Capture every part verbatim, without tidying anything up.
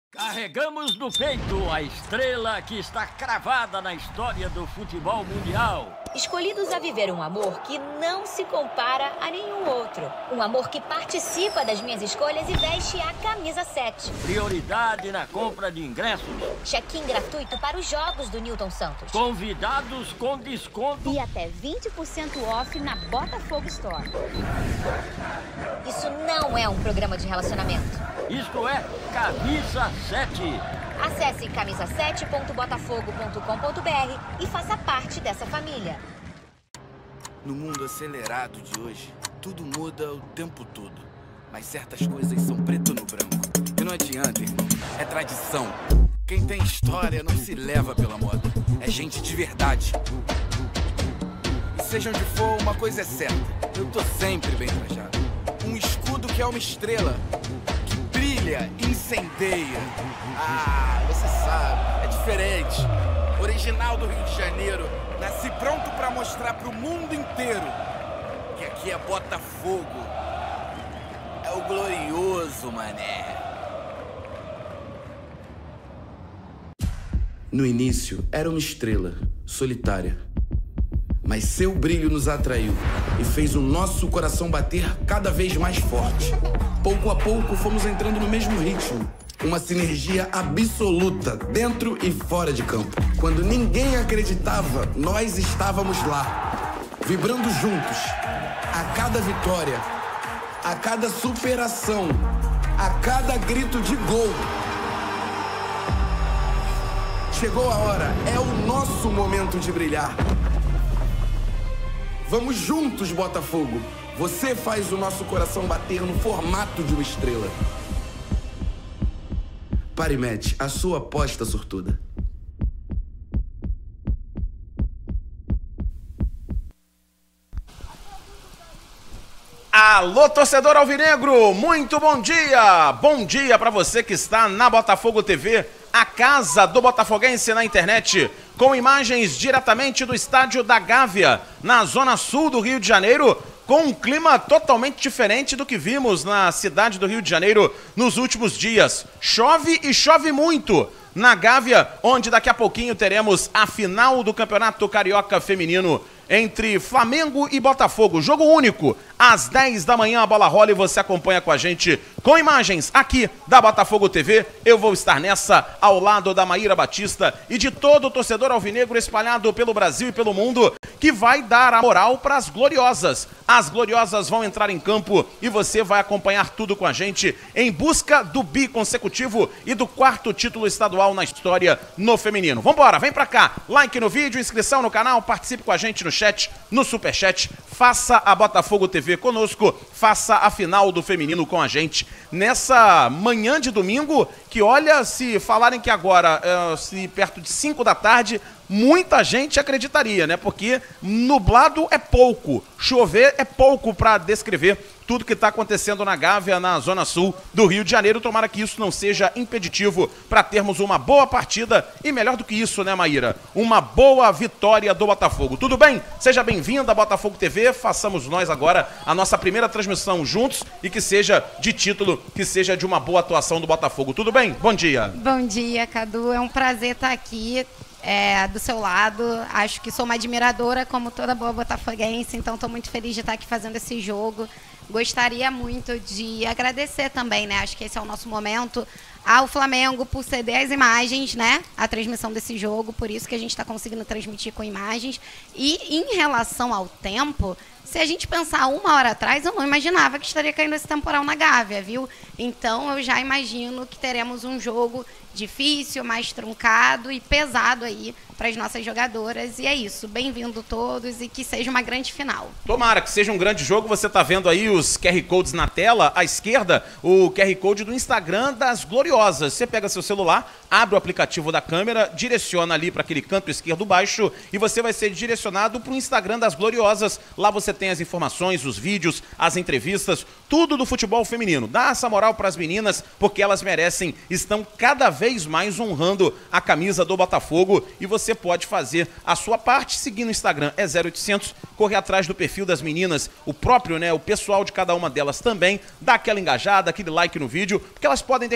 Carregamos no peito a estrela que está cravada na história do futebol mundial. Escolhidos a viver um amor que não se compara a nenhum outro. Um amor que participa das minhas escolhas e veste a camisa sete. Prioridade na compra de ingressos. Check-in gratuito para os jogos do Newton Santos. Convidados com desconto. E até vinte por cento off na Botafogo Store. Isso não é um programa de relacionamento. Isto é Camisa sete. Acesse camisa sete ponto botafogo ponto com ponto br e faça parte dessa família. No mundo acelerado de hoje, tudo muda o tempo todo. Mas certas coisas são preto no branco. E não adianta, irmão. É tradição. Quem tem história não se leva pela moda. É gente de verdade. E seja onde for, uma coisa é certa. Eu tô sempre bem trajado. Um escudo que é uma estrela. Que brilha, incendeia. Ah, você sabe. É diferente. Original do Rio de Janeiro. Nasci pronto pra mostrar pro mundo inteiro que aqui é Botafogo. É o glorioso, mané. No início, era uma estrela, solitária. Mas seu brilho nos atraiu e fez o nosso coração bater cada vez mais forte. Pouco a pouco, fomos entrando no mesmo ritmo. Uma sinergia absoluta, dentro e fora de campo. Quando ninguém acreditava, nós estávamos lá, vibrando juntos. A cada vitória, a cada superação, a cada grito de gol. Chegou a hora, é o nosso momento de brilhar. Vamos juntos, Botafogo. Você faz o nosso coração bater no formato de uma estrela. Parimet, a sua aposta sortuda. Alô, torcedor alvinegro, muito bom dia! Bom dia para você que está na Botafogo T V, a casa do botafoguense na internet, com imagens diretamente do estádio da Gávea, na zona sul do Rio de Janeiro, com um clima totalmente diferente do que vimos na cidade do Rio de Janeiro nos últimos dias. Chove e chove muito na Gávea, onde daqui a pouquinho teremos a final do Campeonato Carioca Feminino entre Flamengo e Botafogo. Jogo único, às dez da manhã a bola rola e você acompanha com a gente com imagens aqui da Botafogo T V. Eu vou estar nessa ao lado da Maíra Batista e de todo o torcedor alvinegro espalhado pelo Brasil e pelo mundo, que vai dar a moral para as gloriosas. As gloriosas vão entrar em campo e você vai acompanhar tudo com a gente em busca do bi consecutivo e do quarto título estadual na história no feminino. Vambora, vem pra cá, like no vídeo, inscrição no canal, participe com a gente no chat, no superchat, faça a Botafogo T V conosco, faça a final do feminino com a gente nessa manhã de domingo, que olha, se falarem que agora, é, se perto de cinco da tarde, muita gente acreditaria, né? Porque nublado é pouco, chover é pouco para descrever tudo que está acontecendo na Gávea, na zona sul do Rio de Janeiro. Tomara que isso não seja impeditivo para termos uma boa partida e, melhor do que isso, né, Maíra? Uma boa vitória do Botafogo. Tudo bem? Seja bem-vinda à Botafogo T V. Façamos nós agora a nossa primeira transmissão juntos e que seja de título, que seja de uma boa atuação do Botafogo. Tudo bem? Bom dia. Bom dia, Cadu. É um prazer estar aqui. É, do seu lado, acho que sou uma admiradora como toda boa botafoguense, então estou muito feliz de estar aqui fazendo esse jogo. Gostaria muito de agradecer também, né? Acho que esse é o nosso momento ao Flamengo por ceder as imagens, né? A transmissão desse jogo, por isso que a gente está conseguindo transmitir com imagens. E em relação ao tempo, se a gente pensar uma hora atrás, eu não imaginava que estaria caindo esse temporal na Gávea, viu? Então eu já imagino que teremos um jogo difícil, mais truncado e pesado aí para as nossas jogadoras. E é isso, bem-vindo todos e que seja uma grande final. Tomara que seja um grande jogo. Você está vendo aí os Q R Codes na tela, à esquerda, o Q R Code do Instagram das Gloriosas. Você pega seu celular, abre o aplicativo da câmera, direciona ali para aquele canto esquerdo baixo e você vai ser direcionado para o Instagram das Gloriosas. Lá você tem as informações, os vídeos, as entrevistas, tudo do futebol feminino. Dá essa moral para as meninas, porque elas merecem, estão cada vez mais honrando a camisa do Botafogo e você pode fazer a sua parte seguindo o Instagram. É zero oitocentos, correr atrás do perfil das meninas, o próprio, né, o pessoal de cada uma delas também, dá aquela engajada, aquele like no vídeo, porque elas podem de repente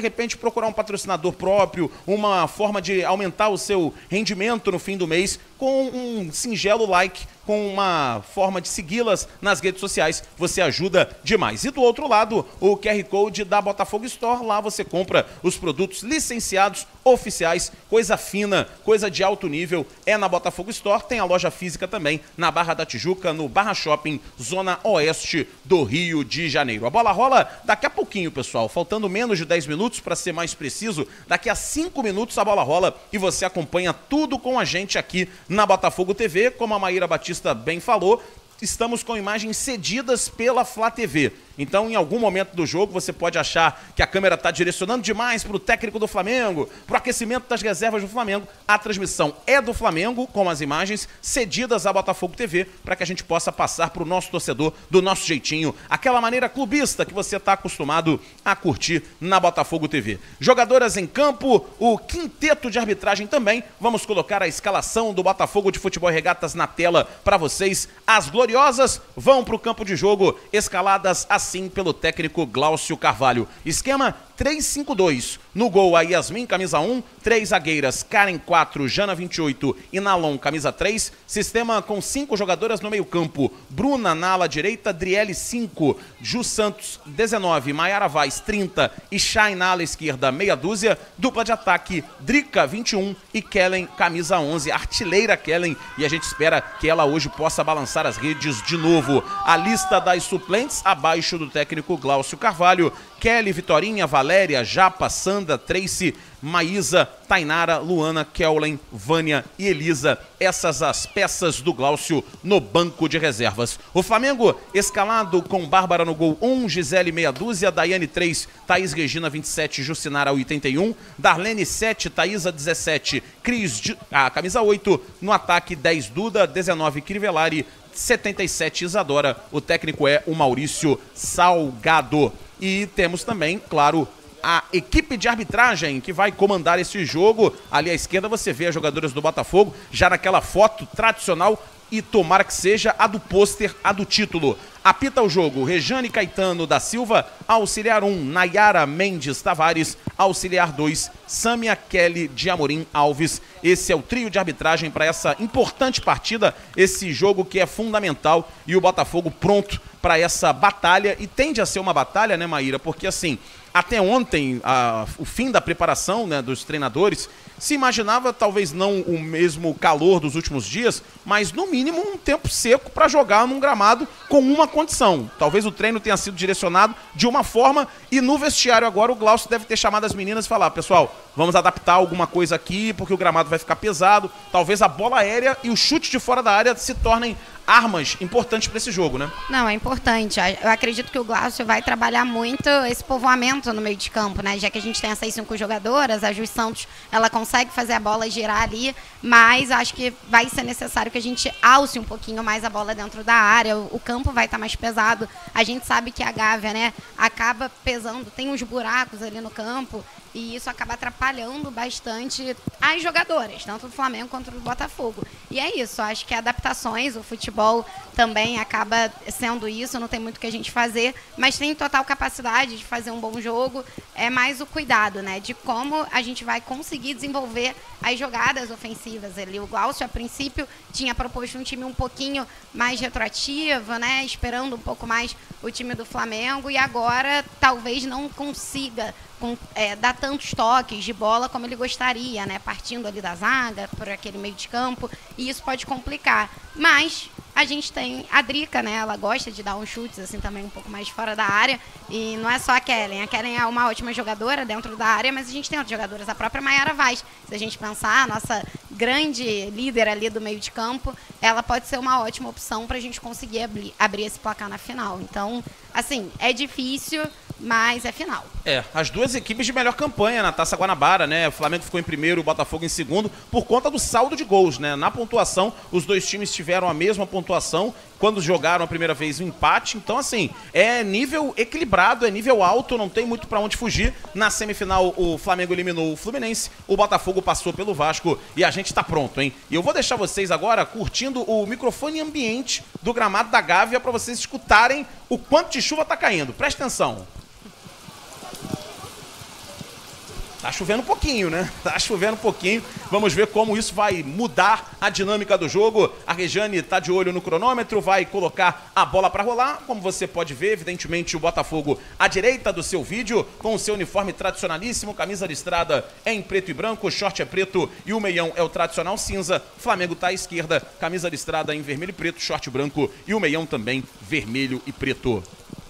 procurar um patrocinador próprio, uma forma de aumentar o seu rendimento no fim do mês, com um singelo like, com uma forma de segui-las nas redes sociais, você ajuda demais. E do outro lado, o Q R Code da Botafogo Store, lá você compra os produtos licenciados, oficiais, coisa fina, coisa de alto nível, é na Botafogo Store. Tem a loja física também, na Barra da Tijuca, no Barra Shopping, zona oeste do Rio de Janeiro. A bola rola daqui a pouquinho, pessoal, faltando menos de dez minutos, para ser mais preciso, daqui a cinco minutos a bola rola e você acompanha tudo com a gente aqui na Botafogo T V, como a Maíra Batista bem falou, estamos com imagens cedidas pela Flá T V. Então, em algum momento do jogo, você pode achar que a câmera está direcionando demais para o técnico do Flamengo, para o aquecimento das reservas do Flamengo. A transmissão é do Flamengo, com as imagens cedidas à Botafogo T V, para que a gente possa passar para o nosso torcedor do nosso jeitinho, aquela maneira clubista que você está acostumado a curtir na Botafogo T V. Jogadoras em campo, o quinteto de arbitragem também. Vamos colocar a escalação do Botafogo de Futebol e Regatas na tela para vocês. As gloriosas vão para o campo de jogo, escaladas a assim pelo técnico Glaucio Carvalho. Esquema três cinco dois. No gol, a Yasmin, camisa um. Três zagueiras, Karen quatro, Jana vinte e oito e Nalon, camisa três. Sistema com cinco jogadoras no meio campo. Bruna na ala direita, Driele cinco, Ju Santos dezenove, Maiara Vaz trinta e Chay na ala esquerda, meia dúzia. Dupla de ataque, Drica vinte e um e Kellen, camisa onze. Artilheira Kellen, e a gente espera que ela hoje possa balançar as redes de novo. A lista das suplentes, abaixo do técnico Glaucio Carvalho: Kelly, Vitorinha, Valéria, Japa, Sandra, Tracy, Maísa, Tainara, Luana, Kellen, Vânia e Elisa. Essas as peças do Glaucio no banco de reservas. O Flamengo escalado com Bárbara no gol um, Gisele meia dúzia, Daiane três, Thaís Regina vinte e sete, Jucinara oitenta e um, Darlene sete, Thaísa dezessete, Cris, a camisa oito, no ataque dez Duda, dezenove Crivellari, setenta e sete Isadora. O técnico é o Maurício Salgado. E temos também, claro, a equipe de arbitragem que vai comandar esse jogo. Ali à esquerda você vê as jogadoras do Botafogo, já naquela foto tradicional, e tomara que seja a do pôster, a do título. Apita o jogo Rejane Caetano da Silva, auxiliar um, Nayara Mendes Tavares, auxiliar dois, Sâmia Kelly de Amorim Alves. Esse é o trio de arbitragem para essa importante partida, esse jogo que é fundamental, e o Botafogo pronto para essa batalha. E tende a ser uma batalha, né, Maíra? Porque assim, até ontem, a, o fim da preparação, né, dos treinadores, se imaginava talvez não o mesmo calor dos últimos dias, mas no mínimo um tempo seco para jogar num gramado com uma condição. Talvez o treino tenha sido direcionado de uma forma, e no vestiário agora o Glaucio deve ter chamado as meninas e falar: pessoal, vamos adaptar alguma coisa aqui porque o gramado vai ficar pesado. Talvez a bola aérea e o chute de fora da área se tornem armas importantes para esse jogo, né? Não, é importante. Eu acredito que o Glaucio vai trabalhar muito esse povoamento no meio de campo, né? Já que a gente tem essas cinco jogadoras, a Ju Santos, ela consegue fazer a bola girar ali, mas acho que vai ser necessário que a gente alce um pouquinho mais a bola dentro da área. O campo vai estar mais pesado. A gente sabe que a Gávea, né, acaba pesando, tem uns buracos ali no campo, e isso acaba atrapalhando bastante as jogadoras, tanto do Flamengo quanto do Botafogo. E é isso, acho que adaptações, o futebol também acaba sendo isso, não tem muito o que a gente fazer, mas tem total capacidade de fazer um bom jogo. É mais o cuidado, né, de como a gente vai conseguir desenvolver as jogadas ofensivas ali. O Glaucio, a princípio, tinha proposto um time um pouquinho mais retroativo, né, esperando um pouco mais o time do Flamengo, e agora talvez não consiga com, é, dar tantos toques de bola como ele gostaria, né, partindo ali da zaga, por aquele meio de campo, e isso pode complicar. Mas a gente tem a Drica, né, ela gosta de dar uns chutes assim também um pouco mais fora da área, e não é só a Kellen. A Kellen é uma ótima jogadora dentro da área, mas a gente tem outras jogadoras, a própria Maiara Vaz. Se a gente pensar, a nossa grande líder ali do meio de campo, ela pode ser uma ótima opção para a gente conseguir abrir, abrir esse placar na final. Então, assim, é difícil, mas é final. É, as duas equipes de melhor campanha na Taça Guanabara, né? O Flamengo ficou em primeiro, o Botafogo em segundo, por conta do saldo de gols, né? Na pontuação, os dois times tiveram a mesma pontuação quando jogaram a primeira vez o empate. Então, assim, é nível equilibrado, é nível alto, não tem muito pra onde fugir. Na semifinal, o Flamengo eliminou o Fluminense, o Botafogo passou pelo Vasco, e a gente tá pronto, hein? E eu vou deixar vocês agora curtindo o microfone ambiente do gramado da Gávea pra vocês escutarem o quanto de chuva tá caindo. Presta atenção. Tá chovendo um pouquinho, né? Tá chovendo um pouquinho. Vamos ver como isso vai mudar a dinâmica do jogo. A Regiane tá de olho no cronômetro, vai colocar a bola para rolar. Como você pode ver, evidentemente, o Botafogo à direita do seu vídeo, com o seu uniforme tradicionalíssimo, camisa listrada é em preto e branco, short é preto e o meião é o tradicional cinza. Flamengo tá à esquerda, camisa listrada em vermelho e preto, short branco e o meião também vermelho e preto.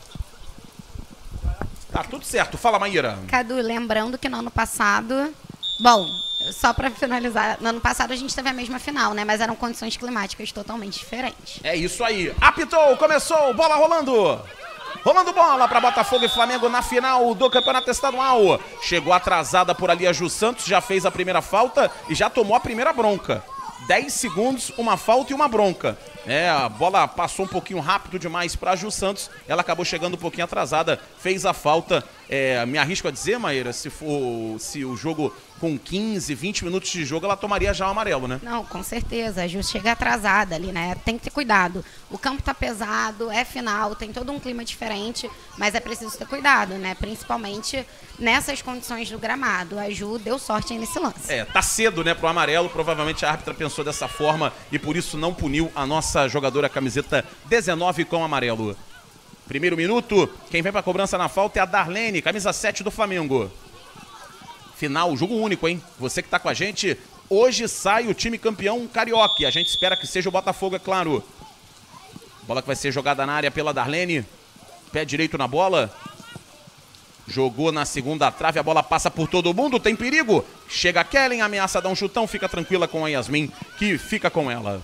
Tá tudo certo. Fala, Maíra. Cadu, lembrando que no ano passado... Bom, só para finalizar, no ano passado a gente teve a mesma final, né? Mas eram condições climáticas totalmente diferentes. É isso aí. Apitou, começou, bola rolando. Rolando bola para Botafogo e Flamengo na final do Campeonato Estadual. Chegou atrasada por ali a Ju Santos, já fez a primeira falta e já tomou a primeira bronca. dez segundos, uma falta e uma bronca. É, a bola passou um pouquinho rápido demais para a Ju Santos. Ela acabou chegando um pouquinho atrasada, fez a falta. É, me arrisco a dizer, Maíra, se for se o jogo com quinze, vinte minutos de jogo, ela tomaria já o amarelo, né? Não, com certeza. A Ju chega atrasada ali, né? Tem que ter cuidado. O campo tá pesado, é final, tem todo um clima diferente, mas é preciso ter cuidado, né? Principalmente nessas condições do gramado. A Ju deu sorte aí nesse lance. É, tá cedo, né, pro amarelo. Provavelmente a árbitra pensou dessa forma e por isso não puniu a nossa jogadora camiseta dezenove com amarelo. Primeiro minuto, quem vem pra cobrança na falta é a Darlene, camisa sete do Flamengo. Final, jogo único, hein? Você que tá com a gente, hoje sai o time campeão carioca. A gente espera que seja o Botafogo, é claro. Bola que vai ser jogada na área pela Darlene. Pé direito na bola. Jogou na segunda trave, a bola passa por todo mundo, tem perigo. Chega a Kellen, ameaça dar um chutão, fica tranquila com a Yasmin, que fica com ela.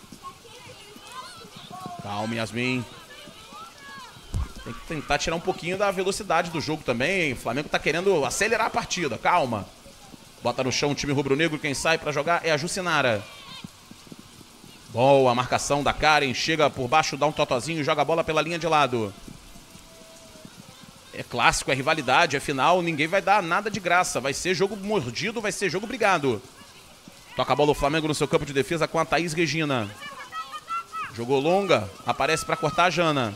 Calma, Yasmin. Tem que tentar tirar um pouquinho da velocidade do jogo também. O Flamengo tá querendo acelerar a partida. Calma. Bota no chão o time rubro-negro. Quem sai pra jogar é a Jucinara. Boa marcação da Karen. Chega por baixo, dá um totozinho e joga a bola pela linha de lado. É clássico, é rivalidade, é final. Ninguém vai dar nada de graça. Vai ser jogo mordido, vai ser jogo brigado. Toca a bola o Flamengo no seu campo de defesa com a Thaís Regina. Jogou longa. Aparece pra cortar a Jana.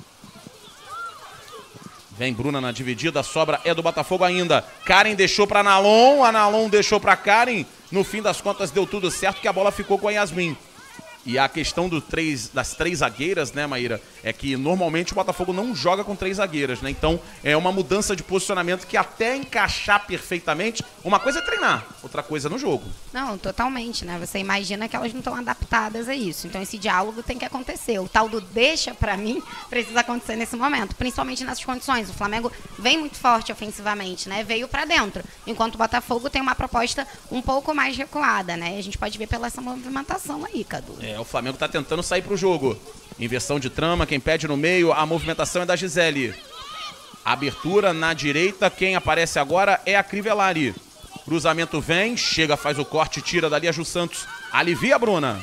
Vem Bruna na dividida, a sobra é do Botafogo ainda. Karen deixou para Nalon, a Nalon deixou para Karen. No fim das contas deu tudo certo que a bola ficou com a Yasmin. E a questão do três, das três zagueiras, né, Maíra, é que normalmente o Botafogo não joga com três zagueiras, né? Então é uma mudança de posicionamento que até encaixar perfeitamente, uma coisa é treinar, outra coisa é no jogo. Não, totalmente, né? Você imagina que elas não estão adaptadas a isso. Então esse diálogo tem que acontecer. O tal do deixa pra mim precisa acontecer nesse momento, principalmente nessas condições. O Flamengo vem muito forte ofensivamente, né? Veio pra dentro, enquanto o Botafogo tem uma proposta um pouco mais recuada, né? A gente pode ver pela essa movimentação aí, Cadu. É, o Flamengo tá tentando sair pro jogo. Inversão de trama, quem pede no meio, a movimentação é da Gisele. Abertura na direita, quem aparece agora é a Crivellari. Cruzamento vem, chega, faz o corte, tira dali a Ju Santos. Alivia a Bruna.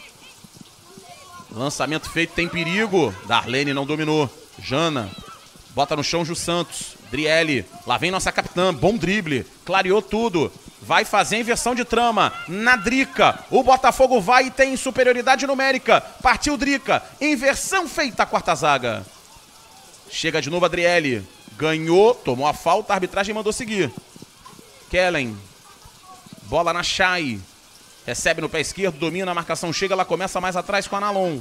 Lançamento feito, tem perigo. Darlene não dominou. Jana. Bota no chão Ju Santos. Driele. Lá vem nossa capitã. Bom drible. Clareou tudo. Vai fazer inversão de trama. Na Drica. O Botafogo vai e tem superioridade numérica. Partiu Drica. Inversão feita a quarta zaga. Chega de novo a Driele. Ganhou. Tomou a falta. A arbitragem mandou seguir. Kellen. Bola na Chay. Recebe no pé esquerdo. Domina a marcação. Chega. Ela começa mais atrás com a Nalon.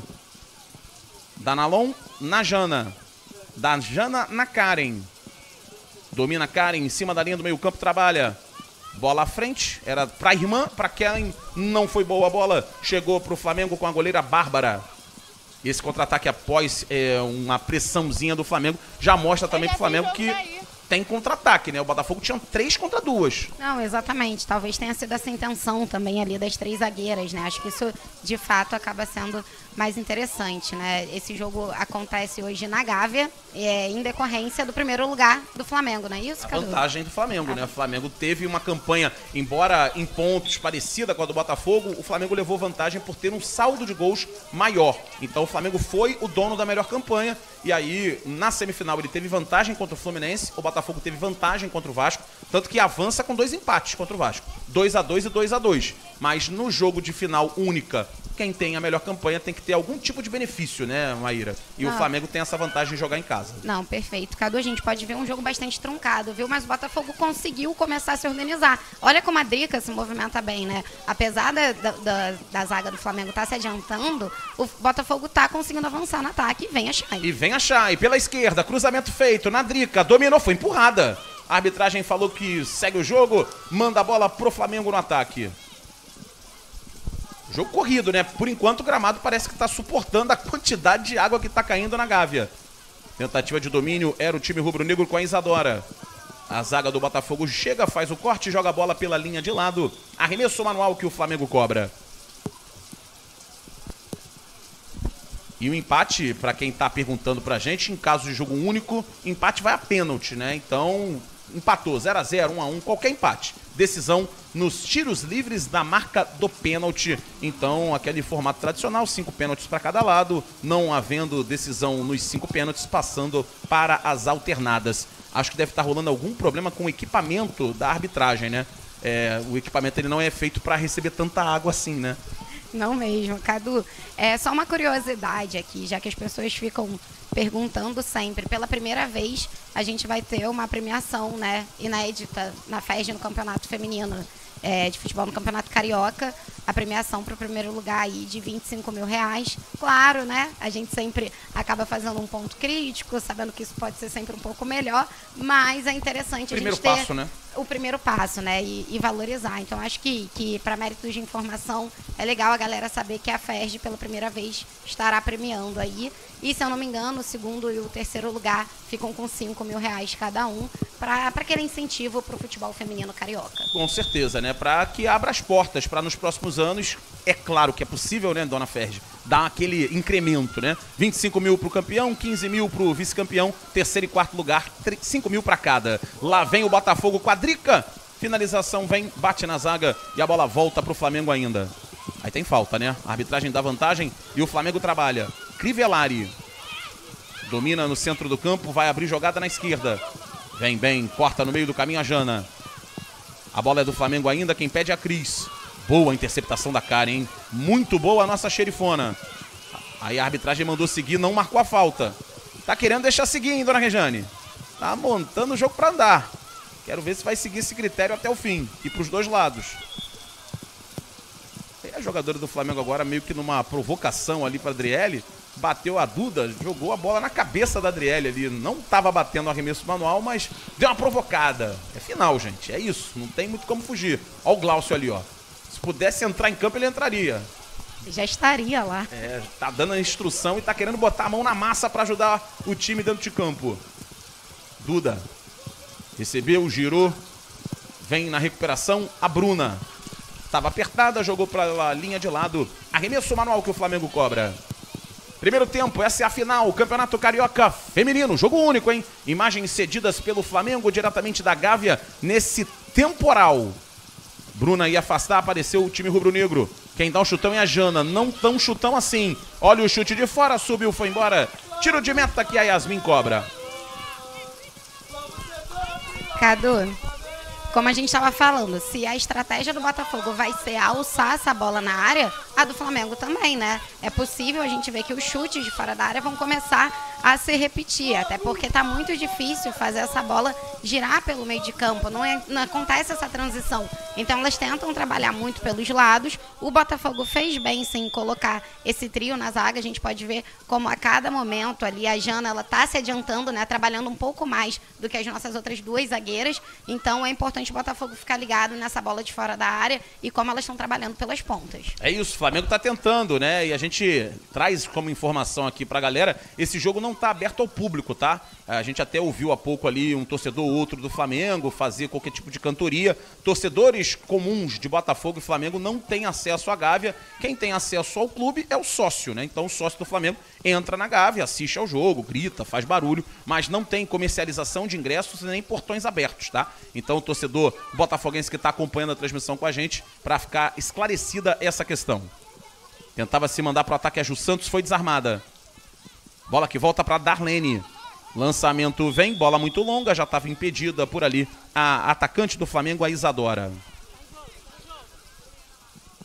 Da Nalon na Jana. Da Jana na Karen. Domina a Karen. Em cima da linha do meio campo. Trabalha. Bola à frente, era pra irmã, pra Kellen, não foi boa a bola. Chegou pro Flamengo com a goleira Bárbara. Esse contra-ataque após é, uma pressãozinha do Flamengo já mostra também pro Flamengo que tem contra-ataque, né? O Botafogo tinha três contra duas. Não, exatamente. Talvez tenha sido essa intenção também ali das três zagueiras, né? Acho que isso, de fato, acaba sendo mais interessante, né? Esse jogo acontece hoje na Gávea, é, em decorrência do primeiro lugar do Flamengo, não é isso, Cadu? A vantagem do Flamengo, né? O Flamengo teve uma campanha, embora em pontos parecida com a do Botafogo, o Flamengo levou vantagem por ter um saldo de gols maior. Então o Flamengo foi o dono da melhor campanha e aí na semifinal ele teve vantagem contra o Fluminense, o Botafogo teve vantagem contra o Vasco, tanto que avança com dois empates contra o Vasco. dois a dois e dois a dois. Mas no jogo de final única quem tem a melhor campanha tem que ter algum tipo de benefício, né, Maíra? E Não. o Flamengo tem essa vantagem de jogar em casa. Não, perfeito. Cadu, a gente pode ver um jogo bastante truncado, viu? Mas o Botafogo conseguiu começar a se organizar. Olha como a Drica se movimenta bem, né? Apesar da, da, da, da zaga do Flamengo estar tá se adiantando, o Botafogo tá conseguindo avançar no ataque e vem a Chay. E vem a Chay, pela esquerda, cruzamento feito na Drica, dominou, foi empurrada. A arbitragem falou que segue o jogo, manda a bola pro Flamengo no ataque. Jogo corrido, né? Por enquanto o gramado parece que está suportando a quantidade de água que está caindo na Gávea. Tentativa de domínio era o time rubro-negro com a Isadora. A zaga do Botafogo chega, faz o corte, joga a bola pela linha de lado. Arremesso manual que o Flamengo cobra. E o empate, para quem está perguntando pra gente, em caso de jogo único, empate vai a pênalti, né? Então, empatou zero a zero, um a um, qualquer empate. Decisão nos tiros livres da marca do pênalti. Então, aquele formato tradicional, cinco pênaltis para cada lado, não havendo decisão nos cinco pênaltis, passando para as alternadas. Acho que deve estar rolando algum problema com o equipamento da arbitragem, né? É, o equipamento ele não é feito para receber tanta água assim, né? Não mesmo, Cadu. É só uma curiosidade aqui, já que as pessoas ficam perguntando sempre. Pela primeira vez, a gente vai ter uma premiação, né, inédita na F E S no Campeonato Feminino é, de Futebol no Campeonato Carioca. A premiação para o primeiro lugar aí de vinte e cinco mil reais. Claro, né? A gente sempre acaba fazendo um ponto crítico, sabendo que isso pode ser sempre um pouco melhor, mas é interessante Primeiro a gente ter passo, né? o primeiro passo, né? E, e valorizar. Então, acho que, que para méritos de informação, é legal a galera saber que a F E S, pela primeira vez, estará premiando aí. E, se eu não me engano, o segundo e o terceiro lugar ficam com cinco mil reais cada um, para aquele incentivo para o futebol feminino carioca. Com certeza, né? Para que abra as portas para nos próximos anos, é claro que é possível, né, dona Ferdi, dar aquele incremento, né? vinte e cinco mil para o campeão, quinze mil para o vice-campeão, terceiro e quarto lugar, cinco mil para cada. Lá vem o Botafogo com a Drica, finalização vem, bate na zaga e a bola volta para o Flamengo ainda. Aí tem falta, né? A arbitragem dá vantagem e o Flamengo trabalha. Crivellari domina no centro do campo, vai abrir jogada na esquerda. Vem bem, corta no meio do caminho a Jana. A bola é do Flamengo ainda, quem pede é a Cris. Boa interceptação da Karen, hein? Muito boa a nossa xerifona. Aí a arbitragem mandou seguir, não marcou a falta. Tá querendo deixar seguir, hein, dona Rejane? Tá montando o jogo pra andar. Quero ver se vai seguir esse critério até o fim. E pros dois lados. E a jogadora do Flamengo agora meio que numa provocação ali pra Adriele. Bateu a Duda, jogou a bola na cabeça da Adriele ali. Não tava batendo o arremesso manual, mas deu uma provocada. É final, gente. É isso. Não tem muito como fugir. Ó o Glaucio ali, ó. Se pudesse entrar em campo, ele entraria. Já estaria lá. É, tá dando a instrução e tá querendo botar a mão na massa pra ajudar o time dentro de campo. Duda. Recebeu, girou. Vem na recuperação a Bruna. Tava apertada, jogou pra linha de lado. Arremesso manual que o Flamengo cobra. Primeiro tempo, essa é a final, Campeonato Carioca Feminino, jogo único, hein? Imagens cedidas pelo Flamengo diretamente da Gávea nesse temporal. Bruna ia afastar, apareceu o time rubro-negro. Quem dá um chutão é a Jana, não tão chutão assim. Olha o chute de fora, subiu, foi embora. Tiro de meta que a Yasmin cobra. Cadu, como a gente estava falando, se a estratégia do Botafogo vai ser alçar essa bola na área, a do Flamengo também, né? É possível a gente ver que os chutes de fora da área vão começar a se repetir, até porque tá muito difícil fazer essa bola girar pelo meio de campo, não, é, não acontece essa transição. Então elas tentam trabalhar muito pelos lados. O Botafogo fez bem sim colocar esse trio na zaga, a gente pode ver como a cada momento ali a Jana, ela tá se adiantando, né, trabalhando um pouco mais do que as nossas outras duas zagueiras. Então é importante o Botafogo ficar ligado nessa bola de fora da área e como elas estão trabalhando pelas pontas. É isso, o Flamengo tá tentando, né? E a gente traz como informação aqui pra galera, esse jogo não tá aberto ao público, tá? A gente até ouviu há pouco ali um torcedor ou outro do Flamengo fazer qualquer tipo de cantoria. Torcedores comuns de Botafogo e Flamengo não têm acesso à Gávea. Quem tem acesso ao clube é o sócio, né? Então o sócio do Flamengo entra na Gávea, assiste ao jogo, grita, faz barulho, mas não tem comercialização de ingressos nem portões abertos, tá? Então o torcedor botafoguense que está acompanhando a transmissão com a gente, para ficar esclarecida essa questão. Tentava se mandar para o ataque a Ju Santos, foi desarmada. Bola que volta para Darlene. Lançamento vem, bola muito longa, já estava impedida por ali a atacante do Flamengo, a Isadora.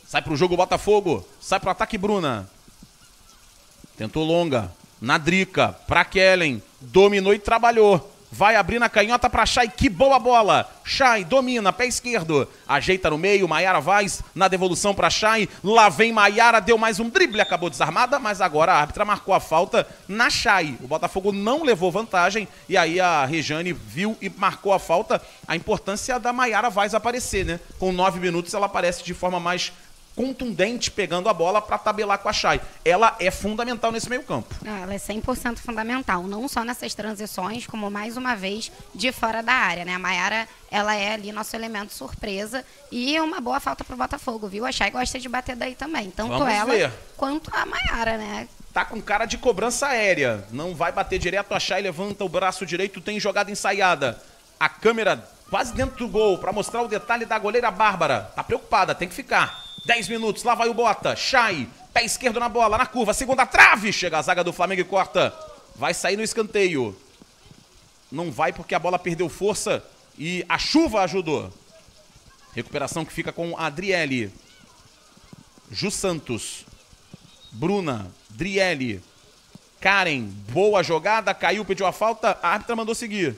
Sai pro jogo o Botafogo. Sai pro ataque Bruna. Tentou longa. Na Drica. Pra Kellen. Dominou e trabalhou. Vai abrir na canhota pra Chay, que boa bola. Chay domina, pé esquerdo. Ajeita no meio, Maiara Vaz na devolução pra Chay. Lá vem Maiara, deu mais um drible, acabou desarmada, mas agora a árbitra marcou a falta na Chay. O Botafogo não levou vantagem e aí a Rejane viu e marcou a falta. A importância da Maiara Vaz aparecer, né? Com nove minutos ela aparece de forma mais contundente, pegando a bola para tabelar com a Chay. Ela é fundamental nesse meio campo. Ela é cem por cento fundamental, não só nessas transições, como mais uma vez de fora da área, né? A Maiara, ela é ali nosso elemento surpresa e é uma boa falta pro Botafogo, viu? A Chay gosta de bater daí também, tanto Vamos ela ver. quanto a Maiara, né? Tá com cara de cobrança aérea, não vai bater direto, a Chay levanta o braço direito, tem jogada ensaiada. A câmera quase dentro do gol para mostrar o detalhe da goleira Bárbara. Tá preocupada, tem que ficar. dez minutos, lá vai o Bota. Chay, pé esquerdo na bola, na curva, segunda trave. Chega a zaga do Flamengo e corta. Vai sair no escanteio. Não vai porque a bola perdeu força e a chuva ajudou. Recuperação que fica com a Adriele. Ju Santos. Bruna, Driele. Karen, boa jogada, caiu, pediu a falta, a árbitra mandou seguir.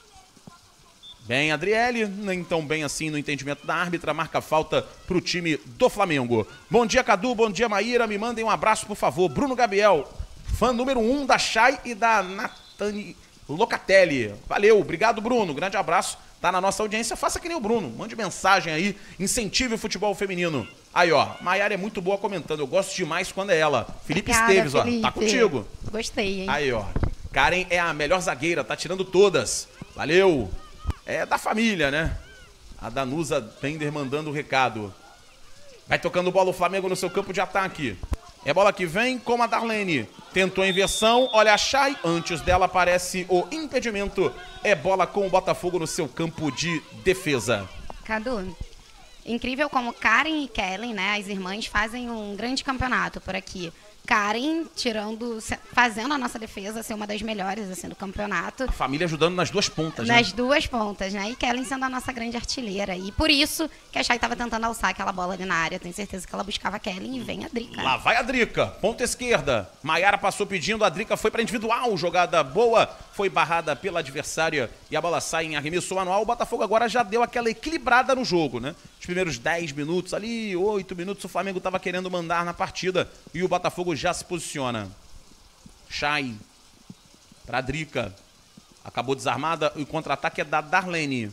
Bem, Adriele, nem tão bem assim no entendimento da árbitra, marca falta pro time do Flamengo. Bom dia, Cadu, bom dia, Maíra, me mandem um abraço, por favor. Bruno Gabriel, fã número um da Chay e da Natani Locatelli. Valeu, obrigado, Bruno, grande abraço, tá na nossa audiência, faça que nem o Bruno, mande mensagem aí, incentive o futebol feminino. Aí, ó, Maiara é muito boa comentando, eu gosto demais quando é ela. Felipe Obrigada, Esteves, Felipe. ó, tá contigo. Gostei, hein? Aí, ó, Karen é a melhor zagueira, tá tirando todas. Valeu. É da família, né? A Danusa Tender mandando o recado. Vai tocando bola o Flamengo no seu campo de ataque. É bola que vem com a Darlene. Tentou a inversão, olha a Chay. Antes dela aparece o impedimento. É bola com o Botafogo no seu campo de defesa. Cadu, incrível como Karen e Kellen, né, as irmãs, fazem um grande campeonato por aqui. Karen tirando, fazendo a nossa defesa ser uma das melhores assim, do campeonato. A família ajudando nas duas pontas, Nas né? duas pontas, né? E Kellen sendo a nossa grande artilheira. E por isso que a Chay estava tentando alçar aquela bola ali na área. Tenho certeza que ela buscava a Kellen e vem a Drica. Lá vai a Drica, ponta esquerda. Maiara passou pedindo, a Drica foi para individual. Jogada boa, foi barrada pela adversária e a bola sai em arremesso manual. O Botafogo agora já deu aquela equilibrada no jogo, né? Os primeiros dez minutos ali, oito minutos, o Flamengo estava querendo mandar na partida e o Botafogo já se posiciona. Chay para Drica. Acabou desarmada, o contra-ataque é da Darlene.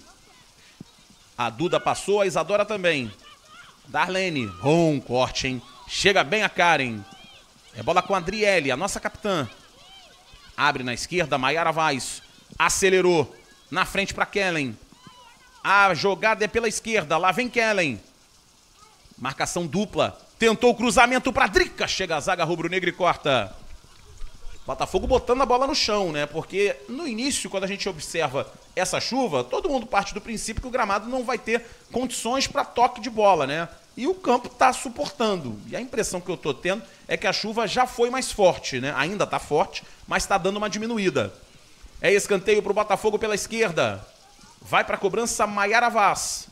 A Duda passou, a Isadora também. Darlene, bom corte, hein? Chega bem a Karen. É bola com a Adriele, a nossa capitã. Abre na esquerda, Maiara Vaz. Acelerou. Na frente para Kellen. A jogada é pela esquerda, lá vem Kellen. Marcação dupla. Tentou o cruzamento para Drica. Chega a zaga rubro-negra e corta. Botafogo botando a bola no chão, né? Porque no início, quando a gente observa essa chuva, todo mundo parte do princípio que o gramado não vai ter condições para toque de bola, né? E o campo está suportando. E a impressão que eu tô tendo é que a chuva já foi mais forte, né? Ainda tá forte, mas está dando uma diminuída. É escanteio pro Botafogo pela esquerda. Vai para a cobrança Maiara Vaz.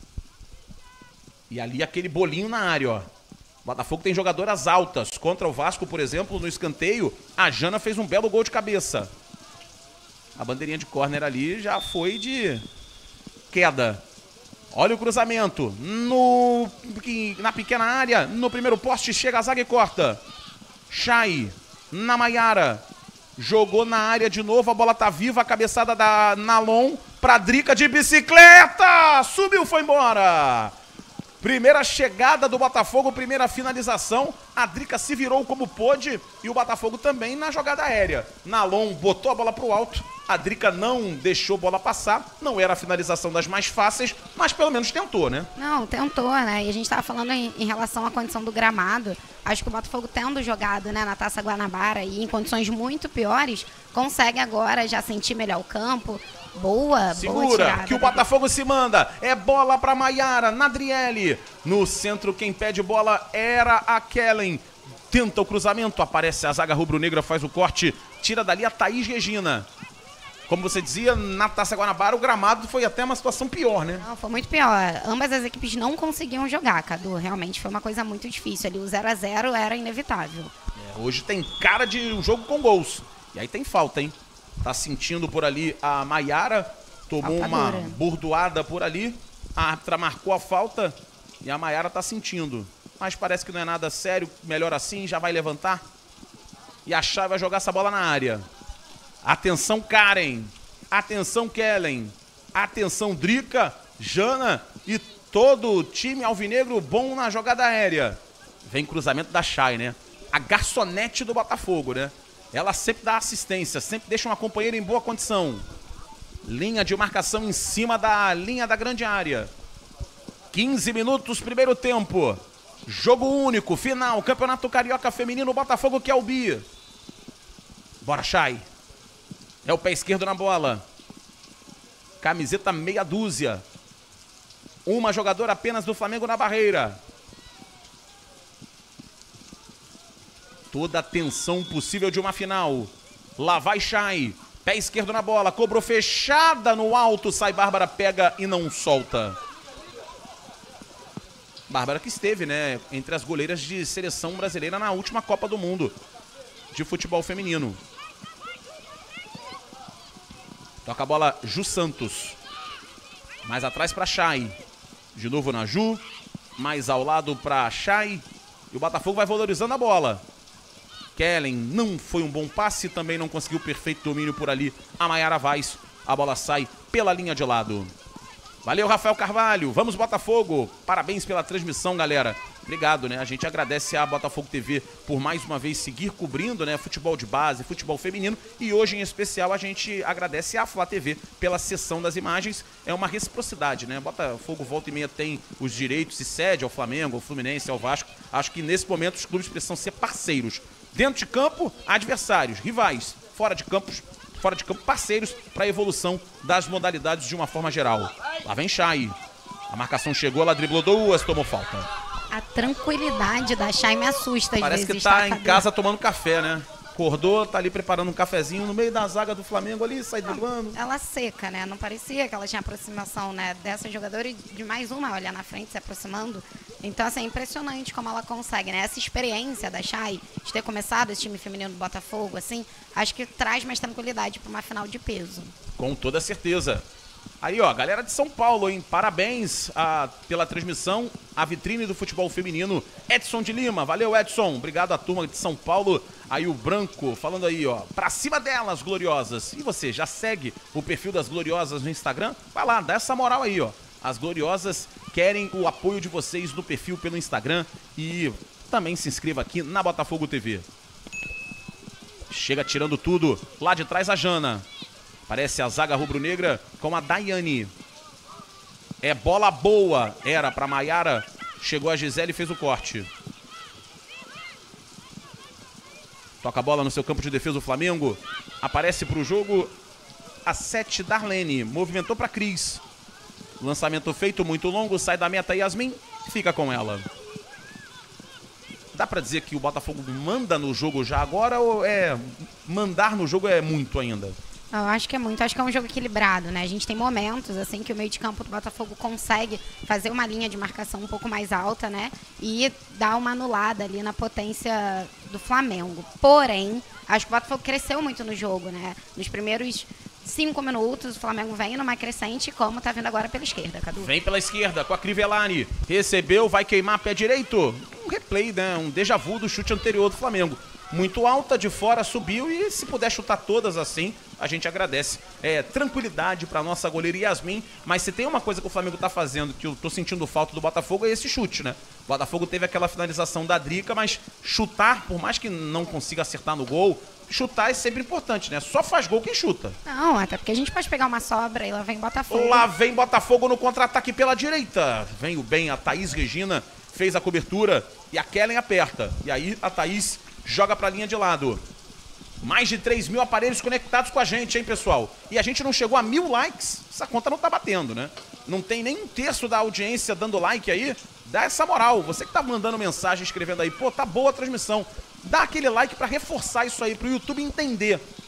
E ali aquele bolinho na área, ó. O Botafogo tem jogadoras altas. Contra o Vasco, por exemplo, no escanteio, a Jana fez um belo gol de cabeça. A bandeirinha de córner ali já foi de queda. Olha o cruzamento. No, na pequena área, no primeiro poste, chega a zaga e corta. Chay, na Maiara. Jogou na área de novo, a bola tá viva, a cabeçada da Nalon pra Drica de bicicleta. Subiu, foi embora. Primeira chegada do Botafogo, primeira finalização. A Drica se virou como pôde e o Botafogo também na jogada aérea. Nalon botou a bola pro alto. A Drica não deixou a bola passar. Não era a finalização das mais fáceis, mas pelo menos tentou, né? Não, tentou, né? E a gente estava falando em, em relação à condição do gramado. Acho que o Botafogo, tendo jogado, né, na Taça Guanabara e em condições muito piores, consegue agora já sentir melhor o campo. Boa, Segura, boa tirada. que o Botafogo se manda. É bola pra Maiara, Nadriele. No centro, quem pede bola era a Kellen. Tenta o cruzamento, aparece a zaga rubro-negra, faz o corte. Tira dali a Thaís Regina. como você dizia, na Taça Guanabara o gramado foi até uma situação pior, né? Não, foi muito pior. Ambas as equipes não conseguiam jogar, Cadu. Realmente foi uma coisa muito difícil. Ali o zero a zero era inevitável. É, hoje tem cara de um jogo com gols. E aí tem falta, hein? Tá sentindo por ali a Maiara, tomou falta uma dura. burdoada por ali. A árbitra marcou a falta e a Maiara tá sentindo. Mas parece que não é nada sério, melhor assim, já vai levantar. E a Chay vai jogar essa bola na área. Atenção, Karen. Atenção, Kellen. Atenção, Drica, Jana e todo o time alvinegro bom na jogada aérea. Vem cruzamento da Chay, né? A garçonete do Botafogo, né? Ela sempre dá assistência, sempre deixa uma companheira em boa condição. Linha de marcação em cima da linha da grande área. quinze minutos, primeiro tempo. Jogo único, final, Campeonato Carioca Feminino, Botafogo que é o bi. Bora, Chay. É o pé esquerdo na bola. Camiseta meia dúzia. Uma jogadora apenas do Flamengo na barreira. Toda a tensão possível de uma final. Lá vai Chay. Pé esquerdo na bola. Cobrou fechada no alto. Sai Bárbara, pega e não solta. Bárbara que esteve, né, entre as goleiras de seleção brasileira na última Copa do Mundo de futebol feminino. Toca a bola Ju Santos. Mais atrás para Chay. De novo na Ju. Mais ao lado para Chay. E o Botafogo vai valorizando a bola. Kellen não foi um bom passe. Também não conseguiu perfeito domínio por ali. A Maiara Vaz. A bola sai pela linha de lado. Valeu, Rafael Carvalho. Vamos, Botafogo. Parabéns pela transmissão, galera. Obrigado, né? A gente agradece a Botafogo T V por mais uma vez seguir cobrindo, né, futebol de base, futebol feminino. E hoje, em especial, a gente agradece a Flá T V pela cessão das imagens. É uma reciprocidade, né? Botafogo volta e meia tem os direitos e cede ao Flamengo, ao Fluminense, ao Vasco. Acho que nesse momento os clubes precisam ser parceiros. Dentro de campo, adversários, rivais. Fora de campos, fora de campo, parceiros para a evolução das modalidades de uma forma geral. Lá vem Chay. A marcação chegou, ela driblou duas, tomou falta. A tranquilidade da Chay me assusta às Parece vezes. que tá em casa tomando café, né? Acordou, tá ali preparando um cafezinho no meio da zaga do Flamengo ali, sai driblando. Ela seca, né? Não parecia que ela tinha aproximação, né, dessa jogadora e de mais uma, olha na frente, se aproximando. Então, assim, é impressionante como ela consegue, né? Essa experiência da Chay, de ter começado esse time feminino do Botafogo, assim, acho que traz mais tranquilidade para uma final de peso. Com toda certeza. Aí, ó, galera de São Paulo, hein? Parabéns a, pela transmissão, a vitrine do futebol feminino. Edson de Lima, valeu, Edson. Obrigado à turma de São Paulo. Aí o Branco, falando aí, ó, pra cima delas, gloriosas. E você, já segue o perfil das gloriosas no Instagram? Vai lá, dá essa moral aí, ó. As gloriosas querem o apoio de vocês no perfil pelo Instagram. E também se inscreva aqui na Botafogo T V. Chega tirando tudo. Lá de trás a Jana. Parece a zaga rubro-negra com a Daiane. É bola boa. Era para Maiara. Chegou a Gisele e fez o corte. Toca a bola no seu campo de defesa o Flamengo. Aparece para o jogo a sete Darlene. Movimentou para Cris. Lançamento feito, muito longo. Sai da meta Yasmin. Fica com ela. Dá para dizer que o Botafogo manda no jogo já agora ou é mandar no jogo é muito ainda? Eu acho que é muito, acho que é um jogo equilibrado, né? A gente tem momentos, assim, que o meio de campo do Botafogo consegue fazer uma linha de marcação um pouco mais alta, né? E dar uma anulada ali na potência do Flamengo. Porém, acho que o Botafogo cresceu muito no jogo, né? Nos primeiros cinco minutos, o Flamengo vem numa crescente, como tá vindo agora pela esquerda, Cadu. Vem pela esquerda com a Crivellani. Recebeu, vai queimar pé direito. Um replay, né? Um déjà vu do chute anterior do Flamengo. Muito alta, de fora, subiu e se puder chutar todas assim, a gente agradece. É, tranquilidade para nossa goleira Yasmin, mas se tem uma coisa que o Flamengo tá fazendo, que eu tô sentindo falta do Botafogo, é esse chute, né? O Botafogo teve aquela finalização da Drica, mas chutar, por mais que não consiga acertar no gol, chutar é sempre importante, né? Só faz gol quem chuta. Não, até porque a gente pode pegar uma sobra e lá vem Botafogo. Lá vem Botafogo no contra-ataque pela direita. Vem o bem, a Thaís Regina fez a cobertura e a Kellen aperta. E aí a Thaís joga pra linha de lado. Mais de três mil aparelhos conectados com a gente, hein, pessoal? E a gente não chegou a mil likes. Essa conta não tá batendo, né? Não tem nem um terço da audiência dando like aí. Dá essa moral. Você que tá mandando mensagem, escrevendo aí, pô, tá boa a transmissão. Dá aquele like pra reforçar isso aí, pro YouTube entender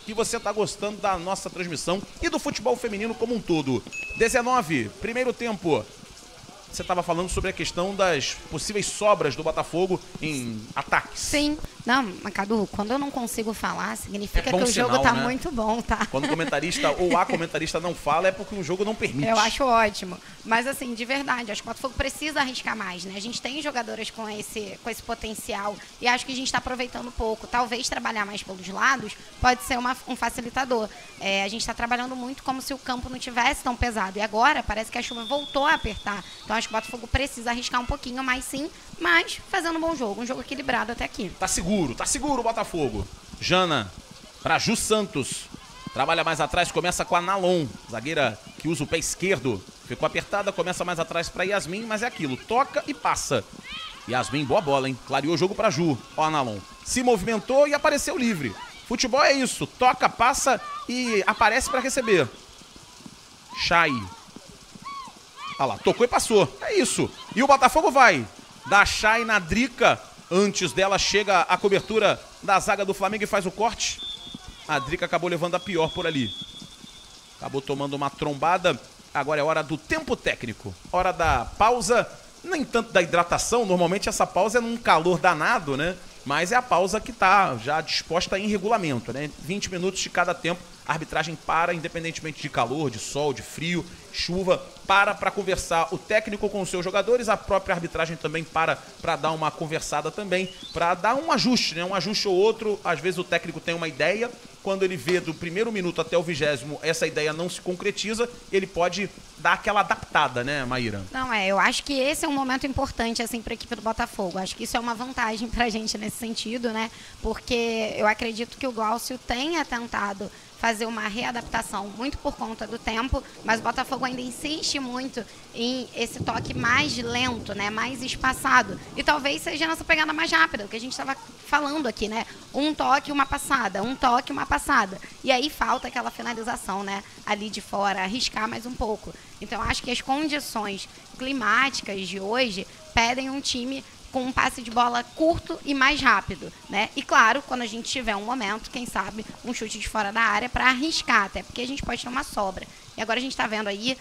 que você está gostando da nossa transmissão e do futebol feminino como um todo. dezenove, primeiro tempo. Você estava falando sobre a questão das possíveis sobras do Botafogo em ataques. Sim. Não, mas Cadu, quando eu não consigo falar, significa É bom que o sinal, jogo tá né? muito bom, tá? Quando o comentarista ou a comentarista não fala, é porque o jogo não permite. Eu acho ótimo. Mas, assim, de verdade, acho que o Botafogo precisa arriscar mais, né? A gente tem jogadoras com esse, com esse potencial e acho que a gente está aproveitando pouco. Talvez trabalhar mais pelos lados pode ser uma, um facilitador. É, a gente está trabalhando muito como se o campo não tivesse tão pesado. E agora parece que a chuva voltou a apertar. Então, acho que o Botafogo precisa arriscar um pouquinho mais, sim, mas fazendo um bom jogo. Um jogo equilibrado até aqui. Tá seguro, tá seguro o Botafogo. Jana, pra Ju Santos. Trabalha mais atrás, começa com a Nalon, zagueira que usa o pé esquerdo. Ficou apertada, começa mais atrás pra Yasmin, mas é aquilo, toca e passa. Yasmin, boa bola, hein? Clareou o jogo pra Ju. Ó a Nalon. Se movimentou e apareceu livre. Futebol é isso, toca, passa e aparece pra receber. Chay. Olha lá, tocou e passou. É isso. E o Botafogo vai. Da Chay na Drica. Antes dela chega a cobertura da zaga do Flamengo e faz o corte. A Drica acabou levando a pior por ali. Acabou tomando uma trombada. Agora é hora do tempo técnico. Hora da pausa. Nem tanto da hidratação. Normalmente essa pausa é num calor danado, né? Mas é a pausa que está já disposta em regulamento, né? vinte minutos de cada tempo. A arbitragem para, independentemente de calor, de sol, de frio, chuva, para para conversar o técnico com os seus jogadores, a própria arbitragem também para para dar uma conversada também, para dar um ajuste, né? Um ajuste ou outro. Às vezes o técnico tem uma ideia, quando ele vê do primeiro minuto até o vigésimo essa ideia não se concretiza, ele pode dar aquela adaptada, né, Maíra? Não, é, eu acho que esse é um momento importante, assim, para a equipe do Botafogo. Acho que isso é uma vantagem para a gente nesse sentido, né? Porque eu acredito que o Glaucio tenha tentado fazer uma readaptação, muito por conta do tempo, mas o Botafogo ainda insiste muito em esse toque mais lento, né, mais espaçado. E talvez seja a nossa pegada mais rápida, o que a gente estava falando aqui, né? Um toque, uma passada, um toque, uma passada. E aí falta aquela finalização, né, ali de fora, arriscar mais um pouco. Então, acho que as condições climáticas de hoje pedem um time com um passe de bola curto e mais rápido, né? E claro, quando a gente tiver um momento, quem sabe, um chute de fora da área para arriscar, até porque a gente pode ter uma sobra. E agora a gente está vendo aí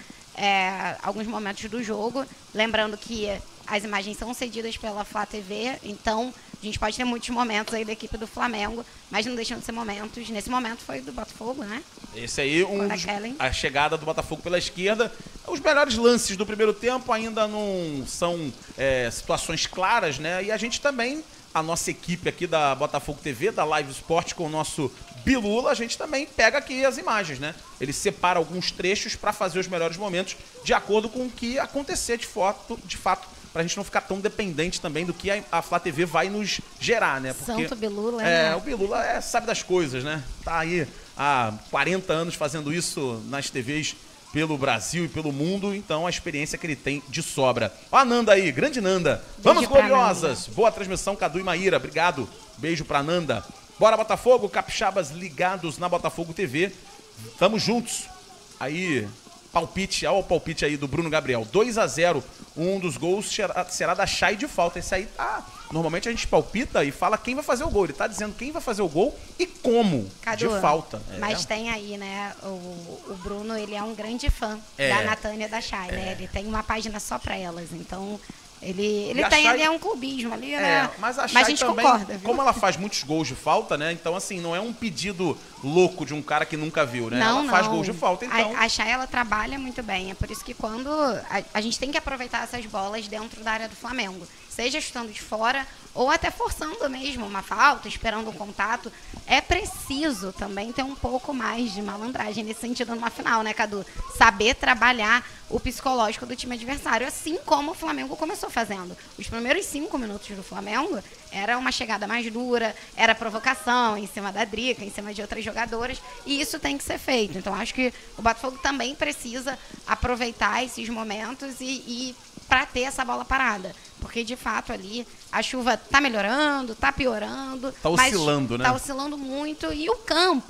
é, alguns momentos do jogo, lembrando que as imagens são cedidas pela Flá T V, então a gente pode ter muitos momentos aí da equipe do Flamengo, mas não deixam de ser momentos. Nesse momento foi do Botafogo, né? Esse aí, um, a chegada do Botafogo pela esquerda. Os melhores lances do primeiro tempo ainda não são é, situações claras, né? E a gente também, a nossa equipe aqui da Botafogo T V, da Live Sport, com o nosso Bilula, a gente também pega aqui as imagens, né? Ele separa alguns trechos para fazer os melhores momentos de acordo com o que acontecer de, foto, de fato, pra gente não ficar tão dependente também do que a, a Flá T V vai nos gerar, né? Porque, Santo Bilula, é, né? o Bilula é, sabe das coisas, né? Tá aí há quarenta anos fazendo isso nas T Vs pelo Brasil e pelo mundo, então a experiência que ele tem de sobra. Ó a Nanda aí, grande Nanda. Vamos, gloriosas! Boa transmissão, Cadu e Maíra, obrigado. Beijo pra Nanda. Bora, Botafogo, capixabas ligados na Botafogo T V. Tamo juntos. Aí, palpite, olha o palpite aí do Bruno Gabriel. dois a zero, um dos gols será, será da Chay de falta. Esse aí tá... Normalmente a gente palpita e fala quem vai fazer o gol. Ele tá dizendo quem vai fazer o gol e como, Cadu, de falta. Mas é. tem aí, né, o, o Bruno, ele é um grande fã é. da Natânia e da Chay, é. né? Ele tem uma página só pra elas, então... Ele, ele a tem Chay, ali um clubismo ali, é, né? Mas a Chay mas a gente também, concorda, viu? Como ela faz muitos gols de falta, né? Então, assim, não é um pedido louco de um cara que nunca viu, né? Não, ela faz não. gols de falta, então... A, a Chay, ela trabalha muito bem. É por isso que quando... A, a gente tem que aproveitar essas bolas dentro da área do Flamengo. Seja chutando de fora ou até forçando mesmo uma falta, esperando um contato. É preciso também ter um pouco mais de malandragem nesse sentido numa final, né, Cadu? Saber trabalhar o psicológico do time adversário, assim como o Flamengo começou fazendo. Os primeiros cinco minutos do Flamengo era uma chegada mais dura, era provocação em cima da Drica, em cima de outras jogadoras, e isso tem que ser feito. Então, acho que o Botafogo também precisa aproveitar esses momentos e, e para ter essa bola parada. Porque, de fato, ali a chuva tá melhorando, tá piorando. Tá oscilando, mas né? Tá oscilando muito. E o campo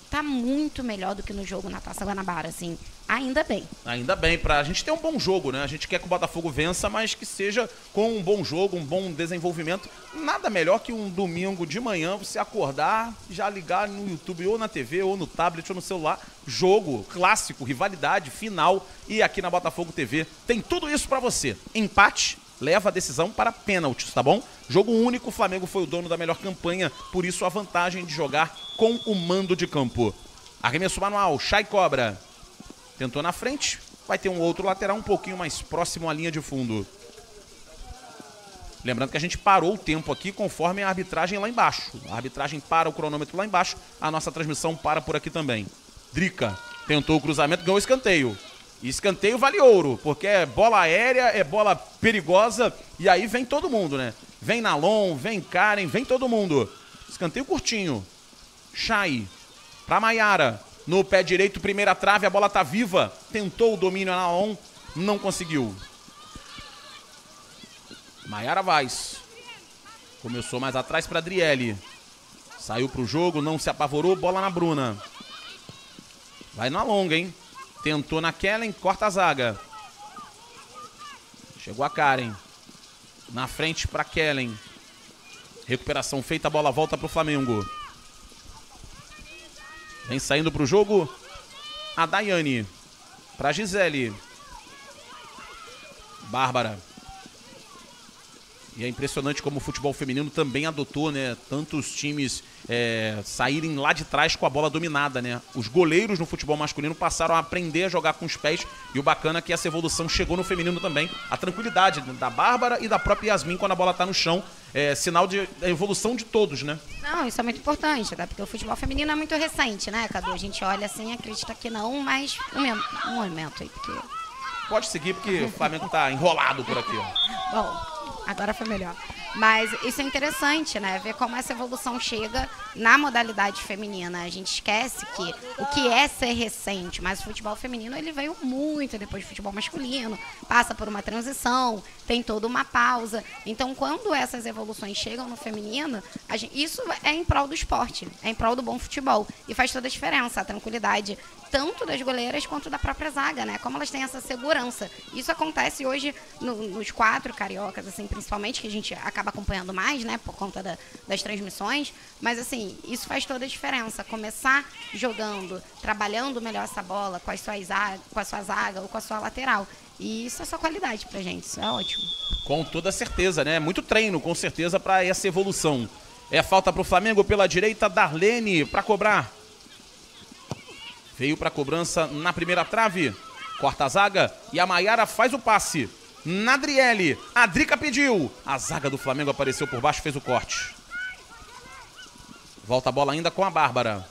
tá muito melhor do que no jogo na Taça Guanabara, assim. Ainda bem. Ainda bem, pra gente ter um bom jogo, né? A gente quer que o Botafogo vença, mas que seja com um bom jogo, um bom desenvolvimento. Nada melhor que um domingo de manhã você acordar, já ligar no YouTube ou na T V ou no tablet ou no celular, jogo clássico, rivalidade, final, e aqui na Botafogo T V tem tudo isso pra você. Empate leva a decisão para pênaltis, tá bom? Jogo único, o Flamengo foi o dono da melhor campanha, por isso a vantagem de jogar com o mando de campo. Arremesso manual, Chay cobra. Tentou na frente, vai ter um outro lateral um pouquinho mais próximo à linha de fundo. Lembrando que a gente parou o tempo aqui conforme a arbitragem lá embaixo. A arbitragem para o cronômetro lá embaixo, a nossa transmissão para por aqui também. Drica tentou o cruzamento, ganhou o escanteio. E escanteio vale ouro, porque é bola aérea, é bola perigosa, e aí vem todo mundo, né? Vem Nalon, vem Karen, vem todo mundo. Escanteio curtinho. Chay para Maiara. No pé direito, primeira trave, a bola tá viva. Tentou o domínio na on, não conseguiu. Maiara Vaz. Começou mais atrás para Adriele. Saiu pro jogo, não se apavorou, bola na Bruna. Vai na longa, hein? Tentou na Kellen, corta a zaga. Chegou a Karen. Na frente para Kellen. Recuperação feita, a bola volta pro Flamengo. Vem saindo pro jogo a Daiane. Pra Gisele. Bárbara. E é impressionante como o futebol feminino também adotou, né? Tantos times é, saírem lá de trás com a bola dominada, né? Os goleiros no futebol masculino passaram a aprender a jogar com os pés. E o bacana é que essa evolução chegou no feminino também. A tranquilidade da Bárbara e da própria Yasmin quando a bola tá no chão. É sinal de evolução de todos, né? Não, isso é muito importante, até porque o futebol feminino é muito recente, né, Cadu? A gente olha assim, acredita que não, mas um, um momento aí, porque... Pode seguir, porque o Flamengo tá enrolado por aqui, ó. Bom, agora foi melhor. Mas isso é interessante, né? Ver como essa evolução chega na modalidade feminina. A gente esquece que o que é ser recente, mas o futebol feminino ele veio muito depois do futebol masculino, passa por uma transição, tem toda uma pausa. Então, quando essas evoluções chegam no feminino, a gente, isso é em prol do esporte, é em prol do bom futebol. E faz toda a diferença, a tranquilidade tanto das goleiras quanto da própria zaga, né? Como elas têm essa segurança. Isso acontece hoje no, nos quatro cariocas, assim, principalmente, que a gente acaba acompanhando mais, né? Por conta da, das transmissões. Mas, assim, isso faz toda a diferença. Começar jogando, trabalhando melhor essa bola com, as suas zaga, com a sua zaga ou com a sua lateral. E isso é só qualidade pra gente, isso é ótimo. Com toda certeza, né? Muito treino, com certeza, para essa evolução. É falta pro Flamengo pela direita, Darlene para cobrar. Veio para a cobrança na primeira trave. Corta a zaga e a Maiara faz o passe. Na Adriele. A Drica pediu. A zaga do Flamengo apareceu por baixo, fez o corte. Volta a bola ainda com a Bárbara.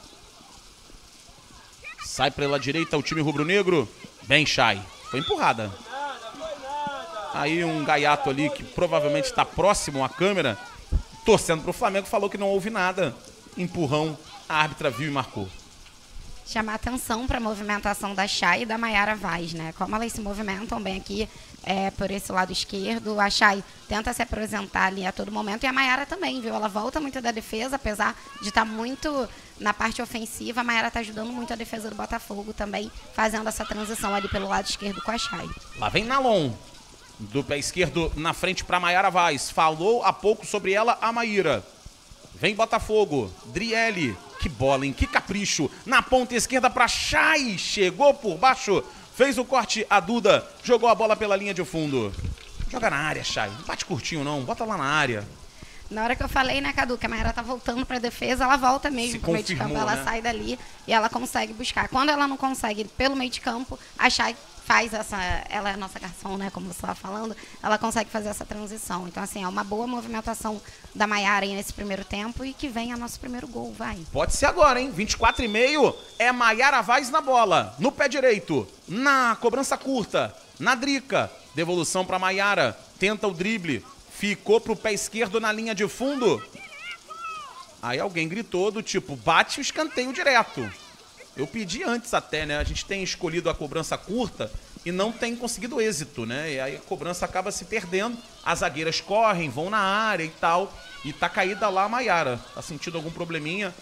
Sai pela direita o time rubro-negro. Bem, Chay. Foi empurrada. Aí um gaiato ali que provavelmente está próximo à câmera, torcendo para o Flamengo, falou que não houve nada. Empurrão. A árbitra viu e marcou. Chamar atenção para a movimentação da Chay e da Maiara Vaz, né? Como elas se movimentam bem aqui é, por esse lado esquerdo. A Chay tenta se apresentar ali a todo momento e a Maiara também, viu? Ela volta muito da defesa, apesar de estar muito na parte ofensiva. A Maiara está ajudando muito a defesa do Botafogo também, fazendo essa transição ali pelo lado esquerdo com a Chay. Lá vem Nalon, do pé esquerdo na frente para Maiara Vaz. Falou há pouco sobre ela a Maíra. Vem Botafogo, Driele. Que bola, hein? Que capricho. Na ponta esquerda para Chay. Chegou por baixo. Fez o corte. A Duda jogou a bola pela linha de fundo. Joga na área, Chay. Não bate curtinho, não. Bota lá na área. Na hora que eu falei, né, Cadu, que a Maiara tá voltando pra defesa, ela volta mesmo pro meio de campo. Ela, né, sai dali e ela consegue buscar. Quando ela não consegue pelo meio de campo, a Chay faz essa... Ela é a nossa garçom, né, como você estava falando. Ela consegue fazer essa transição. Então, assim, é uma boa movimentação da Maiara nesse primeiro tempo e que venha nosso primeiro gol, vai. Pode ser agora, hein? vinte e quatro e meio é Maiara Vaz na bola. No pé direito. Na cobrança curta. Na Drica. Devolução pra Maiara. Tenta o drible. Ficou pro pé esquerdo na linha de fundo. Aí alguém gritou do tipo, bate o escanteio direto. Eu pedi antes até, né? A gente tem escolhido a cobrança curta e não tem conseguido êxito, né? E aí a cobrança acaba se perdendo. As zagueiras correm, vão na área e tal. E tá caída lá a Maiara. Tá sentindo algum probleminha.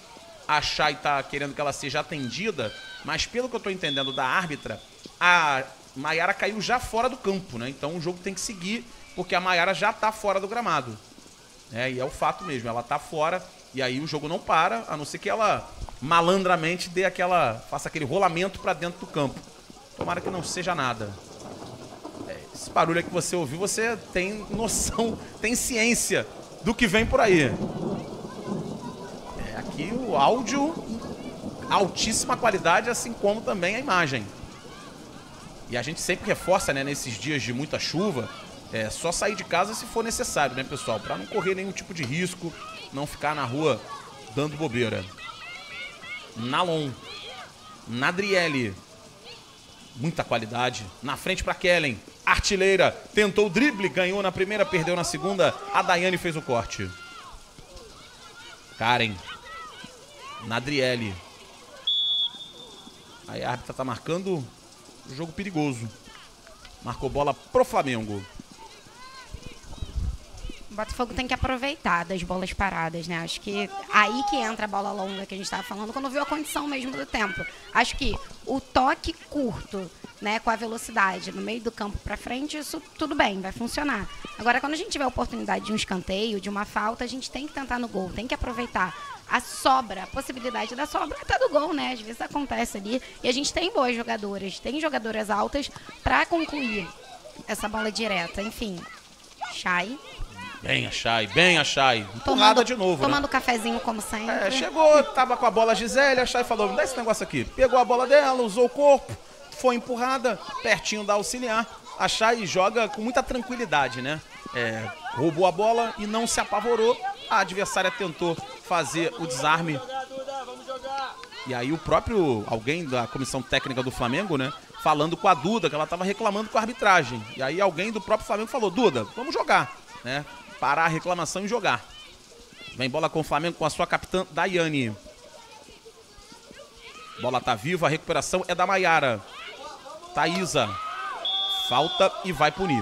a Chay tá querendo que ela seja atendida, mas pelo que eu tô entendendo da árbitra, a Mayara caiu já fora do campo, né? Então o jogo tem que seguir, porque a Mayara já tá fora do gramado. É, e é o fato mesmo, ela tá fora, e aí o jogo não para, a não ser que ela malandramente dê aquela, faça aquele rolamento pra dentro do campo. Tomara que não seja nada. É, esse barulho que você ouviu, você tem noção, tem ciência do que vem por aí. É, aqui o áudio, altíssima qualidade, assim como também a imagem. E a gente sempre reforça, né, nesses dias de muita chuva, é só sair de casa se for necessário, né, pessoal? Para não correr nenhum tipo de risco, não ficar na rua dando bobeira. Nalon, Nadriele, muita qualidade. Na frente para Kellen, artilheira, tentou o drible, ganhou na primeira, perdeu na segunda. A Daiane fez o corte. Karen, Nadriele. Aí a árbitra tá marcando o jogo perigoso. Marcou bola pro Flamengo. O Botafogo tem que aproveitar das bolas paradas, né? Acho que aí que entra a bola longa que a gente estava falando, quando viu a condição mesmo do tempo. Acho que o toque curto, né, com a velocidade no meio do campo para frente, isso tudo bem, vai funcionar. Agora, quando a gente tiver a oportunidade de um escanteio, de uma falta, a gente tem que tentar no gol, tem que aproveitar a sobra, a possibilidade da sobra até do gol, né? Às vezes acontece ali. E a gente tem boas jogadoras, tem jogadoras altas para concluir essa bola direta. Enfim, Chay. Bem a Chay, bem a Chay. Empurrada Tomando, de novo, tomando né? cafezinho como sempre. É, chegou, tava com a bola a Gisele, a Chay falou, me dá esse negócio aqui. Pegou a bola dela, usou o corpo, foi empurrada, pertinho da auxiliar. A Chay joga com muita tranquilidade, né? É, roubou a bola e não se apavorou. A adversária tentou fazer o desarme. E aí o próprio, alguém da comissão técnica do Flamengo, né? Falando com a Duda, que ela tava reclamando com a arbitragem. E aí alguém do próprio Flamengo falou, Duda, vamos jogar, né? Parar a reclamação e jogar. Vem bola com o Flamengo com a sua capitã Daiane. Bola tá viva, a recuperação é da Mayara. Thaísa. Falta e vai punir.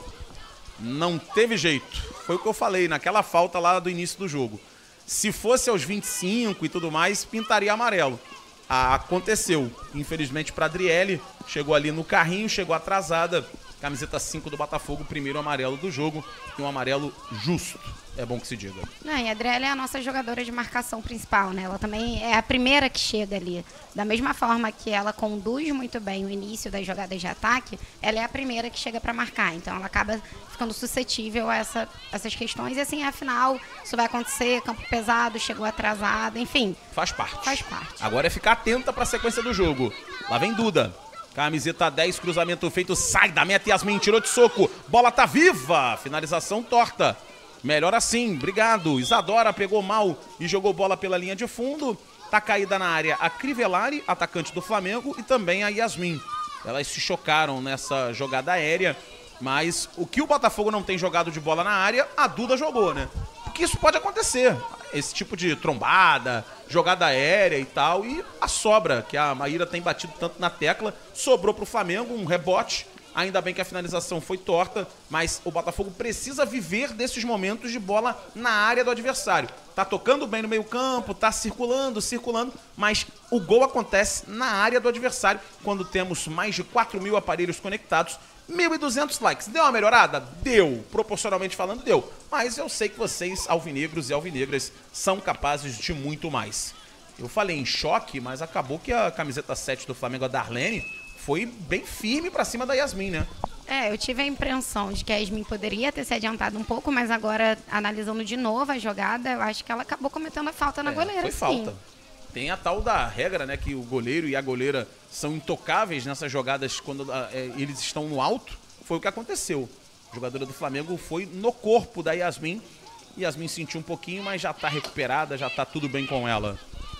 Não teve jeito. Foi o que eu falei naquela falta lá do início do jogo. Se fosse aos vinte e cinco e tudo mais, pintaria amarelo. Ah, aconteceu. Infelizmente para Adriele. Chegou ali no carrinho, chegou atrasada. Camiseta cinco do Botafogo, primeiro amarelo do jogo. E um amarelo justo. É bom que se diga. Não, e a Adriele é a nossa jogadora de marcação principal, né? Ela também é a primeira que chega ali. Da mesma forma que ela conduz muito bem o início das jogadas de ataque, ela é a primeira que chega para marcar. Então ela acaba ficando suscetível a essa, essas questões. E assim, afinal, isso vai acontecer, campo pesado, chegou atrasado, enfim. Faz parte. Faz parte. Agora é ficar atenta para a sequência do jogo. Lá vem Duda. Camiseta dez, cruzamento feito, sai da meta, Yasmin tirou de soco. Bola tá viva, finalização torta. Melhor assim, obrigado. Isadora pegou mal e jogou bola pela linha de fundo. Tá caída na área a Crivellari, atacante do Flamengo, e também a Yasmin. Elas se chocaram nessa jogada aérea, mas o que o Botafogo não tem jogado de bola na área, a Duda jogou, né? Porque isso pode acontecer. Esse tipo de trombada, jogada aérea e tal, e a sobra, que a Maíra tem batido tanto na tecla, sobrou pro Flamengo, um rebote. Ainda bem que a finalização foi torta, mas o Botafogo precisa viver desses momentos de bola na área do adversário. Tá tocando bem no meio campo, tá circulando, circulando, mas o gol acontece na área do adversário quando temos mais de quatro mil aparelhos conectados, mil e duzentos likes. Deu uma melhorada? Deu. Proporcionalmente falando, deu. Mas eu sei que vocês, alvinegros e alvinegras, são capazes de muito mais. Eu falei em choque, mas acabou que a camiseta sete do Flamengo, a Darlene, foi bem firme pra cima da Yasmin, né? É, eu tive a impressão de que a Yasmin poderia ter se adiantado um pouco, mas agora, analisando de novo a jogada, eu acho que ela acabou cometendo a falta na é, goleira, foi sim. falta. Tem a tal da regra, né, que o goleiro e a goleira são intocáveis nessas jogadas quando é, eles estão no alto. Foi o que aconteceu. A jogadora do Flamengo foi no corpo da Yasmin. Yasmin sentiu um pouquinho, mas já tá recuperada, já tá tudo bem com ela.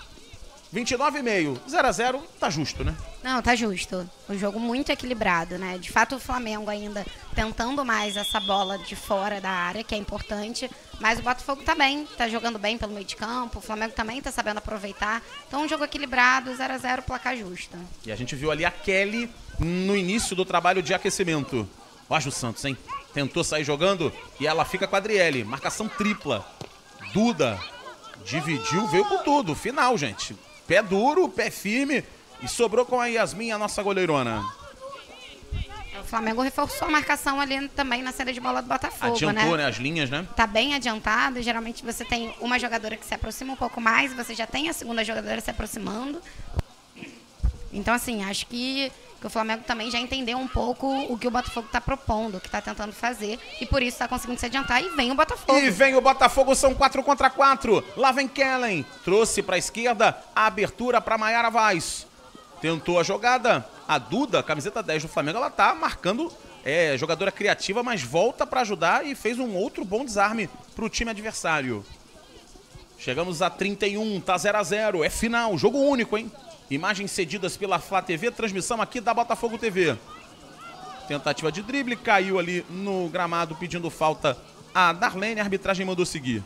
vinte e nove e meio, zero a zero, tá justo, né? Não, tá justo. Um jogo muito equilibrado, né? De fato, o Flamengo ainda tentando mais essa bola de fora da área, que é importante, mas o Botafogo tá bem, tá jogando bem pelo meio de campo, o Flamengo também tá sabendo aproveitar. Então, um jogo equilibrado, zero a zero, placar justo. E a gente viu ali a Kelly no início do trabalho de aquecimento. Ó, a Ju Santos, hein? Tentou sair jogando e ela fica com a Adriele. Marcação tripla. Duda. Dividiu, veio com tudo. Final, gente. Pé duro, pé firme. E sobrou com a Yasmin, a nossa goleirona. O Flamengo reforçou a marcação ali também na saída de bola do Botafogo, Adiantou, né? né? As linhas, né? Tá bem adiantado. Geralmente você tem uma jogadora que se aproxima um pouco mais, você já tem a segunda jogadora se aproximando. Então, assim, acho que, que o Flamengo também já entendeu um pouco o que o Botafogo tá propondo, o que tá tentando fazer. E por isso tá conseguindo se adiantar. E vem o Botafogo. E vem o Botafogo, são quatro contra quatro. Lá vem Kellen. Trouxe pra esquerda a abertura pra Maiara Vaz. Tentou a jogada. A Duda, camiseta dez do Flamengo, ela tá marcando, é, jogadora criativa, mas volta pra ajudar e fez um outro bom desarme pro time adversário. Chegamos a trinta e um, tá zero a zero. É final, jogo único, hein? Imagens cedidas pela Flá T V, transmissão aqui da Botafogo T V. Tentativa de drible, caiu ali no gramado pedindo falta a Darlene, a arbitragem mandou seguir.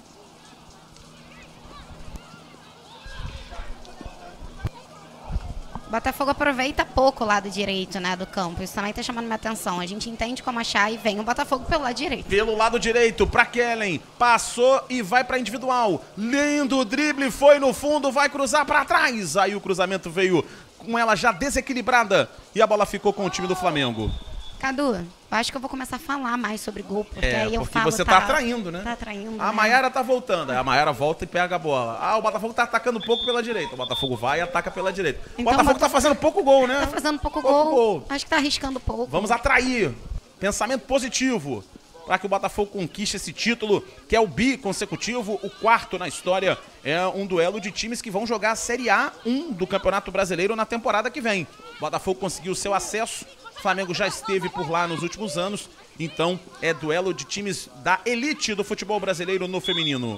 Botafogo aproveita pouco o lado direito, né, do campo. Isso também tá chamando minha atenção. A gente entende como achar e vem o Botafogo pelo lado direito. Pelo lado direito, pra Kellen. Passou e vai pra individual. Lindo drible, foi no fundo, vai cruzar pra trás. Aí o cruzamento veio com ela já desequilibrada. E a bola ficou com o time do Flamengo. Cadu, eu acho que eu vou começar a falar mais sobre gol, porque É, aí eu porque falo... você tá atraindo, né? Tá atraindo, A né? Maiara tá voltando, aí a Maiara volta e pega a bola. Ah, o Botafogo tá atacando um pouco pela direita. O Botafogo vai e ataca pela direita. O Então, Botafogo Bota- tá fazendo pouco gol, né? Tá fazendo pouco, Pouco gol. gol. Acho que tá arriscando pouco. Vamos atrair. Pensamento positivo para que o Botafogo conquiste esse título, que é o bi consecutivo, o quarto na história. É um duelo de times que vão jogar a Série A um do Campeonato Brasileiro na temporada que vem. O Botafogo conseguiu seu acesso. O Flamengo já esteve por lá nos últimos anos. Então, é duelo de times da elite do futebol brasileiro no feminino.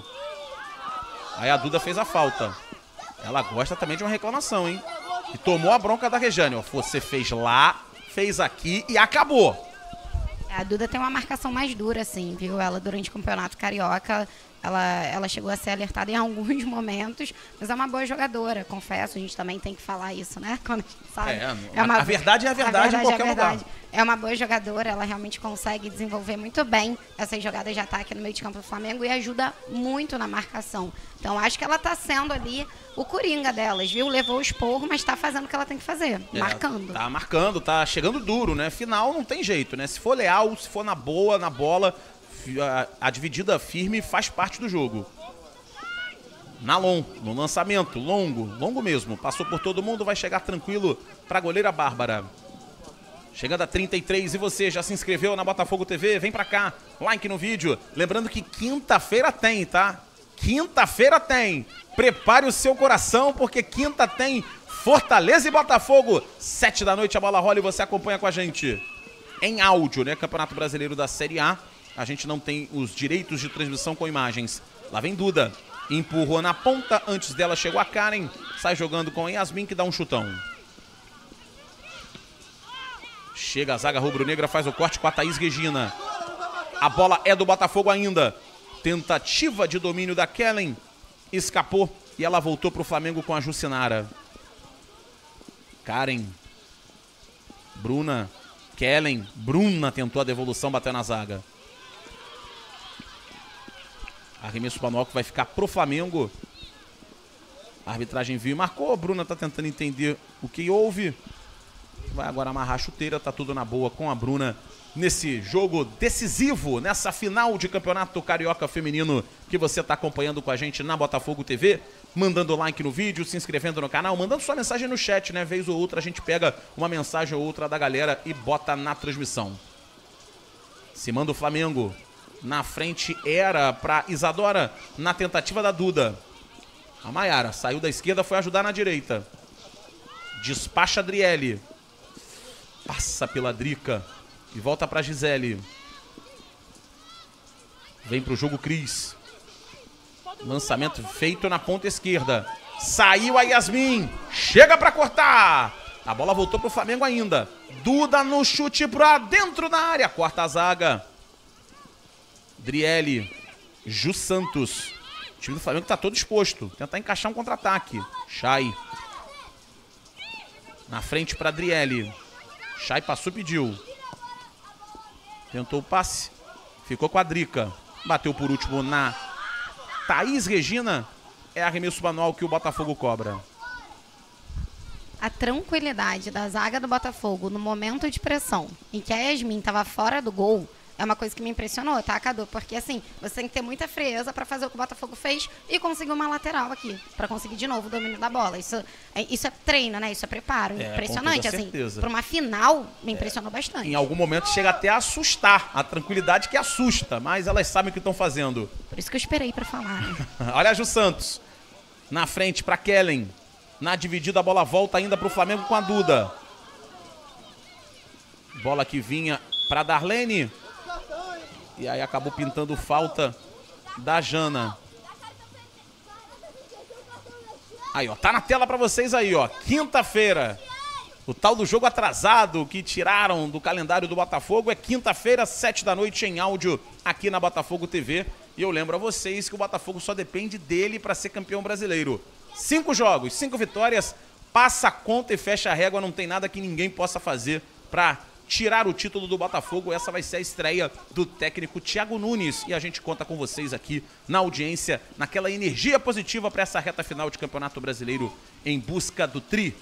Aí a Duda fez a falta. Ela gosta também de uma reclamação, hein? E tomou a bronca da Rejane. Ó, você fez lá, fez aqui e acabou. A Duda tem uma marcação mais dura, assim, viu? Ela, durante o Campeonato Carioca, ela, ela chegou a ser alertada em alguns momentos, mas é uma boa jogadora, confesso. A gente também tem que falar isso, né? Quando a gente sabe. É, É uma- a verdade é a verdade, a em qualquer é lugar. É uma boa jogadora, ela realmente consegue desenvolver muito bem essas jogadas de ataque no meio de campo do Flamengo e ajuda muito na marcação. Então, acho que ela tá sendo ali o coringa delas, viu? Levou o esporro, mas tá fazendo o que ela tem que fazer, É, marcando. Tá marcando, tá chegando duro, né? Final não tem jeito, né? Se for leal, se for na boa, na bola, fi- a, a dividida firme faz parte do jogo. Nalon, no lançamento, longo, longo mesmo. Passou por todo mundo, vai chegar tranquilo pra goleira Bárbara. Chegando a trinta e três, e você já se inscreveu na Botafogo T V? Vem pra cá, like no vídeo. Lembrando que quinta-feira tem, tá? Quinta-feira tem. Prepare o seu coração, porque quinta tem Fortaleza e Botafogo. Sete da noite a bola rola e você acompanha com a gente. Em áudio, né? Campeonato Brasileiro da Série A. A gente não tem os direitos de transmissão com imagens. Lá vem Duda. Empurrou na ponta, antes dela chegou a Karen. Sai jogando com a Yasmin, que dá um chutão. Chega a zaga rubro-negra, faz o corte com a Thaís Regina. A bola é do Botafogo ainda. Tentativa de domínio da Kellen. Escapou e ela voltou para o Flamengo com a Jucinara. Karen. Bruna. Kellen. Bruna tentou a devolução, bateu na zaga. Arremesso manual que vai ficar pro Flamengo. A arbitragem viu e marcou. A Bruna tá tentando entender o que houve. Vai agora amarrar a chuteira, tá tudo na boa com a Bruna nesse jogo decisivo, nessa final de Campeonato Carioca Feminino que você tá acompanhando com a gente na Botafogo T V, mandando like no vídeo, se inscrevendo no canal, mandando sua mensagem no chat, né? Vez ou outra a gente pega uma mensagem ou outra da galera e bota na transmissão. Se manda o Flamengo. Na frente era pra Isadora, na tentativa da Duda. A Maiara saiu da esquerda, foi ajudar na direita. Despacha a Adriele. Passa pela Drica e volta pra Gisele. Vem pro jogo Cris. Lançamento feito na ponta esquerda. Saiu a Yasmin. Chega pra cortar. A bola voltou pro Flamengo ainda. Duda no chute pra dentro da área. Corta a zaga. Driele. Ju Santos. O time do Flamengo tá todo exposto. Tentar encaixar um contra-ataque. Chay. Na frente pra Driele. Chay passou e pediu. Tentou o passe. Ficou com a Drica. Bateu por último na Thaís Regina. é arremesso manual que o Botafogo cobra? A tranquilidade da zaga do Botafogo no momento de pressão, em que a Yasmin estava fora do gol, é uma coisa que me impressionou, tá, Cadu? Porque, assim, você tem que ter muita frieza para fazer o que o Botafogo fez e conseguir uma lateral aqui, para conseguir de novo o domínio da bola. Isso é, isso é treino, né? Isso é preparo. É, impressionante, assim. Para uma final, me impressionou é, bastante. Em algum momento chega até a assustar, a tranquilidade que assusta, mas elas sabem o que estão fazendo. Por isso que eu esperei para falar. Né? Olha a Ju Santos, na frente para Kellen. Na dividida, a bola volta ainda para o Flamengo com a Duda. Bola que vinha para Darlene. E aí acabou pintando falta da Jana. Aí, ó, tá na tela para vocês aí, ó. Quinta-feira. O tal do jogo atrasado que tiraram do calendário do Botafogo é quinta-feira, sete da noite, em áudio, aqui na Botafogo T V. E eu lembro a vocês que o Botafogo só depende dele para ser campeão brasileiro. Cinco jogos, cinco vitórias, passa a conta e fecha a régua, não tem nada que ninguém possa fazer para tirar o título do Botafogo. Essa vai ser a estreia do técnico Thiago Nunes e a gente conta com vocês aqui na audiência, naquela energia positiva para essa reta final de Campeonato Brasileiro em busca do tri.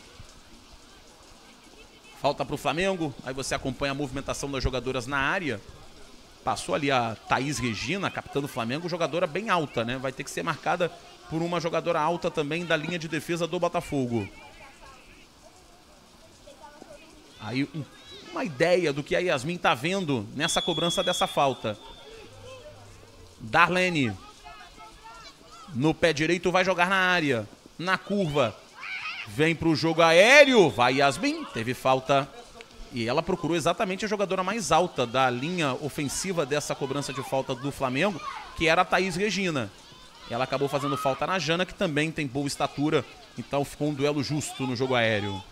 Falta para o Flamengo, aí você acompanha a movimentação das jogadoras na área. Passou ali a Thaís Regina, capitã do Flamengo, jogadora bem alta, né? Vai ter que ser marcada por uma jogadora alta também da linha de defesa do Botafogo. Aí um, uma ideia do que a Yasmin tá vendo nessa cobrança dessa falta. Darlene. No pé direito vai jogar na área. Na curva. Vem pro jogo aéreo. Vai Yasmin. Teve falta. E ela procurou exatamente a jogadora mais alta da linha ofensiva dessa cobrança de falta do Flamengo, que era a Thaís Regina. Ela acabou fazendo falta na Jana, que também tem boa estatura. Então ficou um duelo justo no jogo aéreo.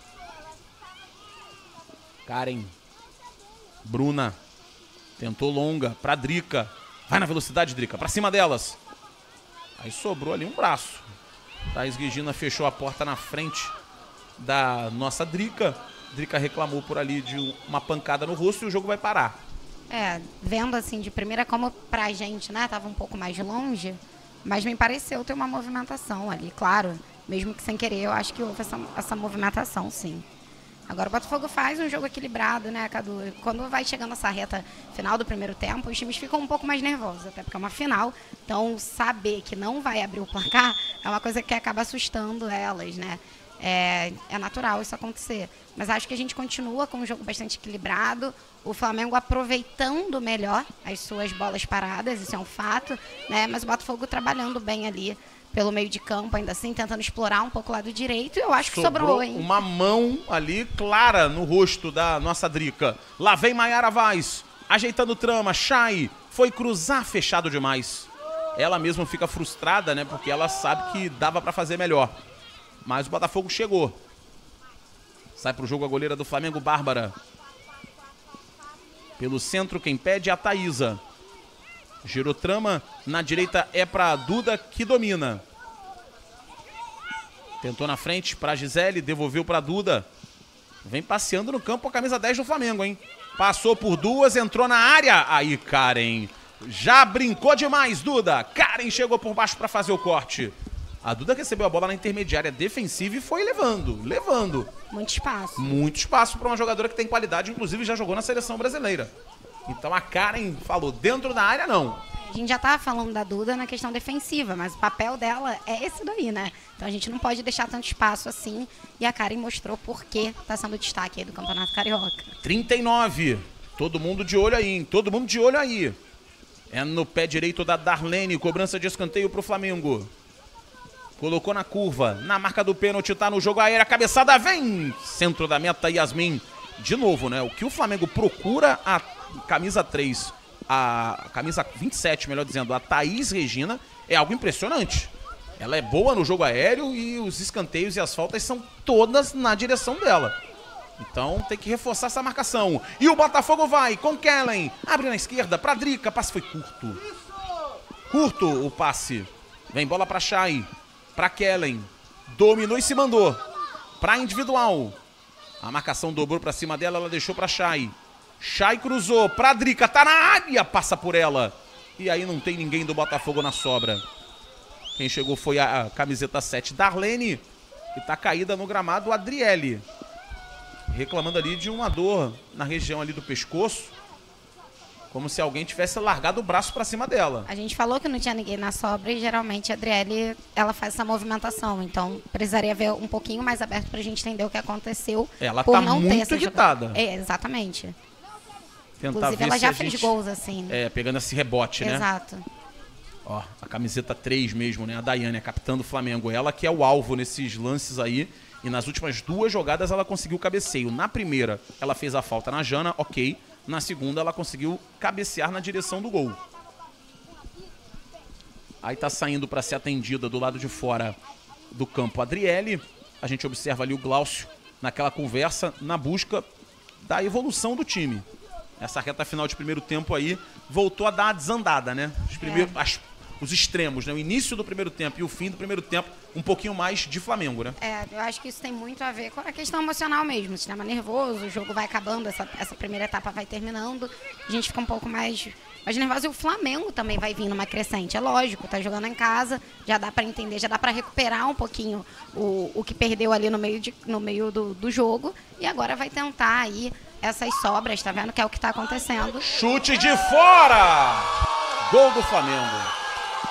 Karen. Bruna. Tentou longa pra Drica. Vai na velocidade, Drica. Pra cima delas. Aí sobrou ali um braço. Thaís Regina fechou a porta na frente da nossa Drica. Drica reclamou por ali de uma pancada no rosto e o jogo vai parar. É, vendo assim de primeira, como pra gente, né, tava um pouco mais longe, mas me pareceu ter uma movimentação ali, claro, mesmo que sem querer, eu acho que houve essa, essa movimentação, sim. Agora o Botafogo faz um jogo equilibrado, né, Cadu? Quando vai chegando essa reta final do primeiro tempo, os times ficam um pouco mais nervosos, até porque é uma final, então saber que não vai abrir o placar é uma coisa que acaba assustando elas, né? É, é natural isso acontecer. Mas acho que a gente continua com um jogo bastante equilibrado. O Flamengo aproveitando melhor as suas bolas paradas, isso é um fato, né? Mas o Botafogo trabalhando bem ali pelo meio de campo, ainda assim, tentando explorar um pouco o lado direito. E eu acho que sobrou, sobrou hein? Uma mão ali clara no rosto da nossa Drica. Lá vem Maiara Vaz, ajeitando trama. Chay foi cruzar fechado demais. Ela mesma fica frustrada, né? Porque ela sabe que dava para fazer melhor. Mas o Botafogo chegou. Sai pro jogo a goleira do Flamengo, Bárbara. Pelo centro, quem pede é a Thaísa. Girou trama. Na direita é pra Duda, que domina. Tentou na frente pra Gisele, devolveu pra Duda. Vem passeando no campo a camisa dez do Flamengo, hein? Passou por duas, entrou na área. Aí, Karen. Já brincou demais, Duda. Karen chegou por baixo pra fazer o corte. A Duda recebeu a bola na intermediária defensiva e foi levando, levando. Muito espaço. Muito espaço para uma jogadora que tem qualidade, inclusive já jogou na seleção brasileira. Então a Karen falou, dentro da área não. A gente já estava falando da Duda na questão defensiva, mas o papel dela é esse daí, né? Então a gente não pode deixar tanto espaço assim. E a Karen mostrou por que está sendo destaque aí do Campeonato Carioca. trinta e nove. Todo mundo de olho aí, hein? Todo mundo de olho aí. É no pé direito da Darlene, cobrança de escanteio para o Flamengo. Colocou na curva, na marca do pênalti, tá no jogo aéreo, a cabeçada vem! Centro da meta, Yasmin. De novo, né? O que o Flamengo procura, a camisa três, a camisa vinte e sete, melhor dizendo, a Thaís Regina, é algo impressionante. Ela é boa no jogo aéreo e os escanteios e as faltas são todas na direção dela. Então tem que reforçar essa marcação. E o Botafogo vai com Kellen. Abre na esquerda, pra Drica, passe foi curto. Curto o passe. Vem bola pra Chay. Pra Kellen, dominou e se mandou. Pra individual. A marcação dobrou pra cima dela, ela deixou pra Chay. Chay cruzou pra Drica, tá na área, passa por ela. E aí não tem ninguém do Botafogo na sobra. Quem chegou foi a, a camiseta sete, Darlene, que tá caída no gramado, Adriele. Reclamando ali de uma dor na região ali do pescoço. Como se alguém tivesse largado o braço pra cima dela. A gente falou que não tinha ninguém na sobra e geralmente a Adriele, ela faz essa movimentação. Então, precisaria ver um pouquinho mais aberto pra gente entender o que aconteceu. Ela por tá não muito ter essa irritada. jogada. É, exatamente. Tentar Inclusive, ver ela se já a fez gente... gols assim, né? É, pegando esse rebote, né? Exato. Ó, a camiseta três mesmo, né? A Daiane, a capitã do Flamengo. Ela que é o alvo nesses lances aí. E nas últimas duas jogadas ela conseguiu o cabeceio. Na primeira, ela fez a falta na Jana, ok. Na segunda, ela conseguiu cabecear na direção do gol. Aí tá saindo para ser atendida do lado de fora do campo a Adriele. A gente observa ali o Glaucio naquela conversa, na busca da evolução do time. Essa reta final de primeiro tempo aí voltou a dar uma desandada, né? Os, primeiros, É. as, os extremos, né? O início do primeiro tempo e o fim do primeiro tempo, um pouquinho mais de Flamengo, né? É, eu acho que isso tem muito a ver com a questão emocional mesmo. O sistema nervoso, o jogo vai acabando, essa, essa primeira etapa vai terminando, a gente fica um pouco mais, mais nervoso. E o Flamengo também vai vir numa crescente, é lógico, tá jogando em casa, já dá pra entender, já dá pra recuperar um pouquinho o, o que perdeu ali no meio, de, no meio do, do jogo. E agora vai tentar aí essas sobras, tá vendo que é o que tá acontecendo. Chute de fora! Gol do Flamengo.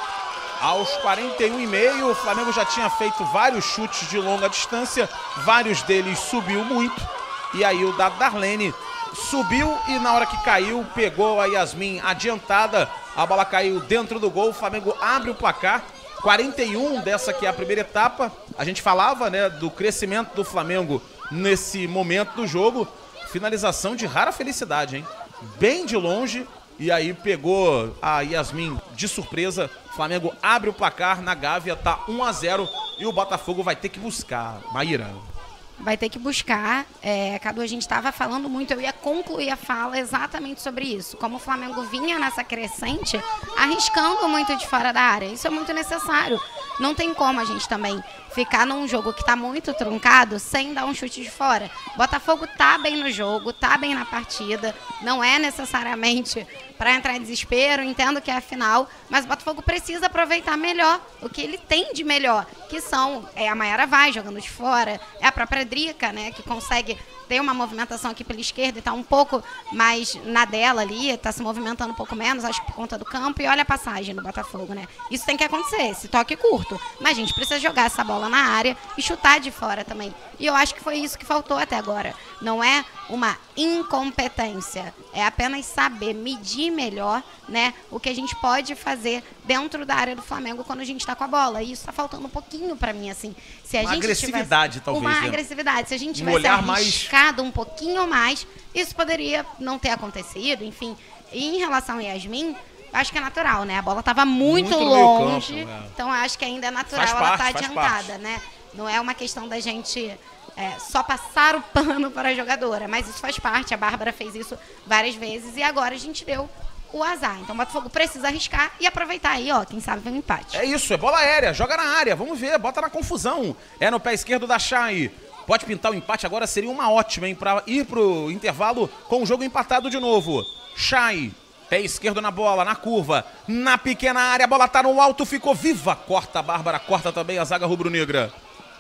Aos quarenta e um e meio, o Flamengo já tinha feito vários chutes de longa distância, vários deles subiu muito, e aí o da Darlene subiu e na hora que caiu, pegou a Yasmin adiantada, a bola caiu dentro do gol, o Flamengo abre o placar, quarenta e um dessa que é a primeira etapa. A gente falava, né, do crescimento do Flamengo nesse momento do jogo, finalização de rara felicidade, hein? Bem de longe. E aí pegou a Yasmin de surpresa. Flamengo abre o placar na Gávea, tá um a zero e o Botafogo vai ter que buscar. Maíra. Vai ter que buscar. É, Cadu, a gente estava falando muito, eu ia concluir a fala exatamente sobre isso. Como o Flamengo vinha nessa crescente, arriscando muito de fora da área. Isso é muito necessário. Não tem como a gente também ficar num jogo que está muito truncado sem dar um chute de fora. Botafogo tá bem no jogo, tá bem na partida. Não é necessariamente para entrar em desespero, entendo que é a final, mas o Botafogo precisa aproveitar melhor o que ele tem de melhor, que são é a Mayara Vaz jogando de fora, é a própria Drica, né, que consegue ter uma movimentação aqui pela esquerda e tá um pouco mais na dela ali, tá se movimentando um pouco menos, acho que por conta do campo, e olha a passagem do Botafogo, né? Isso tem que acontecer, esse toque curto, mas a gente precisa jogar essa bola na área e chutar de fora também. E eu acho que foi isso que faltou até agora. Não é uma incompetência, é apenas saber medir melhor, né, o que a gente pode fazer dentro da área do Flamengo quando a gente tá com a bola. E isso tá faltando um pouquinho pra mim, assim. Se a Uma gente agressividade, tivesse, talvez, Uma né? agressividade. Se a gente Um tivesse olhar mais- arriscado um pouquinho mais, isso poderia não ter acontecido, enfim. E em relação a Yasmin, acho que é natural, né? A bola estava muito, Muito no meio longe, campo, é. então acho que ainda é natural Faz ela parte, estar faz adiantada, parte. né? Não é uma questão da gente é, só passar o pano para a jogadora, mas isso faz parte, a Bárbara fez isso várias vezes e agora a gente deu o azar. Então o Botafogo precisa arriscar e aproveitar aí, ó, quem sabe vem um empate. É isso, é bola aérea, joga na área, vamos ver, bota na confusão. É no pé esquerdo da Chay. Pode pintar o empate agora, seria uma ótima, hein, pra ir pro intervalo com o jogo empatado de novo. Chay, pé esquerdo na bola, na curva, na pequena área, a bola tá no alto, ficou viva. Corta a Bárbara, corta também a zaga rubro-negra.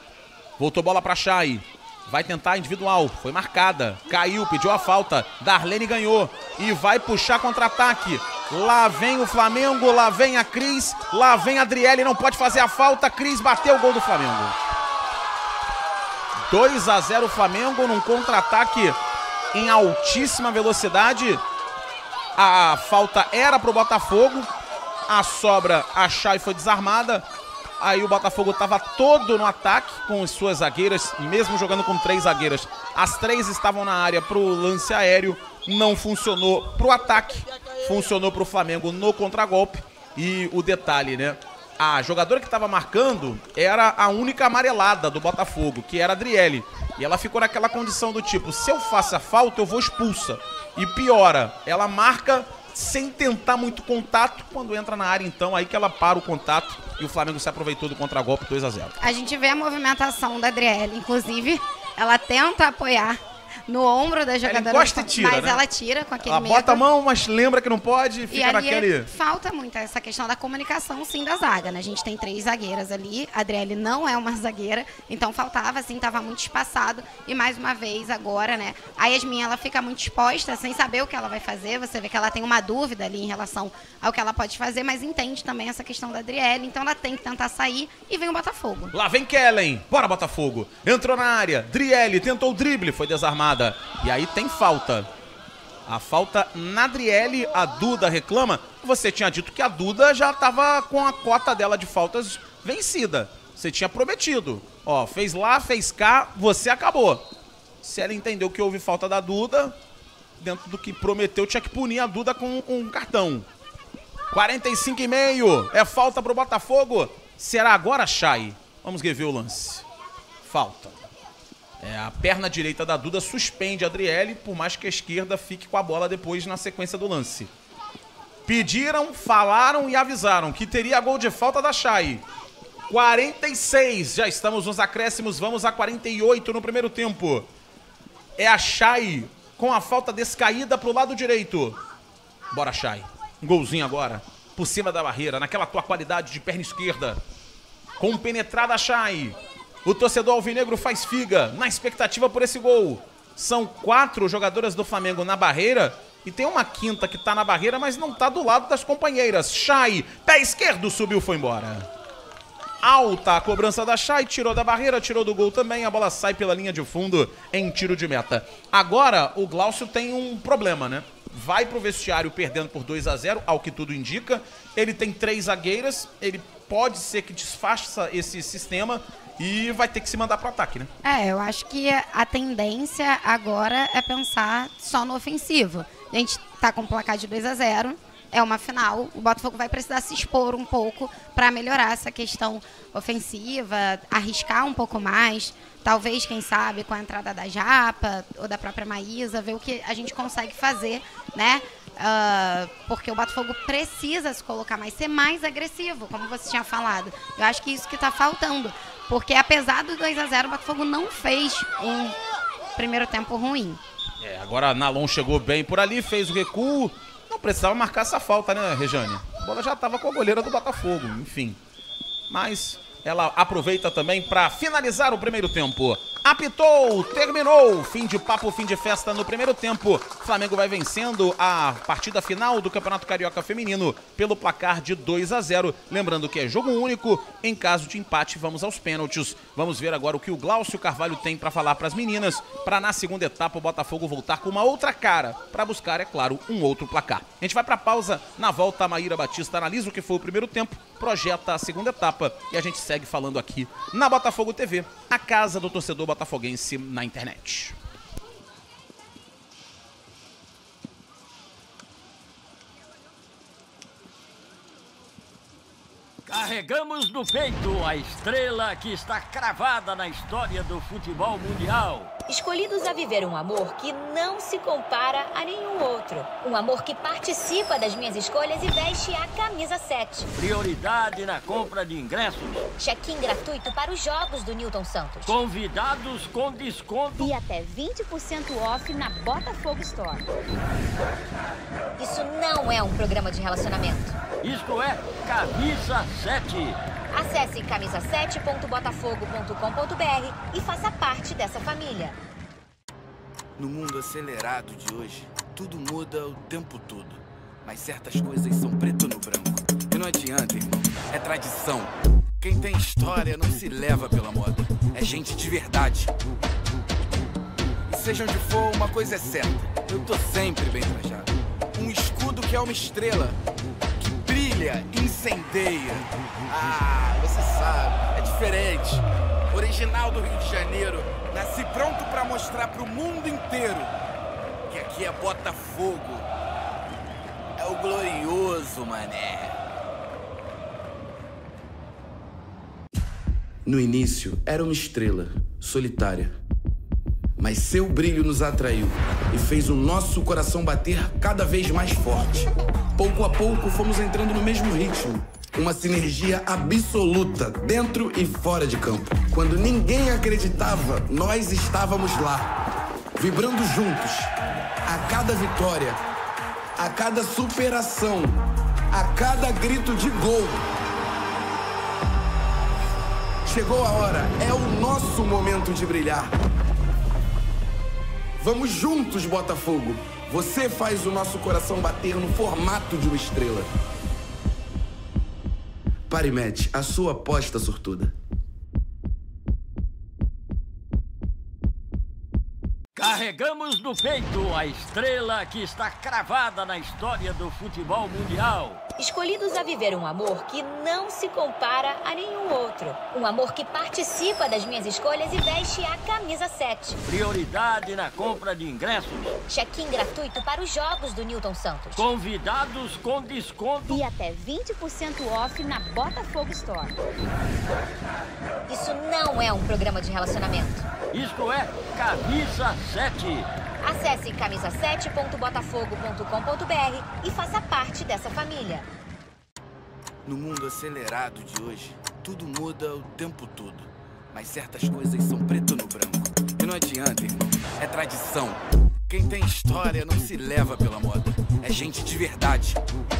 Voltou bola pra Chay. Vai tentar individual, foi marcada, caiu, pediu a falta, Darlene ganhou e vai puxar contra-ataque. Lá vem o Flamengo, lá vem a Cris, lá vem a Adriele, não pode fazer a falta, Cris bateu o gol do Flamengo. dois a zero Flamengo num contra-ataque em altíssima velocidade. A falta era pro Botafogo, a sobra, a Chay foi desarmada. Aí o Botafogo estava todo no ataque com as suas zagueiras, mesmo jogando com três zagueiras. As três estavam na área para o lance aéreo, não funcionou para o ataque, funcionou para o Flamengo no contragolpe. E o detalhe, né? A jogadora que estava marcando era a única amarelada do Botafogo, que era a Adriele. E ela ficou naquela condição do tipo, se eu faço a falta, eu vou expulsa. E piora, ela marca sem tentar muito contato, quando entra na área então, aí que ela para o contato e o Flamengo se aproveitou do contragolpe dois a zero. A gente vê a movimentação da Adriele, inclusive ela tenta apoiar no ombro da jogadora. Ela encosta e tira, mas né? ela tira com aquele Ela medo. bota a mão, mas lembra que não pode e fica e ali naquele... falta muito essa questão da comunicação, sim, da zaga, né? A gente tem três zagueiras ali, a Adriele não é uma zagueira, então faltava, assim, tava muito espaçado. E mais uma vez agora, né? A Yasmin, ela fica muito exposta, sem saber o que ela vai fazer. Você vê que ela tem uma dúvida ali em relação ao que ela pode fazer, mas entende também essa questão da Adriele, então ela tem que tentar sair e vem o Botafogo. Lá vem Kellen, bora Botafogo. Entrou na área, Driele tentou o drible, foi desarmada. E aí tem falta. A falta na Driele, a Duda reclama. Você tinha dito que a Duda já estava com a cota dela de faltas vencida. Você tinha prometido. Ó, fez lá, fez cá, você acabou. Se ela entendeu que houve falta da Duda, dentro do que prometeu, tinha que punir a Duda com um cartão. quarenta e cinco e meio, é falta pro Botafogo. Será agora, Chay? Vamos rever o lance. Falta. É, a perna direita da Duda suspende a Adriele, por mais que a esquerda fique com a bola depois na sequência do lance. Pediram, falaram e avisaram que teria gol de falta da Chay. quarenta e seis, já estamos nos acréscimos, vamos a quarenta e oito no primeiro tempo. É a Chay com a falta descaída pro lado direito. Bora, Chay. Um golzinho agora, por cima da barreira, naquela tua qualidade de perna esquerda. Com penetrada, Chay. O torcedor alvinegro faz figa na expectativa por esse gol. São quatro jogadoras do Flamengo na barreira e tem uma quinta que tá na barreira, mas não tá do lado das companheiras. Chay, pé esquerdo, subiu, foi embora. Alta a cobrança da Chay, tirou da barreira, tirou do gol também. A bola sai pela linha de fundo em tiro de meta. Agora o Glaucio tem um problema, né? Vai pro vestiário perdendo por dois a zero, ao que tudo indica. Ele tem três zagueiras, ele pode ser que desfaça esse sistema e vai ter que se mandar pro ataque, né? É, eu acho que a tendência agora é pensar só no ofensivo. A gente tá com um placar de dois a zero, é uma final, o Botafogo vai precisar se expor um pouco para melhorar essa questão ofensiva, arriscar um pouco mais, talvez, quem sabe, com a entrada da Japa ou da própria Maísa, ver o que a gente consegue fazer, né? Uh, porque o Botafogo precisa se colocar mais, ser mais agressivo, como você tinha falado. Eu acho que isso que está faltando, porque apesar do dois a zero, o Botafogo não fez um primeiro tempo ruim. É, agora a Nalon chegou bem por ali, fez o recuo, não precisava marcar essa falta, né, Rejane? A bola já estava com a goleira do Botafogo, enfim. Mas ela aproveita também para finalizar o primeiro tempo. Apitou, terminou, fim de papo, fim de festa no primeiro tempo. O Flamengo vai vencendo a partida final do Campeonato Carioca Feminino pelo placar de dois a zero. Lembrando que é jogo único, em caso de empate vamos aos pênaltis. Vamos ver agora o que o Glaucio Carvalho tem para falar para as meninas, para na segunda etapa o Botafogo voltar com uma outra cara, para buscar, é claro, um outro placar. A gente vai para pausa, na volta a Maíra Batista analisa o que foi o primeiro tempo, projeta a segunda etapa e a gente segue falando aqui na Botafogo T V, a casa do torcedor botafoguense na internet. Carregamos no peito a estrela que está cravada na história do futebol mundial. Escolhidos a viver um amor que não se compara a nenhum outro. Um amor que participa das minhas escolhas e veste a camisa sete. Prioridade na compra de ingressos. Check-in gratuito para os jogos do Newton Santos. Convidados com desconto. E até vinte por cento off na Botafogo Store. Isso não é um programa de relacionamento. Isto é Camisa sete. Acesse camisa sete ponto botafogo ponto com ponto br e faça parte dessa família. No mundo acelerado de hoje, tudo muda o tempo todo. Mas certas coisas são preto no branco. E não adianta, irmão. É tradição. Quem tem história não se leva pela moda. É gente de verdade. E seja onde for, uma coisa é certa. Eu tô sempre bem trajado. Um escudo que é uma estrela. Que brilha, incendeia. Ah, você sabe. É diferente. Original do Rio de Janeiro. Nasci pronto pra mostrar pro mundo inteiro que aqui é Botafogo. É o glorioso, mané. No início, era uma estrela, solitária. Mas seu brilho nos atraiu e fez o nosso coração bater cada vez mais forte. Pouco a pouco, fomos entrando no mesmo ritmo. Uma sinergia absoluta, dentro e fora de campo. Quando ninguém acreditava, nós estávamos lá. vibrando juntos, a cada vitória, a cada superação, a cada grito de gol. Chegou a hora, é o nosso momento de brilhar. Vamos juntos, Botafogo. Você faz o nosso coração bater no formato de uma estrela. Parimatch, a sua aposta sortuda. Carregamos no peito a estrela que está cravada na história do futebol mundial. Escolhidos a viver um amor que não se compara a nenhum outro. Um amor que participa das minhas escolhas e veste a camisa sete. Prioridade na compra de ingressos. Check-in gratuito para os jogos do Newton Santos. Convidados com desconto. E até vinte por cento off na Botafogo Store. Isso não é um programa de relacionamento. Isto é Camisa sete. Acesse camisa sete ponto botafogo ponto com ponto br e faça parte dessa família. No mundo acelerado de hoje, tudo muda o tempo todo. Mas certas coisas são preto no branco. E não adianta, irmão. É tradição. Quem tem história não se leva pela moda. É gente de verdade.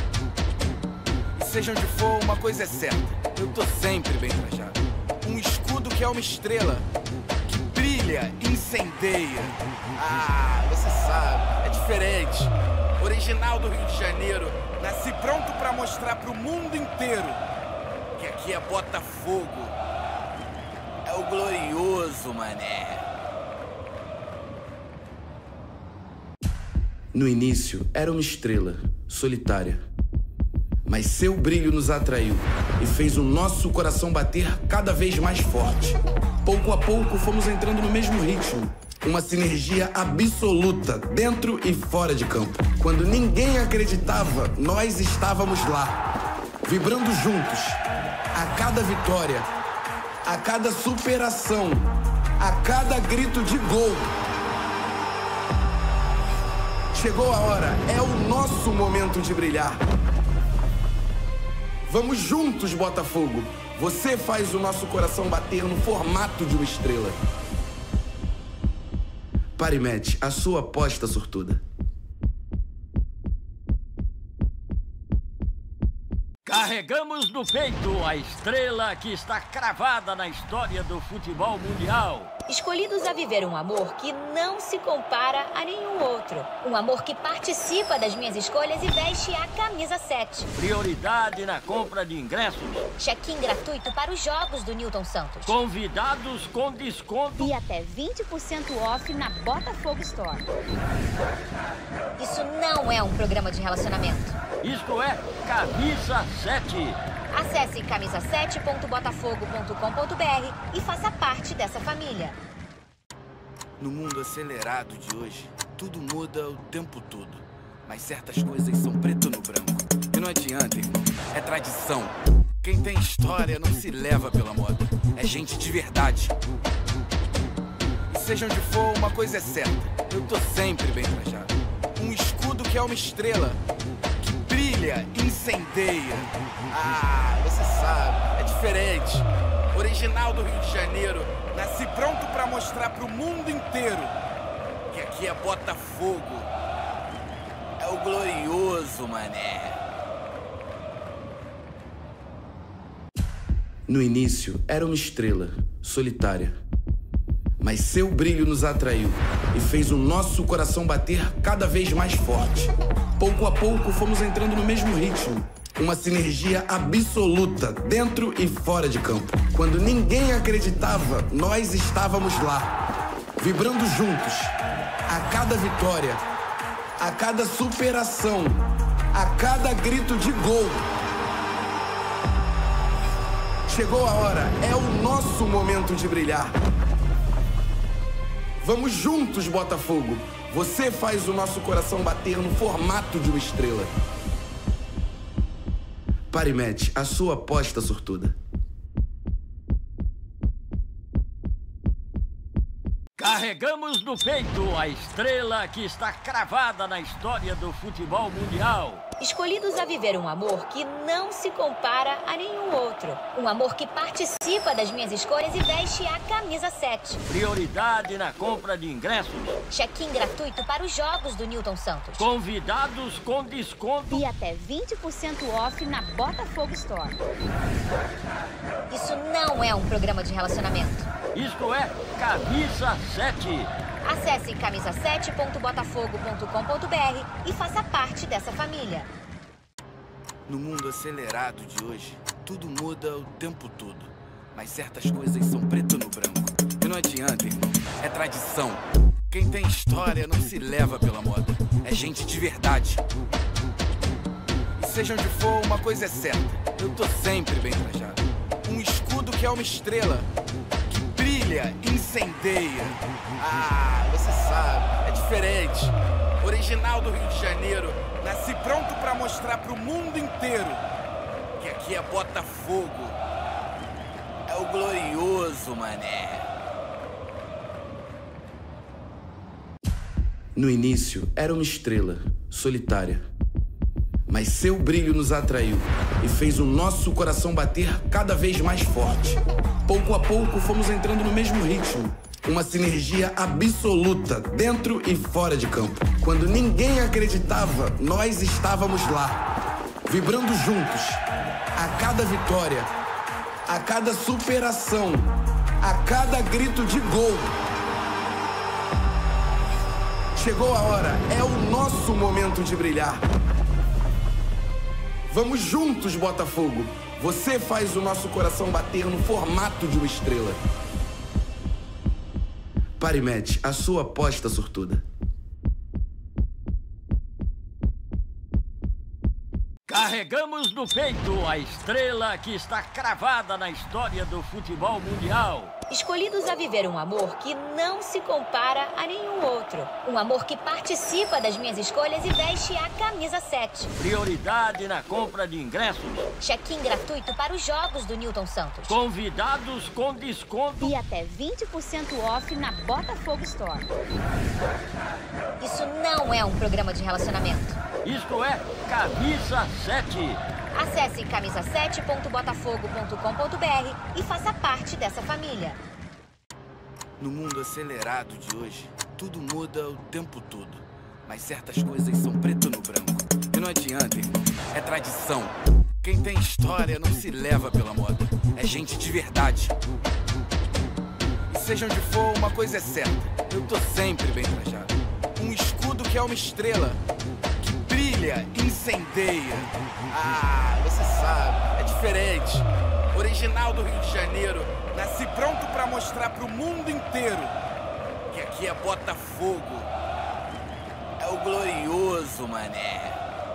E seja onde for, uma coisa é certa. Eu tô sempre bem trajado. Um escudo que é uma estrela. Brilha, incendeia. Ah, você sabe, é diferente. Original do Rio de Janeiro, nasci pronto pra mostrar pro mundo inteiro que aqui é Botafogo. É o glorioso, mané. No início, era uma estrela, solitária. Mas seu brilho nos atraiu e fez o nosso coração bater cada vez mais forte. Pouco a pouco fomos entrando no mesmo ritmo. Uma sinergia absoluta, dentro e fora de campo. Quando ninguém acreditava, nós estávamos lá. Vibrando juntos, a cada vitória, a cada superação, a cada grito de gol. Chegou a hora, é o nosso momento de brilhar. Vamos juntos, Botafogo. Você faz o nosso coração bater no formato de uma estrela. Parimatch, a sua aposta sortuda. Carregamos no peito a estrela que está cravada na história do futebol mundial. Escolhidos a viver um amor que não se compara a nenhum outro. Um amor que participa das minhas escolhas e veste a camisa sete. Prioridade na compra de ingressos. Check-in gratuito para os jogos do Newton Santos. Convidados com desconto. E até vinte por cento off na Botafogo Store. Isso não é um programa de relacionamento. Isto é Camisa sete. Acesse camisa sete ponto botafogo ponto com ponto br e faça parte dessa família. No mundo acelerado de hoje, tudo muda o tempo todo. Mas certas coisas são preto no branco. E não adianta, irmão. É tradição. Quem tem história não se leva pela moda. É gente de verdade. E seja onde for, uma coisa é certa. Eu tô sempre bem trajado. Um escudo que é uma estrela. Brilha, incendeia. Ah, você sabe, é diferente. Original do Rio de Janeiro, nasci pronto pra mostrar pro mundo inteiro que aqui é Botafogo. É o glorioso, mané. No início, era uma estrela, solitária. Mas seu brilho nos atraiu e fez o nosso coração bater cada vez mais forte. Pouco a pouco fomos entrando no mesmo ritmo. Uma sinergia absoluta, dentro e fora de campo. Quando ninguém acreditava, nós estávamos lá. Vibrando juntos, a cada vitória, a cada superação, a cada grito de gol. Chegou a hora, é o nosso momento de brilhar. Vamos juntos, Botafogo. Você faz o nosso coração bater no formato de uma estrela. Parimatch, a sua aposta sortuda. Carregamos no peito a estrela que está cravada na história do futebol mundial. Escolhidos a viver um amor que não se compara a nenhum outro. Um amor que participa das minhas escolhas e veste a camisa sete. Prioridade na compra de ingressos. Check-in gratuito para os jogos do Newton Santos. Convidados com desconto. E até vinte por cento off na Botafogo Store. Isso não é um programa de relacionamento. Isto é Camisa sete. Acesse camisa sete ponto botafogo ponto com ponto br e faça parte dessa família. No mundo acelerado de hoje, tudo muda o tempo todo. Mas certas coisas são preto no branco. E não adianta, irmão. É tradição. Quem tem história não se leva pela moda. É gente de verdade. E seja onde for, uma coisa é certa. Eu tô sempre bem trajado. Um escudo que é uma estrela. Que brilha, incendeia. Ah, você sabe. É diferente. Original do Rio de Janeiro. Nasci pronto pra mostrar pro mundo inteiro que aqui é Botafogo. É o glorioso, mané. No início, era uma estrela, solitária. Mas seu brilho nos atraiu e fez o nosso coração bater cada vez mais forte. Pouco a pouco, fomos entrando no mesmo ritmo. Uma sinergia absoluta, dentro e fora de campo. Quando ninguém acreditava, nós estávamos lá. Vibrando juntos. A cada vitória, a cada superação, a cada grito de gol. Chegou a hora, é o nosso momento de brilhar. Vamos juntos, Botafogo. Você faz o nosso coração bater no formato de uma estrela. Parimatch, a sua aposta sortuda. Carregamos no peito a estrela que está cravada na história do futebol mundial. Escolhidos a viver um amor que não se compara a nenhum outro. Um amor que participa das minhas escolhas e veste a camisa sete. Prioridade na compra de ingressos. Check-in gratuito para os jogos do Newton Santos. Convidados com desconto. E até vinte por cento off na Botafogo Store. Isso não é um programa de relacionamento. Isto é Camisa sete. Acesse camisa sete ponto botafogo ponto com ponto br e faça parte dessa família. No mundo acelerado de hoje, tudo muda o tempo todo. Mas certas coisas são preto no branco. E não adianta, irmão. É tradição. Quem tem história não se leva pela moda. É gente de verdade. E seja onde for, uma coisa é certa. Eu tô sempre bem trajado. Um escudo que é uma estrela. Que brilha, incendeia. Ah, você sabe. É diferente. Original do Rio de Janeiro. Nasci pronto pra mostrar pro mundo inteiro que aqui é Botafogo. É o glorioso, mané.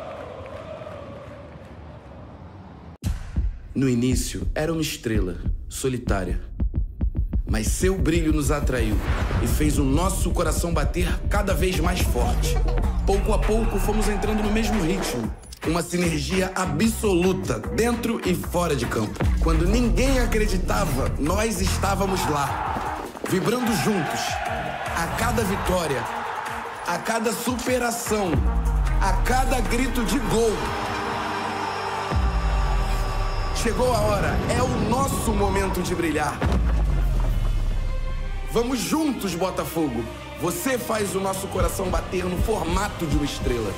No início, era uma estrela, solitária. Mas seu brilho nos atraiu e fez o nosso coração bater cada vez mais forte. Pouco a pouco, fomos entrando no mesmo ritmo. Uma sinergia absoluta, dentro e fora de campo. Quando ninguém acreditava, nós estávamos lá. Vibrando juntos. A cada vitória, a cada superação, a cada grito de gol. Chegou a hora, é o nosso momento de brilhar. Vamos juntos, Botafogo. Você faz o nosso coração bater no formato de uma estrela.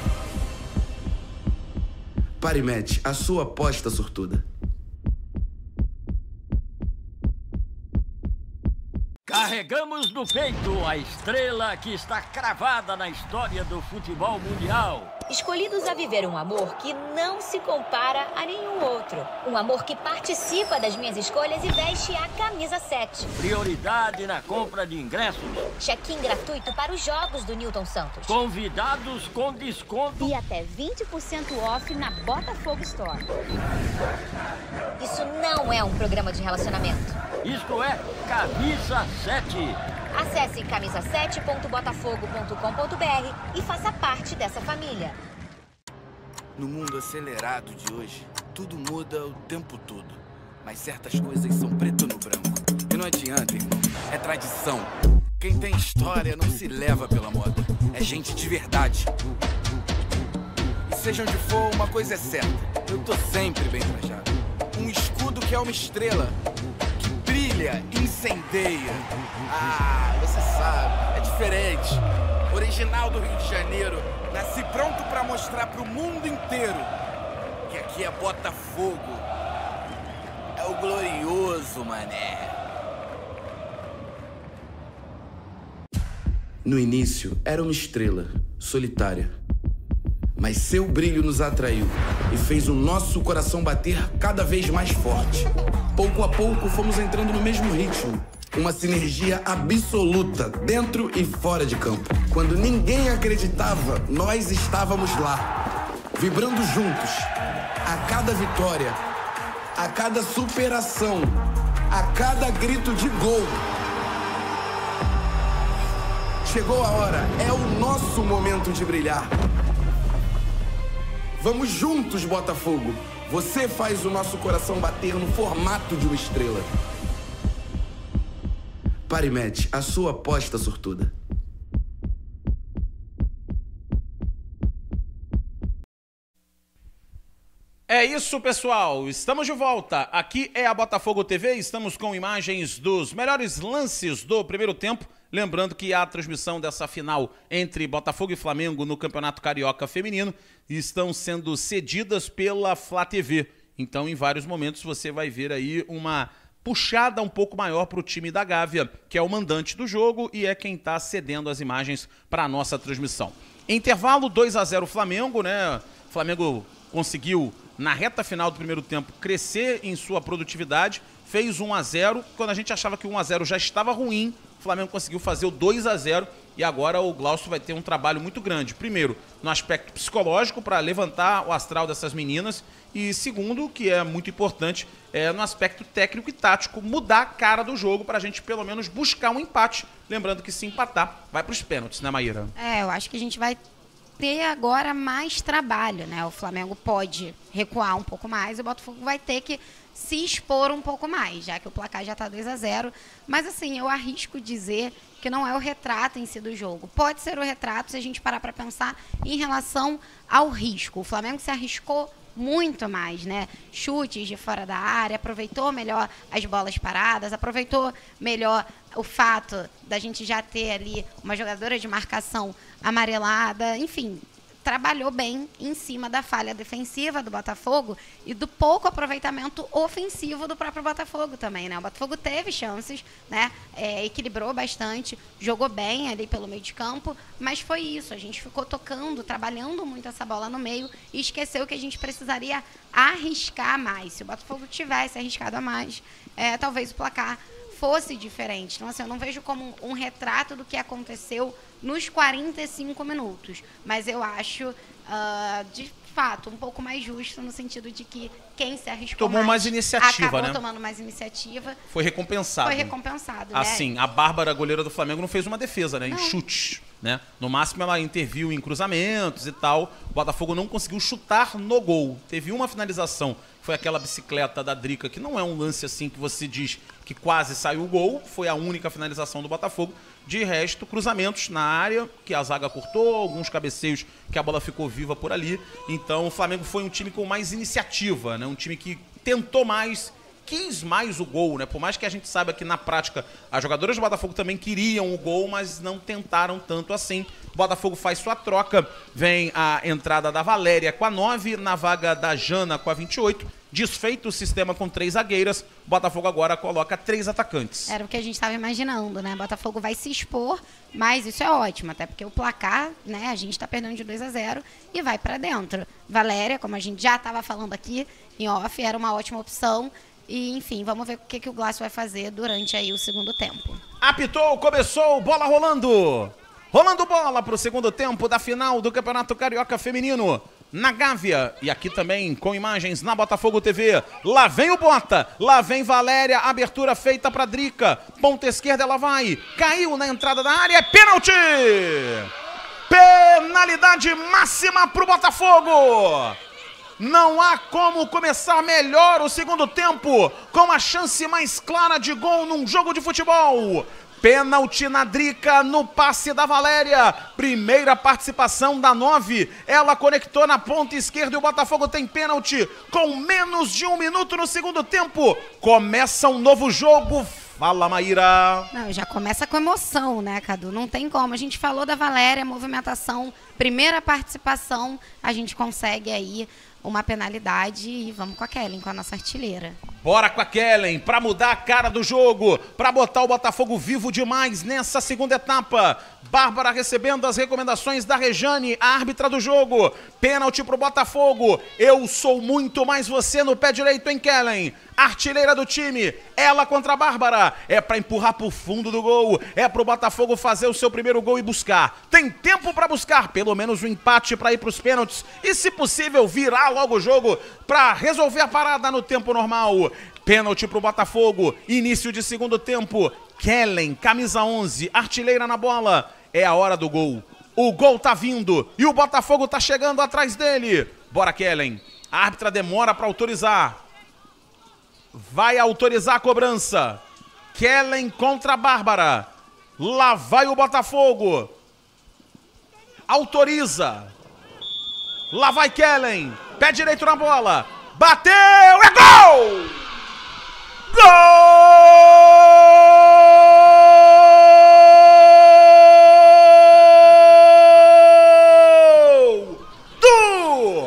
Parimatch, a sua aposta sortuda. Carregamos no peito a estrela que está cravada na história do futebol mundial. Escolhidos a viver um amor que não se compara a nenhum outro. Um amor que participa das minhas escolhas e veste a camisa sete. Prioridade na compra de ingressos. Check-in gratuito para os jogos do Newton Santos. Convidados com desconto. E até vinte por cento off na Botafogo Store. Isso não é um programa de relacionamento. Isto é Camisa sete. Acesse camisa sete ponto botafogo ponto com ponto br e faça parte dessa família. No mundo acelerado de hoje, tudo muda o tempo todo. Mas certas coisas são preto no branco. E não adianta, irmão. É tradição. Quem tem história não se leva pela moda. É gente de verdade. E seja onde for, uma coisa é certa. Eu tô sempre bem trajado. Um escudo que é uma estrela, que brilha, incendeia. Ah, você sabe, é diferente. Original do Rio de Janeiro. Nasci pronto pra mostrar pro mundo inteiro que aqui é Botafogo. É o glorioso, mané. No início, era uma estrela, solitária. Mas seu brilho nos atraiu e fez o nosso coração bater cada vez mais forte. Pouco a pouco, fomos entrando no mesmo ritmo. Uma sinergia absoluta, dentro e fora de campo. Quando ninguém acreditava, nós estávamos lá, vibrando juntos. A cada vitória, a cada superação, a cada grito de gol. Chegou a hora, é o nosso momento de brilhar. Vamos juntos, Botafogo. Você faz o nosso coração bater no formato de uma estrela. Parimet, a sua aposta sortuda. É isso, pessoal. Estamos de volta. Aqui é a Botafogo T V. Estamos com imagens dos melhores lances do primeiro tempo. Lembrando que a transmissão dessa final entre Botafogo e Flamengo no Campeonato Carioca Feminino estão sendo cedidas pela Flá T V. Então, em vários momentos, você vai ver aí uma puxada um pouco maior para o time da Gávea, que é o mandante do jogo e é quem está cedendo as imagens para a nossa transmissão. Intervalo dois a zero Flamengo, né? O Flamengo conseguiu, na reta final do primeiro tempo, crescer em sua produtividade, fez um a zero. Quando a gente achava que o um a zero já estava ruim, o Flamengo conseguiu fazer o dois a zero e agora o Glaucio vai ter um trabalho muito grande. Primeiro, no aspecto psicológico, para levantar o astral dessas meninas, e segundo, que é muito importante, é no aspecto técnico e tático, mudar a cara do jogo para a gente pelo menos buscar um empate. Lembrando que se empatar, vai para os pênaltis, né, Maíra? É, eu acho que a gente vai ter agora mais trabalho, né? O Flamengo pode recuar um pouco mais, o Botafogo vai ter que se expor um pouco mais, já que o placar já está dois a zero. Mas assim, eu arrisco dizer que não é o retrato em si do jogo. Pode ser o retrato se a gente parar para pensar em relação ao risco. O Flamengo se arriscou muito mais, né? Chutes de fora da área, aproveitou melhor as bolas paradas, aproveitou melhor o fato da gente já ter ali uma jogadora de marcação amarelada, enfim, trabalhou bem em cima da falha defensiva do Botafogo e do pouco aproveitamento ofensivo do próprio Botafogo também, né? O Botafogo teve chances, né? É, equilibrou bastante, jogou bem ali pelo meio de campo, mas foi isso, a gente ficou tocando, trabalhando muito essa bola no meio e esqueceu que a gente precisaria arriscar mais. Se o Botafogo tivesse arriscado a mais, é, talvez o placar fosse diferente. Então, assim, eu não vejo como um retrato do que aconteceu nos quarenta e cinco minutos. Mas eu acho, uh, de fato, um pouco mais justo no sentido de que quem se arriscou tomou mais, mais iniciativa, acabou né? tomando mais iniciativa. Foi recompensado. Foi recompensado, né? Assim, a Bárbara, goleira do Flamengo, não fez uma defesa, né? Em não. chutes, né? No máximo ela interviu em cruzamentos e tal. O Botafogo não conseguiu chutar no gol. Teve uma finalização, foi aquela bicicleta da Drica, que não é um lance assim que você diz que quase saiu o gol. Foi a única finalização do Botafogo. De resto, cruzamentos na área, que a zaga cortou, alguns cabeceios que a bola ficou viva por ali. Então o Flamengo foi um time com mais iniciativa, né? Um time que tentou mais, quis mais o gol, né? Por mais que a gente saiba que na prática as jogadoras do Botafogo também queriam o gol, mas não tentaram tanto assim. O Botafogo faz sua troca, vem a entrada da Valéria com a nove, na vaga da Jana com a vinte e oito. Desfeito o sistema com três zagueiras, o Botafogo agora coloca três atacantes. Era o que a gente estava imaginando, né? O Botafogo vai se expor, mas isso é ótimo, até porque o placar, né? A gente está perdendo de dois a zero e vai para dentro. Valéria, como a gente já estava falando aqui em off, era uma ótima opção. E, enfim, vamos ver o que, que o Glaucio vai fazer durante aí o segundo tempo. Apitou, começou, bola rolando. Rolando bola para o segundo tempo da final do Campeonato Carioca Feminino. Na Gávea, e aqui também com imagens na Botafogo T V. Lá vem o Bota, lá vem Valéria, abertura feita para Drica. Ponta esquerda ela vai, caiu na entrada da área, é pênalti! Penalidade máxima para o Botafogo! Não há como começar melhor o segundo tempo com a chance mais clara de gol num jogo de futebol. Pênalti na Drica, no passe da Valéria. Primeira participação da nove. Ela conectou na ponta esquerda e o Botafogo tem pênalti com menos de um minuto no segundo tempo. Começa um novo jogo. Fala, Maíra. Não, já começa com emoção, né, Cadu? Não tem como. A gente falou da Valéria, movimentação, primeira participação, a gente consegue aí uma penalidade e vamos com a Kellen, com a nossa artilheira. Bora com a Kellen, pra mudar a cara do jogo, pra botar o Botafogo vivo demais nessa segunda etapa. Bárbara recebendo as recomendações da Rejane, a árbitra do jogo. Pênalti pro Botafogo. Eu sou muito mais você no pé direito, hein, Kellen? Artilheira do time, ela contra a Bárbara. É pra empurrar pro fundo do gol. É pro Botafogo fazer o seu primeiro gol e buscar. Tem tempo pra buscar pelo menos um empate pra ir pros pênaltis. E, se possível, virar logo o jogo pra resolver a parada no tempo normal. Pênalti pro Botafogo. Início de segundo tempo. Kellen, camisa onze, artilheira na bola. É a hora do gol. O gol tá vindo e o Botafogo tá chegando atrás dele. Bora, Kellen. A árbitra demora pra autorizar. Vai autorizar a cobrança. Kellen contra a Bárbara. Lá vai o Botafogo. Autoriza. Lá vai Kellen. Pé direito na bola. Bateu. É gol! Gol! Do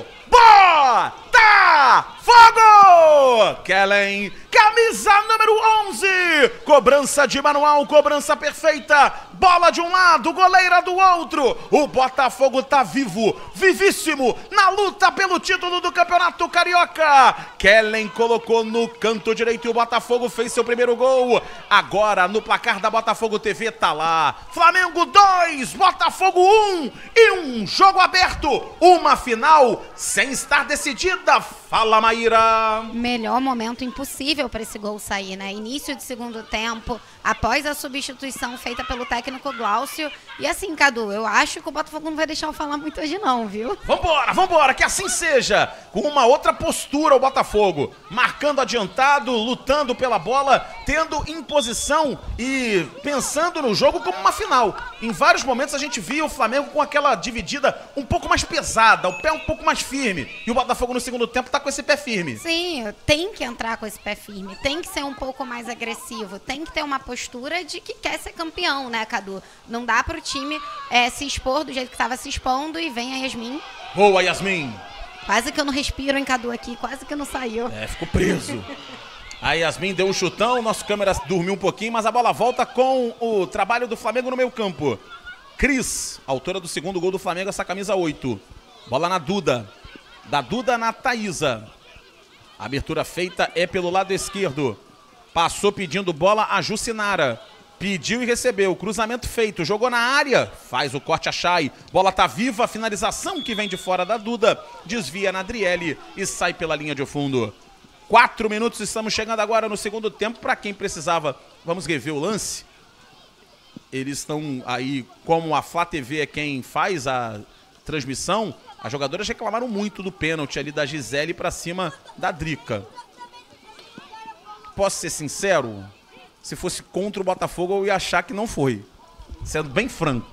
Botafogo! Kellen, camisa número onze. Cobrança de manual, cobrança perfeita. Bola de um lado, goleira do outro. O Botafogo tá vivo, vivíssimo, na luta pelo título do Campeonato Carioca. Kellen colocou no canto direito e o Botafogo fez seu primeiro gol. Agora, no placar da Botafogo T V, tá lá. Flamengo dois, Botafogo um. E um jogo aberto. Uma final sem estar decidida. Fala, Maíra. Melhor momento impossível para esse gol sair, né? Início de segundo tempo, após a substituição feita pelo técnico Glaucio. E assim, Cadu, eu acho que o Botafogo não vai deixar eu falar muito hoje não, viu? Vambora, vambora, que assim seja. Com uma outra postura o Botafogo. Marcando adiantado, lutando pela bola, tendo imposição e pensando no jogo como uma final. Em vários momentos a gente via o Flamengo com aquela dividida um pouco mais pesada, o pé um pouco mais firme. E o Botafogo no segundo tempo tá com esse pé firme. Sim, tem que entrar com esse pé firme, tem que ser um pouco mais agressivo, tem que ter uma postura de que quer ser campeão, né, Cadu? Não dá pro time é, se expor do jeito que estava se expondo e vem a Yasmin. Boa, Yasmin. Quase que eu não respiro, hein, Cadu, aqui, quase que não saiu. É, ficou preso. A Yasmin deu um chutão, nosso câmera dormiu um pouquinho, mas a bola volta com o trabalho do Flamengo no meio campo. Cris, autora do segundo gol do Flamengo, essa camisa oito. Bola na Duda. Da Duda na Thaísa. A abertura feita é pelo lado esquerdo. Passou pedindo bola a Jucinara. Pediu e recebeu. Cruzamento feito. Jogou na área. Faz o corte a Chay. Bola tá viva. Finalização que vem de fora da Duda. Desvia na Adriele e sai pela linha de fundo. Quatro minutos. Estamos chegando agora no segundo tempo. Para quem precisava, vamos rever o lance. Eles estão aí, como a Flá T V é quem faz a transmissão, as jogadoras reclamaram muito do pênalti ali da Gisele para cima da Drica. Posso ser sincero? Se fosse contra o Botafogo, eu ia achar que não foi. Sendo bem franco.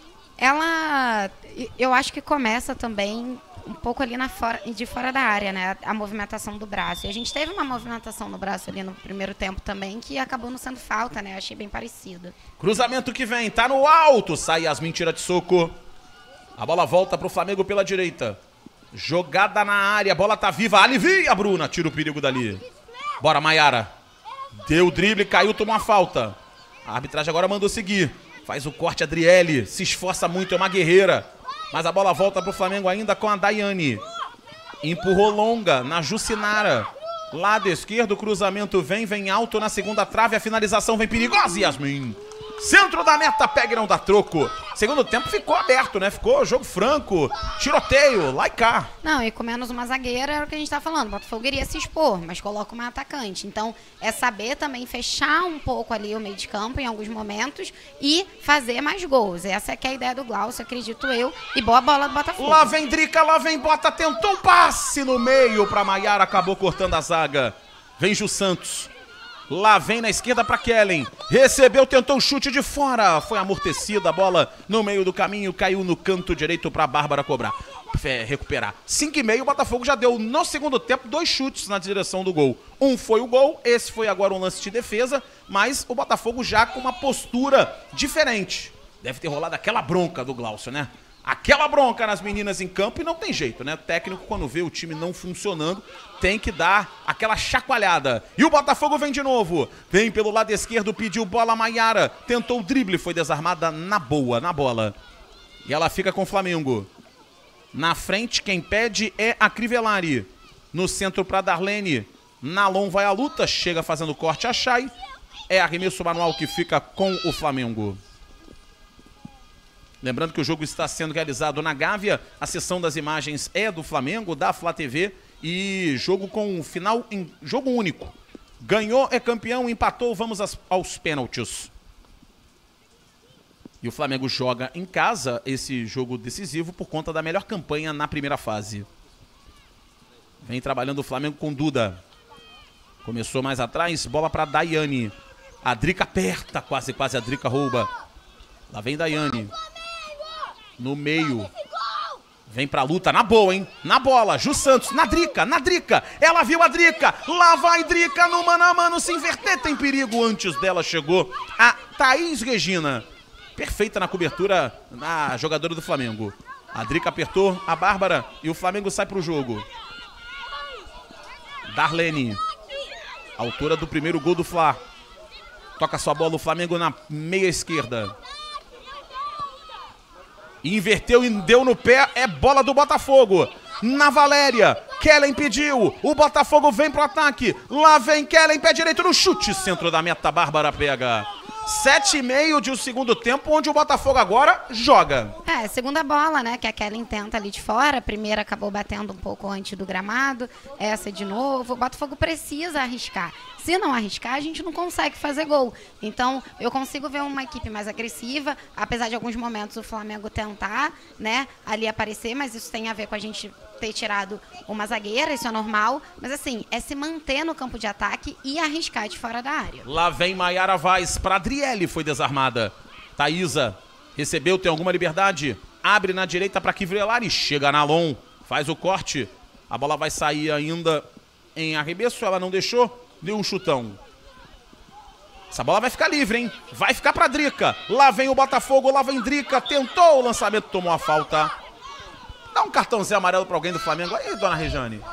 Ela, eu acho que começa também um pouco ali na fora, de fora da área, né? A movimentação do braço. E a gente teve uma movimentação no braço ali no primeiro tempo também, que acabou não sendo falta, né? Achei bem parecido. Cruzamento que vem, tá no alto. Sai Yasmin, tira de soco. A bola volta pro Flamengo pela direita. Jogada na área, a bola tá viva. Alivia, Bruna. Tira o perigo dali. Bora, Maiara. Deu o drible, caiu, tomou a falta. A arbitragem agora mandou seguir. Faz o corte, Adriele. Se esforça muito, é uma guerreira. Mas a bola volta pro Flamengo ainda com a Daiane. Empurrou longa na Jucinara. Lado esquerdo, o cruzamento vem, vem alto na segunda trave. A finalização vem perigosa, Yasmin. Centro da meta, pega e não dá troco. Segundo tempo ficou aberto, né? Ficou jogo franco, tiroteio, lá e cá. Não, e com menos uma zagueira era o que a gente tá falando. O Botafogo iria se expor, mas coloca uma atacante. Então, é saber também fechar um pouco ali o meio de campo em alguns momentos e fazer mais gols. Essa é que é a ideia do Glaucio, acredito eu. E boa bola do Botafogo. Lá vem Drica, lá vem Bota, tentou um passe no meio pra Maiara, acabou cortando a zaga. Vem Ju Santos. Lá vem na esquerda para Kellen. Recebeu, tentou o chute de fora. Foi amortecida a bola no meio do caminho. Caiu no canto direito para a Bárbara cobrar. É, recuperar. cinco e meio, o Botafogo já deu no segundo tempo dois chutes na direção do gol. Um foi o gol, esse foi agora um lance de defesa, mas o Botafogo já com uma postura diferente. Deve ter rolado aquela bronca do Glaucio, né? Aquela bronca nas meninas em campo e não tem jeito, né? O técnico, quando vê o time não funcionando, tem que dar aquela chacoalhada. E o Botafogo vem de novo. Vem pelo lado esquerdo, pediu bola a Maiara. Tentou o drible, foi desarmada na boa, na bola. E ela fica com o Flamengo. Na frente, quem pede é a Crivellari. No centro para Darlene. Nalon vai à luta, chega fazendo corte a Chay. É arremesso manual que fica com o Flamengo. Lembrando que o jogo está sendo realizado na Gávea. A sessão das imagens é do Flamengo, da Flá T V. E jogo com final em jogo único. Ganhou, é campeão, empatou, vamos aos, aos pênaltis. E o Flamengo joga em casa esse jogo decisivo por conta da melhor campanha na primeira fase. Vem trabalhando o Flamengo com Duda. Começou mais atrás, bola para Daiane. A Drica aperta, quase, quase a Drica rouba. Lá vem Daiane. No meio. Vem pra luta, na boa, hein? Na bola, Ju Santos, na Drica, na Drica. Ela viu a Drica. Lá vai Drica no mano a mano, se inverter, tem perigo. Antes dela chegou a Thaís Regina. Perfeita na cobertura, na jogadora do Flamengo. A Drica apertou a Bárbara e o Flamengo sai pro jogo. Darlene. Autora do primeiro gol do Fla. Toca sua bola o Flamengo na meia esquerda. Inverteu e deu no pé, é bola do Botafogo. Na Valéria, Kellen pediu, o Botafogo vem pro ataque. Lá vem Kellen, pé direito no chute, centro da meta, Bárbara pega. Sete e meio de um segundo tempo, onde o Botafogo agora joga. É, segunda bola, né, que a Kellen tenta ali de fora. A primeira acabou batendo um pouco antes do gramado. Essa de novo. O Botafogo precisa arriscar. Se não arriscar, a gente não consegue fazer gol. Então, eu consigo ver uma equipe mais agressiva, apesar de alguns momentos o Flamengo tentar, né, ali aparecer, mas isso tem a ver com a gente ter tirado uma zagueira, isso é normal. Mas assim, é se manter no campo de ataque e arriscar de fora da área. Lá vem Maiara Vaz para Adriele, foi desarmada. Thaísa recebeu, tem alguma liberdade. Abre na direita para Crivellari, chega na Lon, faz o corte. A bola vai sair ainda em arremesso, ela não deixou. Deu um chutão. Essa bola vai ficar livre, hein? Vai ficar pra Drica. Lá vem o Botafogo, lá vem Drica. Tentou o lançamento, tomou a falta. Dá um cartãozinho amarelo pra alguém do Flamengo. Aí, dona Rejane.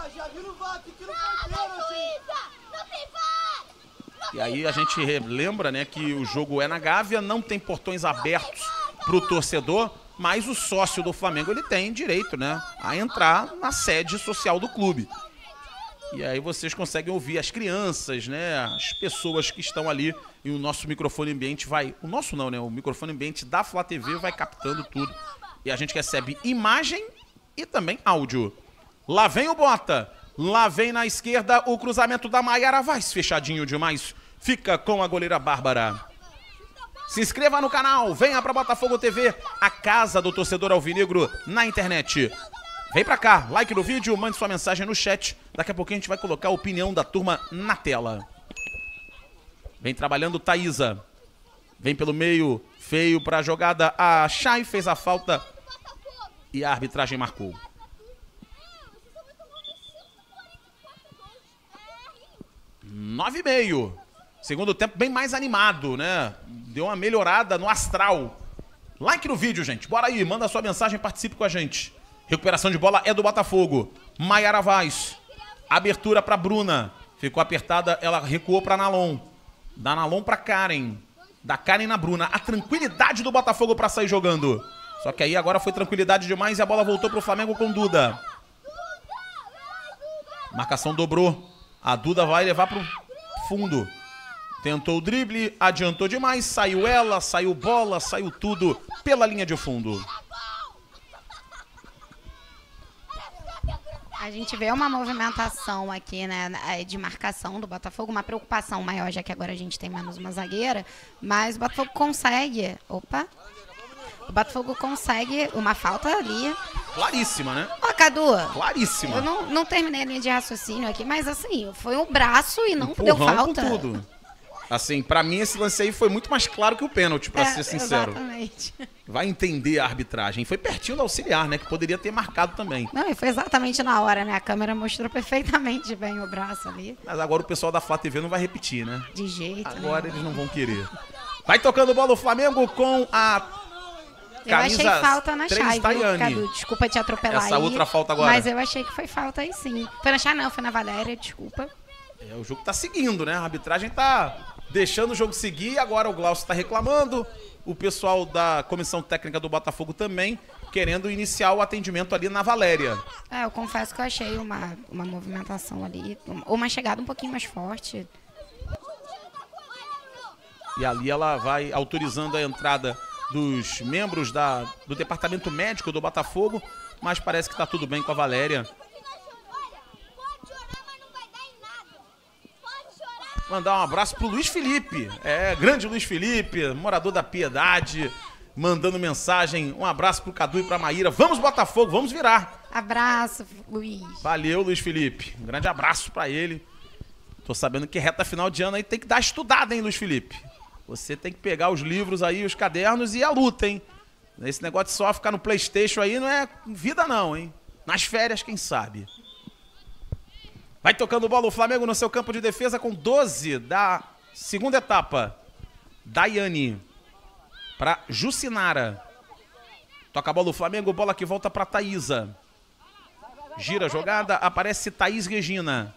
E aí a gente lembra, né, que o jogo é na Gávea, não tem portões abertos pro torcedor, mas o sócio do Flamengo, ele tem direito, né, a entrar na sede social do clube. E aí vocês conseguem ouvir as crianças, né, as pessoas que estão ali, e o nosso microfone ambiente vai... O nosso não, né? O microfone ambiente da Flá T V vai captando tudo. E a gente recebe imagem e também áudio. Lá vem o Bota. Lá vem na esquerda o cruzamento da Maiara Vaz. Fechadinho demais. Fica com a goleira Bárbara. Se inscreva no canal. Venha pra Botafogo T V, a casa do torcedor alvinegro na internet. Vem pra cá, like no vídeo, mande sua mensagem no chat. Daqui a pouquinho a gente vai colocar a opinião da turma na tela. Vem trabalhando Thaísa. Vem pelo meio, feio pra jogada. A Chay fez a falta e a arbitragem marcou. Nove e meio. Segundo tempo bem mais animado, né? Deu uma melhorada no astral. Like no vídeo, gente. Bora aí, manda sua mensagem, participe com a gente. Recuperação de bola é do Botafogo. Maiara Vaz. Abertura para Bruna. Ficou apertada, ela recuou para Nalon. Da Nalon para Karen. Da Karen na Bruna. A tranquilidade do Botafogo para sair jogando. Só que aí agora foi tranquilidade demais e a bola voltou pro Flamengo com Duda. Marcação dobrou. A Duda vai levar pro fundo. Tentou o drible, adiantou demais. Saiu ela, saiu bola, saiu tudo pela linha de fundo. A gente vê uma movimentação aqui, né, de marcação do Botafogo, uma preocupação maior, já que agora a gente tem menos uma zagueira, mas o Botafogo consegue, opa, o Botafogo consegue uma falta ali. Claríssima, né? Ó, Cadu, claríssima. Eu não, não terminei a linha de raciocínio aqui, mas assim, foi um braço e não Empurrão deu falta. Com tudo. Assim, pra mim esse lance aí foi muito mais claro que o pênalti, pra É, ser sincero. exatamente. Vai entender a arbitragem. Foi pertinho do auxiliar, né? Que poderia ter marcado também. Não, e foi exatamente na hora, né? A câmera mostrou perfeitamente bem o braço ali. Mas agora o pessoal da Flá T V não vai repetir, né? De jeito, Agora né? eles não vão querer. Vai tocando bola o Flamengo com a Eu achei camisa falta na três, Chay, viu, Tayane. Cadu? Desculpa te atropelar Essa aí. outra falta agora. Mas eu achei que foi falta aí sim. Foi na Chay não, foi na Valéria, desculpa. É, o jogo tá seguindo, né? A arbitragem tá deixando o jogo seguir. Agora o Glaucio tá reclamando. O pessoal da comissão técnica do Botafogo também querendo iniciar o atendimento ali na Valéria. É, eu confesso que eu achei uma, uma movimentação ali, uma chegada um pouquinho mais forte. E ali ela vai autorizando a entrada dos membros da, do departamento médico do Botafogo, mas parece que tá tudo bem com a Valéria. Mandar um abraço pro Luiz Felipe, é, grande Luiz Felipe, morador da Piedade, mandando mensagem, um abraço pro Cadu e pra Maíra. Vamos Botafogo, vamos virar. Abraço, Luiz. Valeu, Luiz Felipe, um grande abraço pra ele. Tô sabendo que reta final de ano aí tem que dar estudada, hein, Luiz Felipe? Você tem que pegar os livros aí, os cadernos e a luta, hein? Esse negócio de só ficar no PlayStation aí não é vida não, hein? Nas férias, quem sabe? Vai tocando bola o Flamengo no seu campo de defesa com doze da segunda etapa. Daiane para Jucinara. Toca a bola o Flamengo, bola que volta para Thaísa. Gira a jogada, aparece Thaís Regina.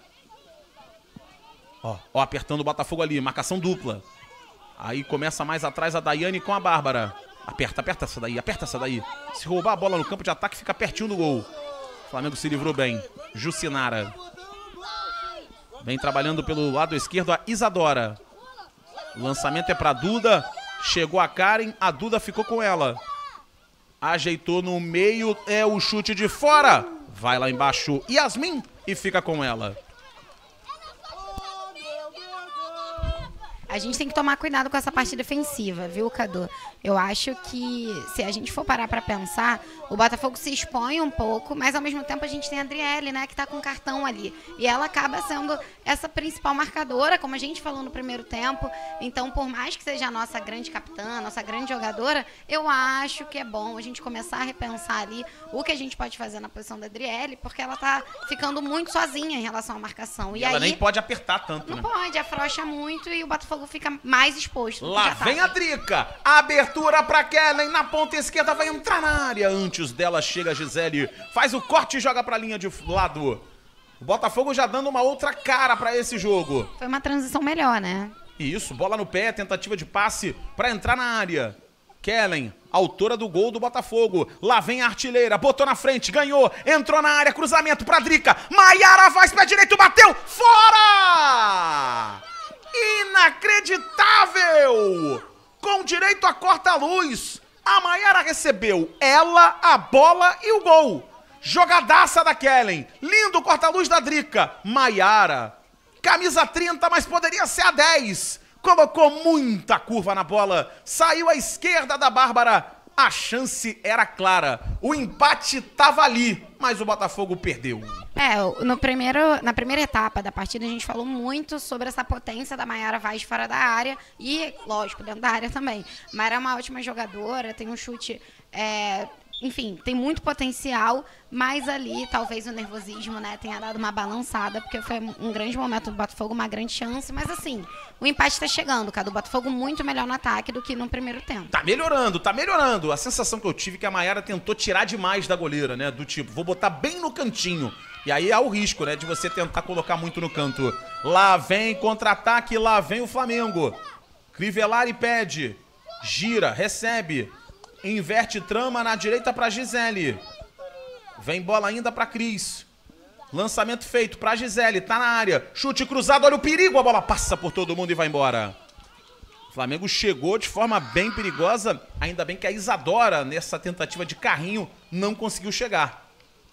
Ó, ó, apertando o Botafogo ali, marcação dupla. Aí começa mais atrás a Daiane com a Bárbara. Aperta, aperta essa daí, aperta essa daí. Se roubar a bola no campo de ataque, fica pertinho do gol. O Flamengo se livrou bem. Jucinara. Vem trabalhando pelo lado esquerdo a Isadora. O lançamento é para Duda. Chegou a Karen, a Duda ficou com ela. Ajeitou no meio, é o chute de fora. Vai lá embaixo Yasmin e fica com ela. A gente tem que tomar cuidado com essa parte defensiva, viu, Cadu? Eu acho que, se a gente for parar pra pensar, o Botafogo se expõe um pouco, mas ao mesmo tempo a gente tem a Adriele, né, que tá com cartão ali. E ela acaba sendo essa principal marcadora, como a gente falou no primeiro tempo. Então, por mais que seja a nossa grande capitã, a nossa grande jogadora, eu acho que é bom a gente começar a repensar ali o que a gente pode fazer na posição da Adriele, porque ela tá ficando muito sozinha em relação à marcação. E, E ela aí, nem pode apertar tanto, não né? pode, afrouxa muito e o Botafogo fica mais exposto. no Lá ataque. vem a Drica. Abertura pra Kellen. Na ponta esquerda vai entrar na área. Antes dela chega a Gisele. Faz o corte e joga pra linha de lado. O Botafogo já dando uma outra cara pra esse jogo. Foi uma transição melhor, né? Isso, bola no pé, tentativa de passe pra entrar na área. Kellen, autora do gol do Botafogo. Lá vem a artilheira, botou na frente, ganhou, entrou na área, cruzamento pra Drica. Maiara faz pé direito, bateu, fora! Inacreditável! Com direito a corta-luz, a Maiara recebeu ela, a bola e o gol. Jogadaça da Kellen, lindo corta-luz da Drica. Maiara, camisa trinta, mas poderia ser a dez. Colocou muita curva na bola, saiu à esquerda da Bárbara. A chance era clara, o empate tava ali, mas o Botafogo perdeu. É, no primeiro, na primeira etapa da partida a gente falou muito sobre essa potência da Maiara Vaz fora da área e, lógico, dentro da área também. Maiara é uma ótima jogadora, tem um chute, é, enfim, tem muito potencial, mas ali talvez o nervosismo, né, tenha dado uma balançada, porque foi um grande momento do Botafogo, uma grande chance, mas assim, o empate tá chegando, cara, do Botafogo muito melhor no ataque do que no primeiro tempo. Tá melhorando, tá melhorando. A sensação que eu tive é que a Maiara tentou tirar demais da goleira, né, do tipo, vou botar bem no cantinho. E aí há o risco, né, de você tentar colocar muito no canto. Lá vem contra-ataque, lá vem o Flamengo. Crivellari pede, gira, recebe, inverte trama na direita pra Gisele. Vem bola ainda pra Cris. Lançamento feito pra Gisele, tá na área. Chute cruzado, olha o perigo, a bola passa por todo mundo e vai embora. O Flamengo chegou de forma bem perigosa, ainda bem que a Isadora, nessa tentativa de carrinho, não conseguiu chegar.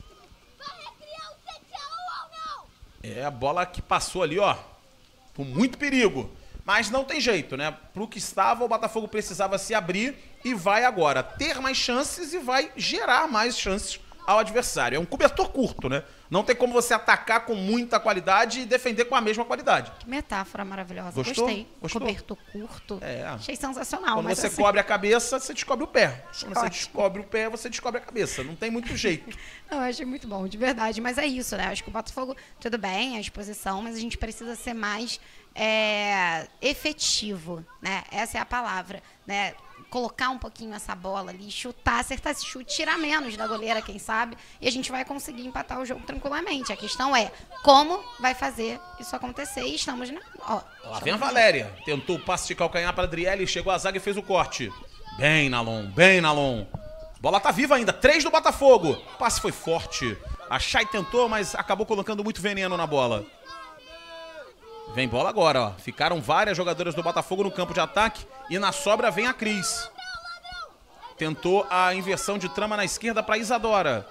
É a bola que passou ali, ó, com muito perigo. Mas não tem jeito, né? Pro que estava, o Botafogo precisava se abrir e vai agora ter mais chances e vai gerar mais chances ao adversário. É um cobertor curto, né? Não tem como você atacar com muita qualidade e defender com a mesma qualidade. Que metáfora maravilhosa. Gostou? Gostei. Gostou? Cobertor curto. É. Achei sensacional. Quando mas você assim, cobre a cabeça, você descobre o pé. Quando você Ótimo. descobre o pé, você descobre a cabeça. Não tem muito jeito. Não, eu achei muito bom, de verdade. Mas é isso, né? Acho que o Botafogo, tudo bem, a exposição, mas a gente precisa ser mais é, efetivo, né? Essa é a palavra, né? Colocar um pouquinho essa bola ali, chutar, acertar esse chute, tirar menos da goleira, quem sabe, e a gente vai conseguir empatar o jogo tranquilamente. A questão é como vai fazer isso acontecer e estamos... Na... Ó, Lá vem a Valéria. Tentou o passe de calcanhar para a Adriele, chegou a zaga e fez o corte. Bem, Nalon, bem, Nalon. Bola tá viva ainda, três do Botafogo. O passe foi forte. A Chay tentou, mas acabou colocando muito veneno na bola. Vem bola agora, ó. Ficaram várias jogadoras do Botafogo no campo de ataque e na sobra vem a Cris. Tentou a inversão de trama na esquerda para Isadora.